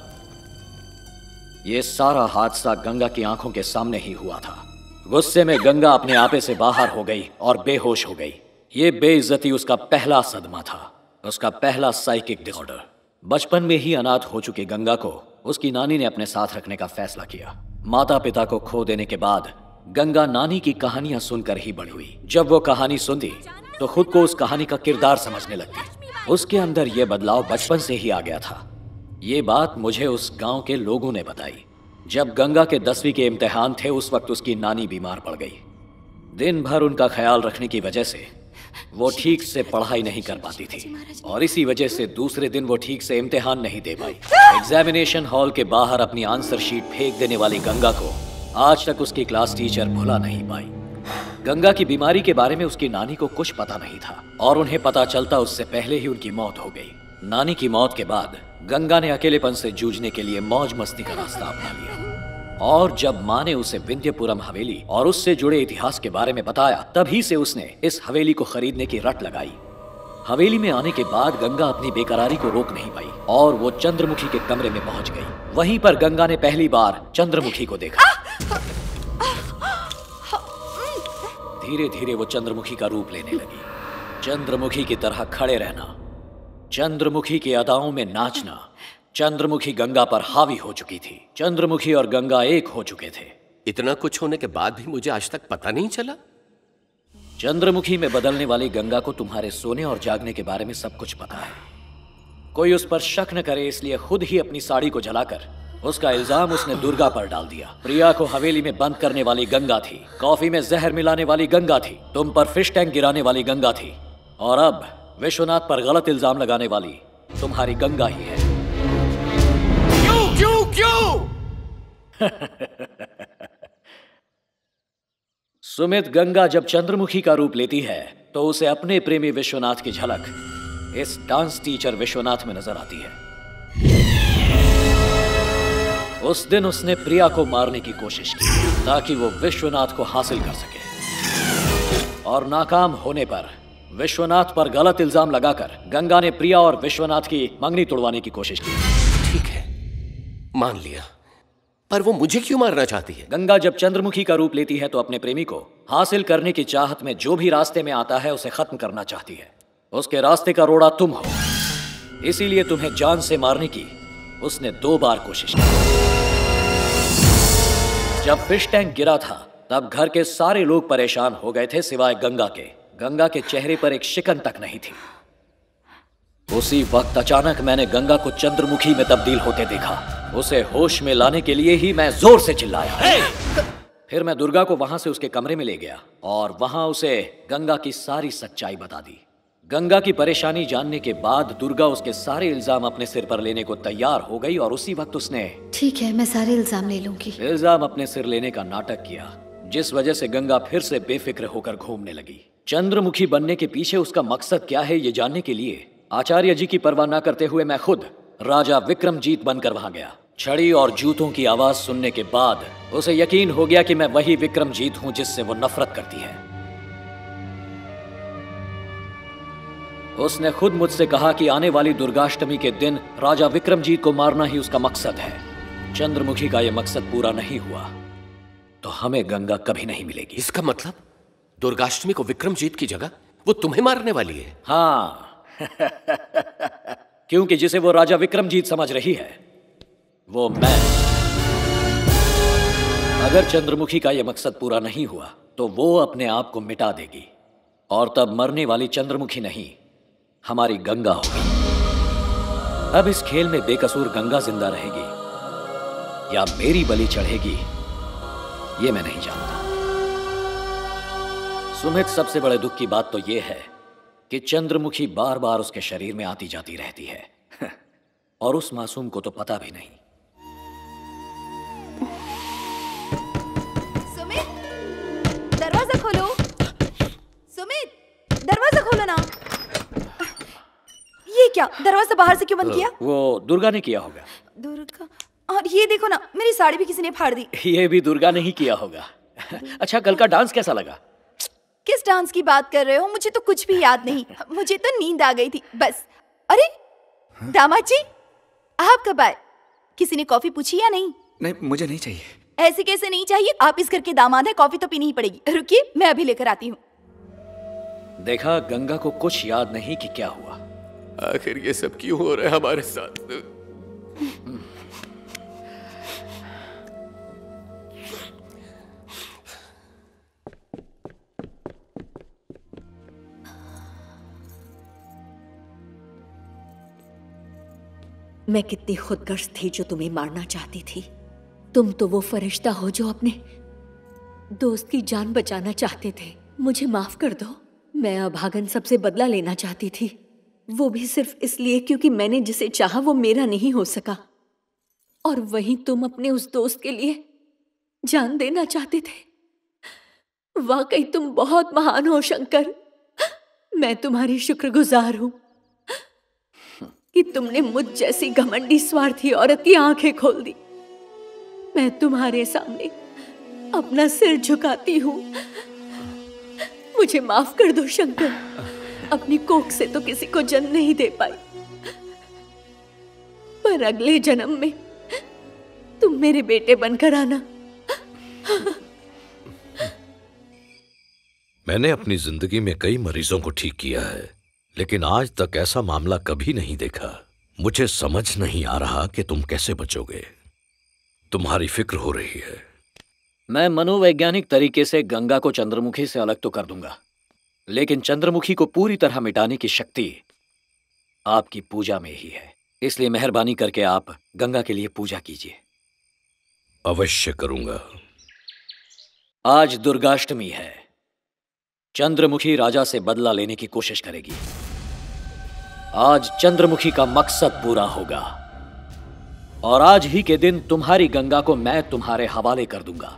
ये सारा हादसा गंगा की आंखों के सामने ही हुआ था। गुस्से में गंगा अपने आपे से बाहर हो गई और बेहोश हो गई। ये बेइज्जती उसका पहला सदमा था, उसका पहला साइकिक डिसऑर्डर। बचपन में ही अनाथ हो चुकी गंगा को उसकी नानी ने अपने साथ रखने का फैसला किया। माता पिता को खो देने के बाद गंगा नानी की कहानियां सुनकर ही बड़ी हुई। जब वो कहानी सुनती तो खुद को उस कहानी का किरदार समझने लगती। उसके अंदर यह बदलाव बचपन से ही आ गया था। ये बात मुझे उस गांव के लोगों ने बताई। जब गंगा के 10वीं के इम्तिहान थे उस वक्त उसकी नानी बीमार पड़ गई। दिन भर उनका ख्याल रखने की वजह से वो ठीक से पढ़ाई नहीं कर पाती थी और इसी वजह से दूसरे दिन वो ठीक से इम्तिहान नहीं दे पाई। एग्जामिनेशन हॉल के बाहर अपनी आंसर शीट फेंक देने वाली गंगा को आज तक उसकी क्लास टीचर भुला नहीं पाई। गंगा की बीमारी के बारे में उसकी नानी को कुछ पता नहीं था और उन्हें पता चलता उससे पहले ही उनकी मौत हो गई। नानी की मौत के बाद गंगा ने अकेलेपन से जूझने के लिए मौज मस्ती का रास्ता अपना लिया और जब माँ ने उसे विंध्यपुरम हवेली और उससे जुड़े इतिहास के बारे में बताया तभी से उसने इस हवेली को खरीदने की रट लगाई। हवेली में आने के बाद गंगा अपनी बेकरारी को रोक नहीं पाई और वो चंद्रमुखी के कमरे में पहुंच गई। वहीं पर गंगा ने पहली बार चंद्रमुखी को देखा। धीरे धीरे वो चंद्रमुखी का रूप लेने लगी। चंद्रमुखी की तरह खड़े रहना, चंद्रमुखी की अदाओं में नाचना। चंद्रमुखी गंगा पर हावी हो चुकी थी। चंद्रमुखी और गंगा एक हो चुके थे। इतना कुछ होने के बाद भी मुझे आज तक पता नहीं चला। चंद्रमुखी में बदलने वाली गंगा को तुम्हारे सोने और जागने के बारे में सब कुछ पता है। कोई उस पर शक न करे इसलिए खुद ही अपनी साड़ी को जलाकर उसका इल्जाम उसने दुर्गा पर डाल दिया। प्रिया को हवेली में बंद करने वाली गंगा थी, कॉफी में जहर मिलाने वाली गंगा थी, तुम पर फिश टैंक गिराने वाली गंगा थी, और अब विश्वनाथ पर गलत इल्जाम लगाने वाली तुम्हारी गंगा ही है। क्यों? सुमित, गंगा जब चंद्रमुखी का रूप लेती है तो उसे अपने प्रेमी विश्वनाथ की झलक इस डांस टीचर विश्वनाथ में नजर आती है। उस दिन उसने प्रिया को मारने की कोशिश की ताकि वो विश्वनाथ को हासिल कर सके, और नाकाम होने पर विश्वनाथ पर गलत इल्जाम लगाकर गंगा ने प्रिया और विश्वनाथ की मंगनी तोड़वाने की कोशिश की। ठीक है, मान लिया, पर वो मुझे क्यों मारना चाहती है? गंगा जब चंद्रमुखी का रूप लेती है तो अपने प्रेमी को हासिल करने की चाहत में जो भी रास्ते में आता है उसे खत्म करना चाहती है। उसके रास्ते का रोड़ा तुम हो, इसीलिए तुम्हें जान से मारने की उसने 2 बार कोशिश की। जब फिश टैंक गिरा था तब घर के सारे लोग परेशान हो गए थे सिवाय गंगा के। गंगा के चेहरे पर एक शिकन तक नहीं थी। उसी वक्त अचानक मैंने गंगा को चंद्रमुखी में तब्दील होते देखा। उसे होश में लाने के लिए ही मैं जोर से चिल्लाया। फिर मैं दुर्गा को वहां से उसके कमरे में ले गया और वहां उसे गंगा की सारी सच्चाई बता दी। गंगा की परेशानी जानने के बाद दुर्गा उसके सारे इल्जाम अपने सिर पर लेने को तैयार हो गई और उसी वक्त उसने ठीक है, मैं सारे इल्जाम ले लूंगी। इल्जाम अपने सिर लेने का नाटक किया, जिस वजह से गंगा फिर से बेफिक्र होकर घूमने लगी। चंद्रमुखी बनने के पीछे उसका मकसद क्या है ये जानने के लिए आचार्य जी की परवाह न करते हुए मैं खुद राजा विक्रमजीत बनकर वहां गया। छड़ी और जूतों की आवाज सुनने के बाद उसे यकीन हो गया कि मैं वही विक्रमजीत हूं जिससे वो नफरत करती है। उसने खुद मुझसे कहा कि आने वाली दुर्गाष्टमी के दिन राजा विक्रमजीत को मारना ही उसका मकसद है। चंद्रमुखी का यह मकसद पूरा नहीं हुआ तो हमें गंगा कभी नहीं मिलेगी। इसका मतलब दुर्गाष्टमी को विक्रमजीत की जगह वो तुम्हें मारने वाली है? हाँ क्योंकि जिसे वो राजा विक्रमजीत समझ रही है वो मैं। अगर चंद्रमुखी का यह मकसद पूरा नहीं हुआ तो वो अपने आप को मिटा देगी और तब मरने वाली चंद्रमुखी नहीं, हमारी गंगा होगी। अब इस खेल में बेकसूर गंगा जिंदा रहेगी या मेरी बलि चढ़ेगी ये मैं नहीं जानता। सुमित, सबसे बड़े दुख की बात तो यह है कि चंद्रमुखी बार बार उसके शरीर में आती जाती रहती है और उस मासूम को तो पता भी नहीं। सुमित, दरवाजा खोलो। सुमित, दरवाजा खोलो ना। ये क्या, दरवाजा बाहर से क्यों बंद किया? वो दुर्गा ने किया होगा। दुर्गा? और ये देखो ना, मेरी साड़ी भी किसी ने फाड़ दी। ये भी दुर्गा ने ही किया होगा। अच्छा, कल का डांस कैसा लगा? किस डांस की बात कर रहे हो? मुझे तो कुछ भी याद नहीं। मुझे तो नींद आ गई थी बस। अरे दामाद जी, आप कब आए? किसी ने कॉफी पूछी या नहीं? नहीं, मुझे नहीं चाहिए। ऐसे कैसे नहीं चाहिए? आप इस घर के दामाद हैं, कॉफी तो पीनी ही पड़ेगी। रुकिए, मैं अभी लेकर आती हूँ। देखा, गंगा को कुछ याद नहीं कि क्या हुआ। आखिर ये सब क्यों हो रहा है हमारे साथ? मैं कितनी खुदगर्ज थी जो तुम्हें मारना चाहती थी। तुम तो वो फरिश्ता हो जो अपने दोस्त की जान बचाना चाहते थे। मुझे माफ कर दो। मैं अभागन सबसे बदला लेना चाहती थी, वो भी सिर्फ इसलिए क्योंकि मैंने जिसे चाहा वो मेरा नहीं हो सका। और वहीं तुम अपने उस दोस्त के लिए जान देना चाहते थे। वाकई तुम बहुत महान हो शंकर। मैं तुम्हारी शुक्रगुजार हूं कि तुमने मुझ जैसी घमंडी स्वार्थी औरत की आंखें खोल दी। मैं तुम्हारे सामने अपना सिर झुकाती हूँ। मुझे माफ कर दो शंकर। अपनी कोख से तो किसी को जन्म नहीं दे पाई, पर अगले जन्म में तुम मेरे बेटे बनकर आना। मैंने अपनी जिंदगी में कई मरीजों को ठीक किया है, लेकिन आज तक ऐसा मामला कभी नहीं देखा। मुझे समझ नहीं आ रहा कि तुम कैसे बचोगे। तुम्हारी फिक्र हो रही है। मैं मनोवैज्ञानिक तरीके से गंगा को चंद्रमुखी से अलग तो कर दूंगा, लेकिन चंद्रमुखी को पूरी तरह मिटाने की शक्ति आपकी पूजा में ही है। इसलिए मेहरबानी करके आप गंगा के लिए पूजा कीजिए। अवश्य करूंगा। आज दुर्गाष्टमी है। चंद्रमुखी राजा से बदला लेने की कोशिश करेगी। आज चंद्रमुखी का मकसद पूरा होगा और आज ही के दिन तुम्हारी गंगा को मैं तुम्हारे हवाले कर दूंगा।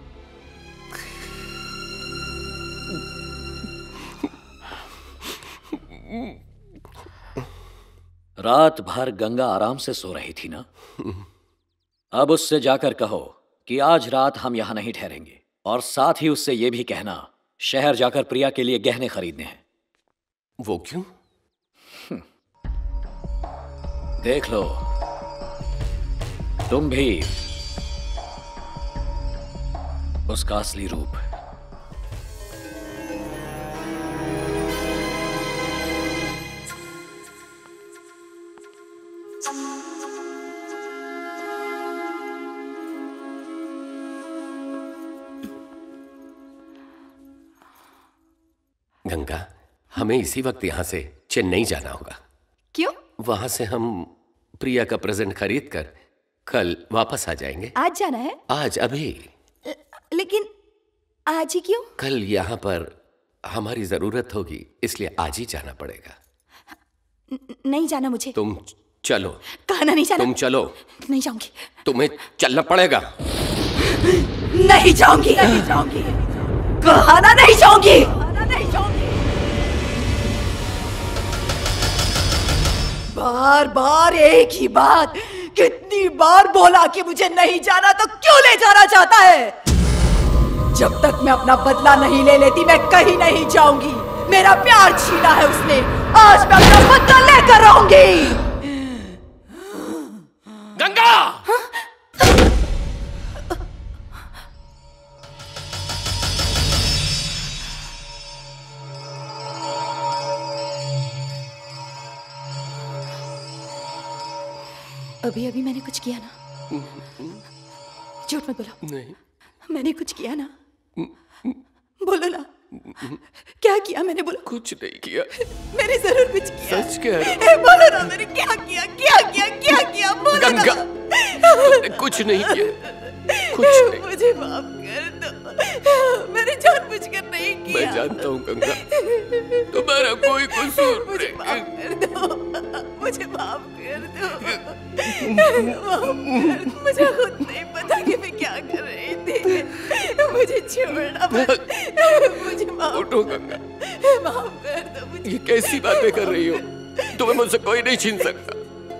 रात भर गंगा आराम से सो रही थी ना? अब उससे जाकर कहो कि आज रात हम यहां नहीं ठहरेंगे, और साथ ही उससे यह भी कहना शहर जाकर प्रिया के लिए गहने खरीदने हैं। वो क्यों? देख लो, तुम भी उसका असली रूप। गंगा, हमें इसी वक्त यहाँ से चेन्नई जाना होगा। क्यों? वहां से हम प्रिया का प्रेजेंट खरीद कर कल वापस आ जाएंगे। आज जाना है? आज, अभी। लेकिन आज ही क्यों? कल यहाँ पर हमारी जरूरत होगी, इसलिए आज ही जाना पड़ेगा। नहीं जाना मुझे। तुम चलो। कहना नहीं जाना। तुम चलो। नहीं जाऊंगी। तुम्हें चलना पड़ेगा। नहीं जाऊंगी। नहीं जाऊंगी। कहना नहीं जाऊंगी। बार बार एक ही बात। कितनी बार बोला कि मुझे नहीं जाना, तो क्यों ले जाना चाहता है? जब तक मैं अपना बदला नहीं ले लेती मैं कहीं नहीं जाऊंगी। मेरा प्यार छीना है उसने, आज मैं अपना बदला लेकर रहूंगी। गंगा! अभी अभी मैंने कुछ किया ना? झूठ मत बोलो। नहीं। मैंने कुछ किया ना? बोलो ना, क्या किया मैंने? बोलो। कुछ नहीं किया। मैंने जरूर कुछ किया। सच कह रही हो? बोलो ना, मैंने क्या किया? क्या किया? क्या किया? बोलो गंगा, ना। कुछ नहीं किया। कुछ नहीं। मुझे माफ कर दो, मैंने जानबूझकर नहीं किया। मैं जानता हूँ गंगा, तुम्हारा कोई कसूर मुझे माफ कर दो, मुझे माफ कर दो। माफ कर दो, मुझे खुद नहीं पता कि मैं क्या कर रही थी। मुझे छोड़ना मत, मुझे माफ। उठो गंगा, माफ कर दो मुझे। ये कैसी बातें कर रही हो? तुम्हें मुझसे कोई नहीं छीन सकता।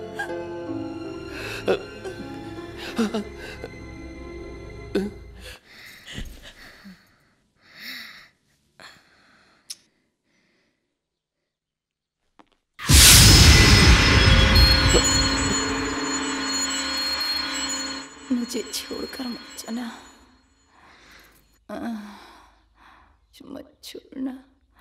मुझे छोड़कर मत जाना, मत छोड़ना।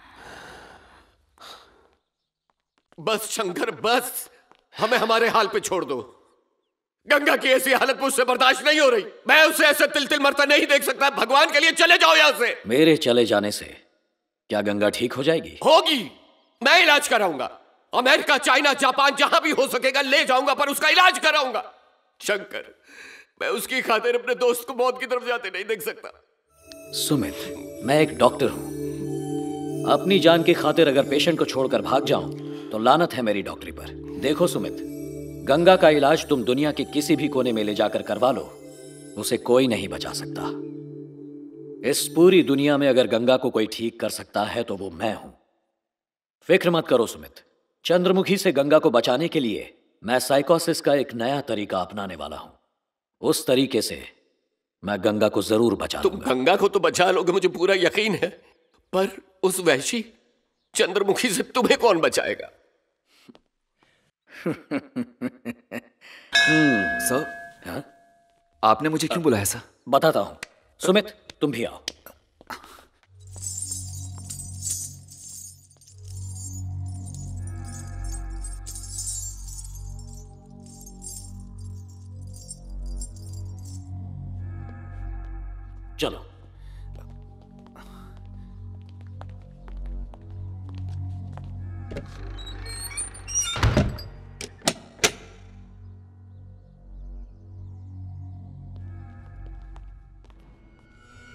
बस शंकर, बस। हमें हमारे हाल पे छोड़ दो। गंगा की ऐसी हालत मुझसे बर्दाश्त नहीं हो रही। मैं उसे ऐसे तिल तिल मरता नहीं देख सकता। भगवान के लिए चले जाओ यहाँ से। मेरे चले जाने से क्या गंगा ठीक हो जाएगी? होगी। मैं इलाज कराऊंगा। अमेरिका, चाइना, जापान, जहां भी हो सकेगा ले जाऊंगा, पर उसका इलाज कराऊंगा। शंकर, मैं उसकी खातिर अपने दोस्त को मौत की तरफ जाते नहीं देख सकता। सुमित, मैं एक डॉक्टर हूं। अपनी जान की खातिर अगर पेशेंट को छोड़कर भाग जाऊं तो लानत है मेरी डॉक्टरी पर। देखो सुमित, गंगा का इलाज तुम दुनिया के किसी भी कोने में ले जाकर करवा लो, उसे कोई नहीं बचा सकता। इस पूरी दुनिया में अगर गंगा को कोई ठीक कर सकता है तो वो मैं हूं। फिक्र मत करो सुमित, चंद्रमुखी से गंगा को बचाने के लिए मैं साइकोसिस का एक नया तरीका अपनाने वाला हूं। उस तरीके से मैं गंगा को जरूर बचा तुम गंगा को तो बचा लोगे, मुझे पूरा यकीन है, पर उस वहशी चंद्रमुखी से तुम्हें कौन बचाएगा? सर, हाँ? आपने मुझे क्यों बुलाया सर? बताता हूं। सुमित, तुम भी आओ। चलो।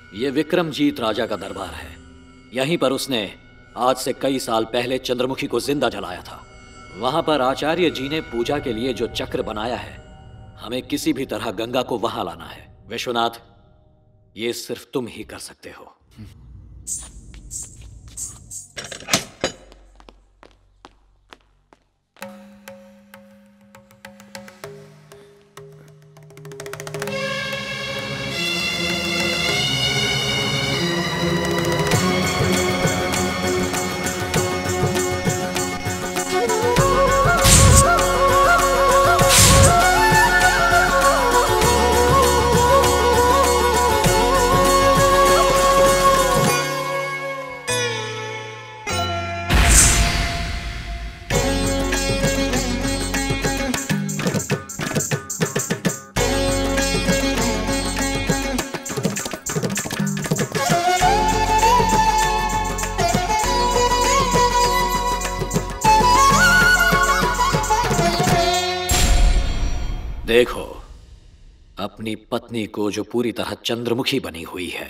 ये विक्रमजीत राजा का दरबार है। यहीं पर उसने आज से कई साल पहले चंद्रमुखी को जिंदा जलाया था। वहां पर आचार्य जी ने पूजा के लिए जो चक्र बनाया है, हमें किसी भी तरह गंगा को वहां लाना है। विश्वनाथ, ये सिर्फ तुम ही कर सकते हो। देखो, अपनी पत्नी को जो पूरी तरह चंद्रमुखी बनी हुई है,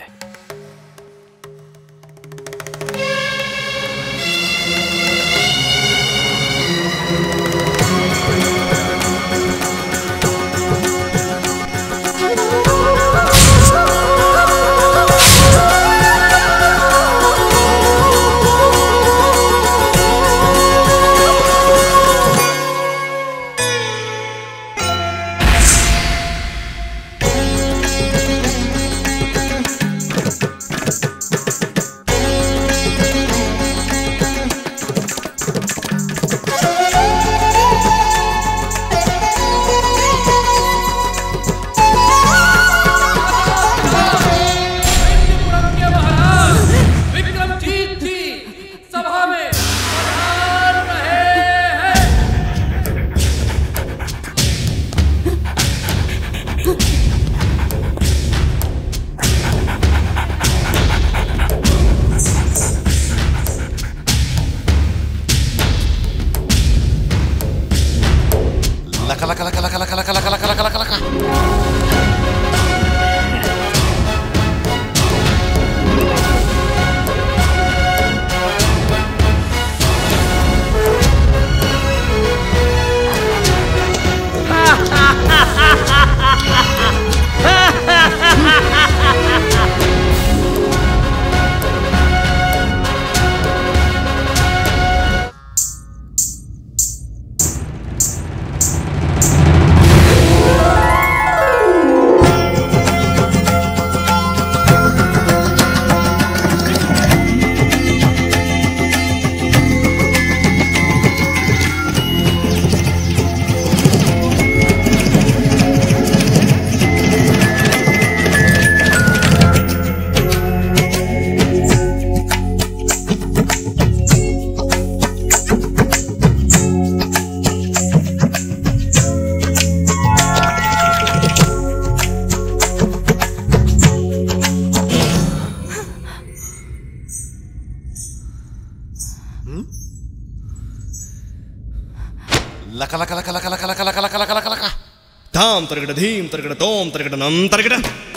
धाम तरगड़ धीम तरगड़ तोम तरगड़ नम तरगड़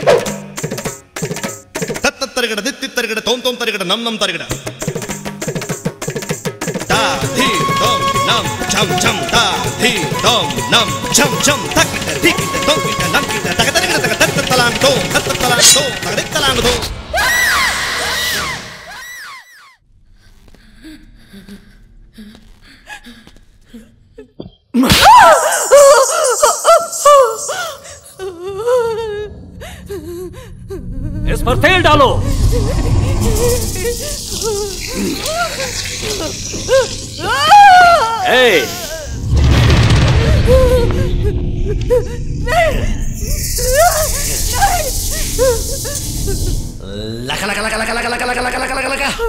तत्त तरगड़ दित्ति तरगड़ तोम तोम तरगड़ नम नम तरगड़ ता धी तोम नम छम छम ता धी तोम नम छम छम तक धिक तोम किट नम किट तक तरगड़ तक तत्त तलांग तो तत्त तलांग तो तगड़े तलांग तो इस पर तेल डालो। ए! लका लका लका लका लका लका लका लका लका लका लका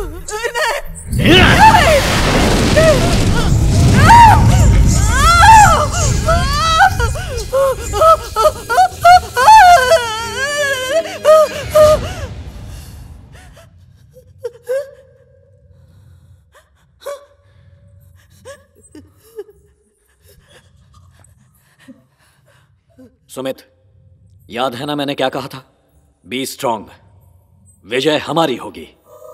सुमित, याद है ना मैंने क्या कहा था? B strong. विजय हमारी होगी।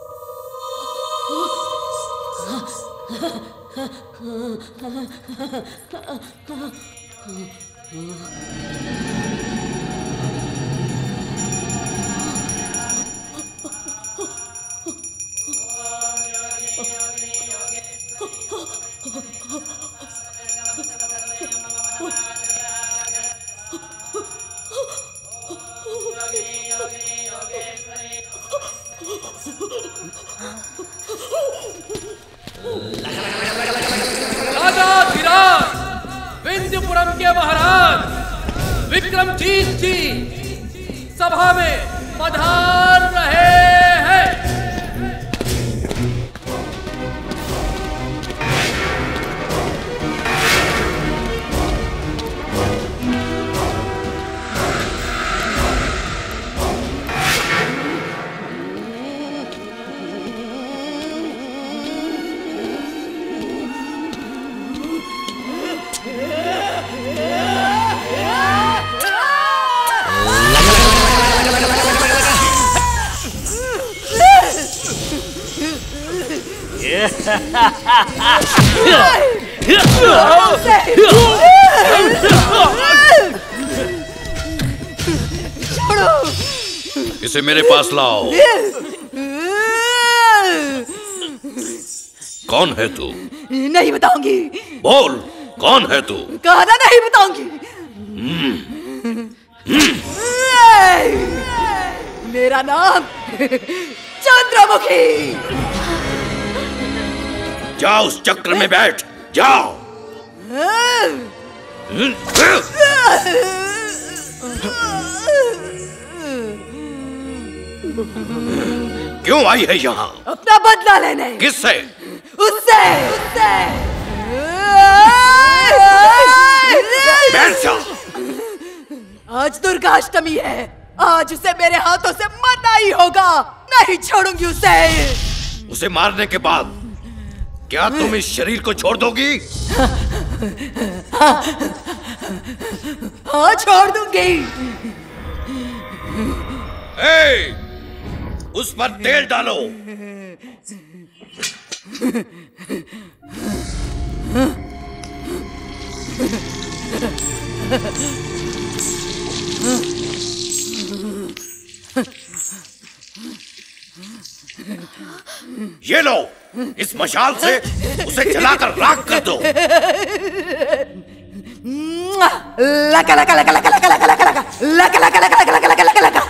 विंध्यपुरम के महाराज विक्रमजीत जी सभा में पधार रहे हैं। इसे मेरे पास लाओ। कौन है तू? नहीं बताऊंगी। बोल, कौन है तू? कहा ना नहीं बताऊंगी। मेरा नाम चंद्रमुखी। जाओ उस चक्र में बैठ, जाओ। क्यों आई है यहाँ? अपना बदला लेने। किससे? उससे। बैठ जा। आज दुर्गाष्टमी है, आज उसे मेरे हाथों से मरना ही होगा। नहीं छोड़ूंगी उसे। उसे मारने के बाद क्या तुम इस शरीर को छोड़ दोगी? हाँ छोड़ दूंगी। उस पर तेल डालो। ये लो, इस मशाल से उसे जलाकर राख कर दो। लका लका लका लका लका लका लका लका लका लका लका लका लका लका लका।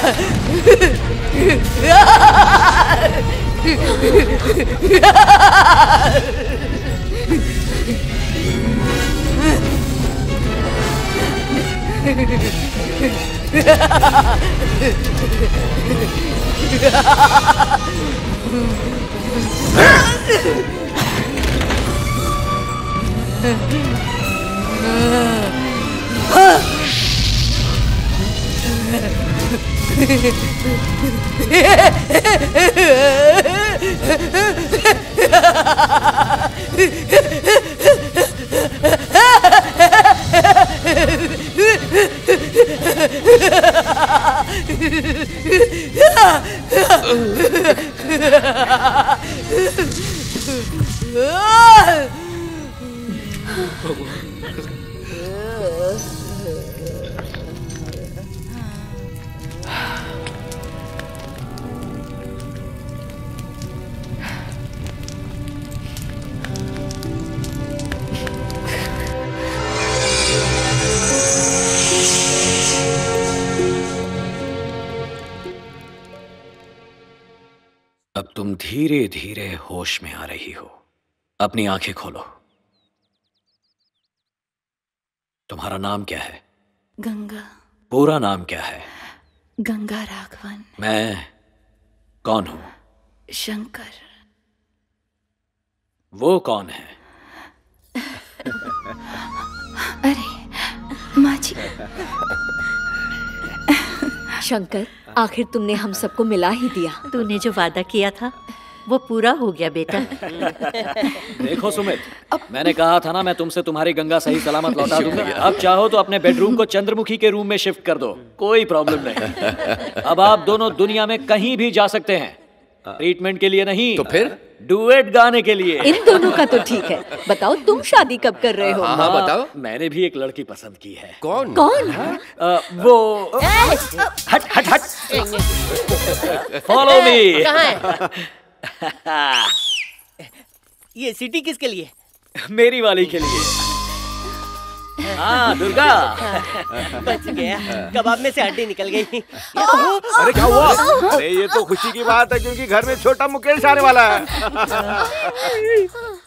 अब तुम धीरे धीरे होश में आ रही हो। अपनी आंखें खोलो। तुम्हारा नाम क्या है? गंगा। पूरा नाम क्या है? गंगा राघवन। मैं कौन हूं? शंकर। वो कौन है? अरे माँ जी। शंकर, आखिर तुमने हम सबको मिला ही दिया। तूने जो वादा किया था वो पूरा हो गया बेटा। देखो सुमित, मैंने कहा था ना मैं तुमसे तुम्हारी गंगा सही सलामत लौटा दूंगा। अब चाहो तो अपने बेडरूम को चंद्रमुखी के रूम में शिफ्ट कर दो, कोई प्रॉब्लम नहीं। अब आप दोनों दुनिया में कहीं भी जा सकते हैं, ट्रीटमेंट के लिए नहीं तो फिर डुएट गाने के लिए। इन दोनों का तो ठीक है, बताओ तुम शादी कब कर रहे हो? हाँ, बताओ। मैंने भी एक लड़की पसंद की है। कौन? वो हट हट हट, फॉलो मी। कहाँ है? ये सिटी किसके लिए? मेरी वाली के लिए। हाँ दुर्गा। बच गया, कबाब में से हड्डी निकल गई। अरे क्या हुआ? अरे ये तो खुशी की बात है क्योंकि घर में छोटा मुकेश आने वाला है।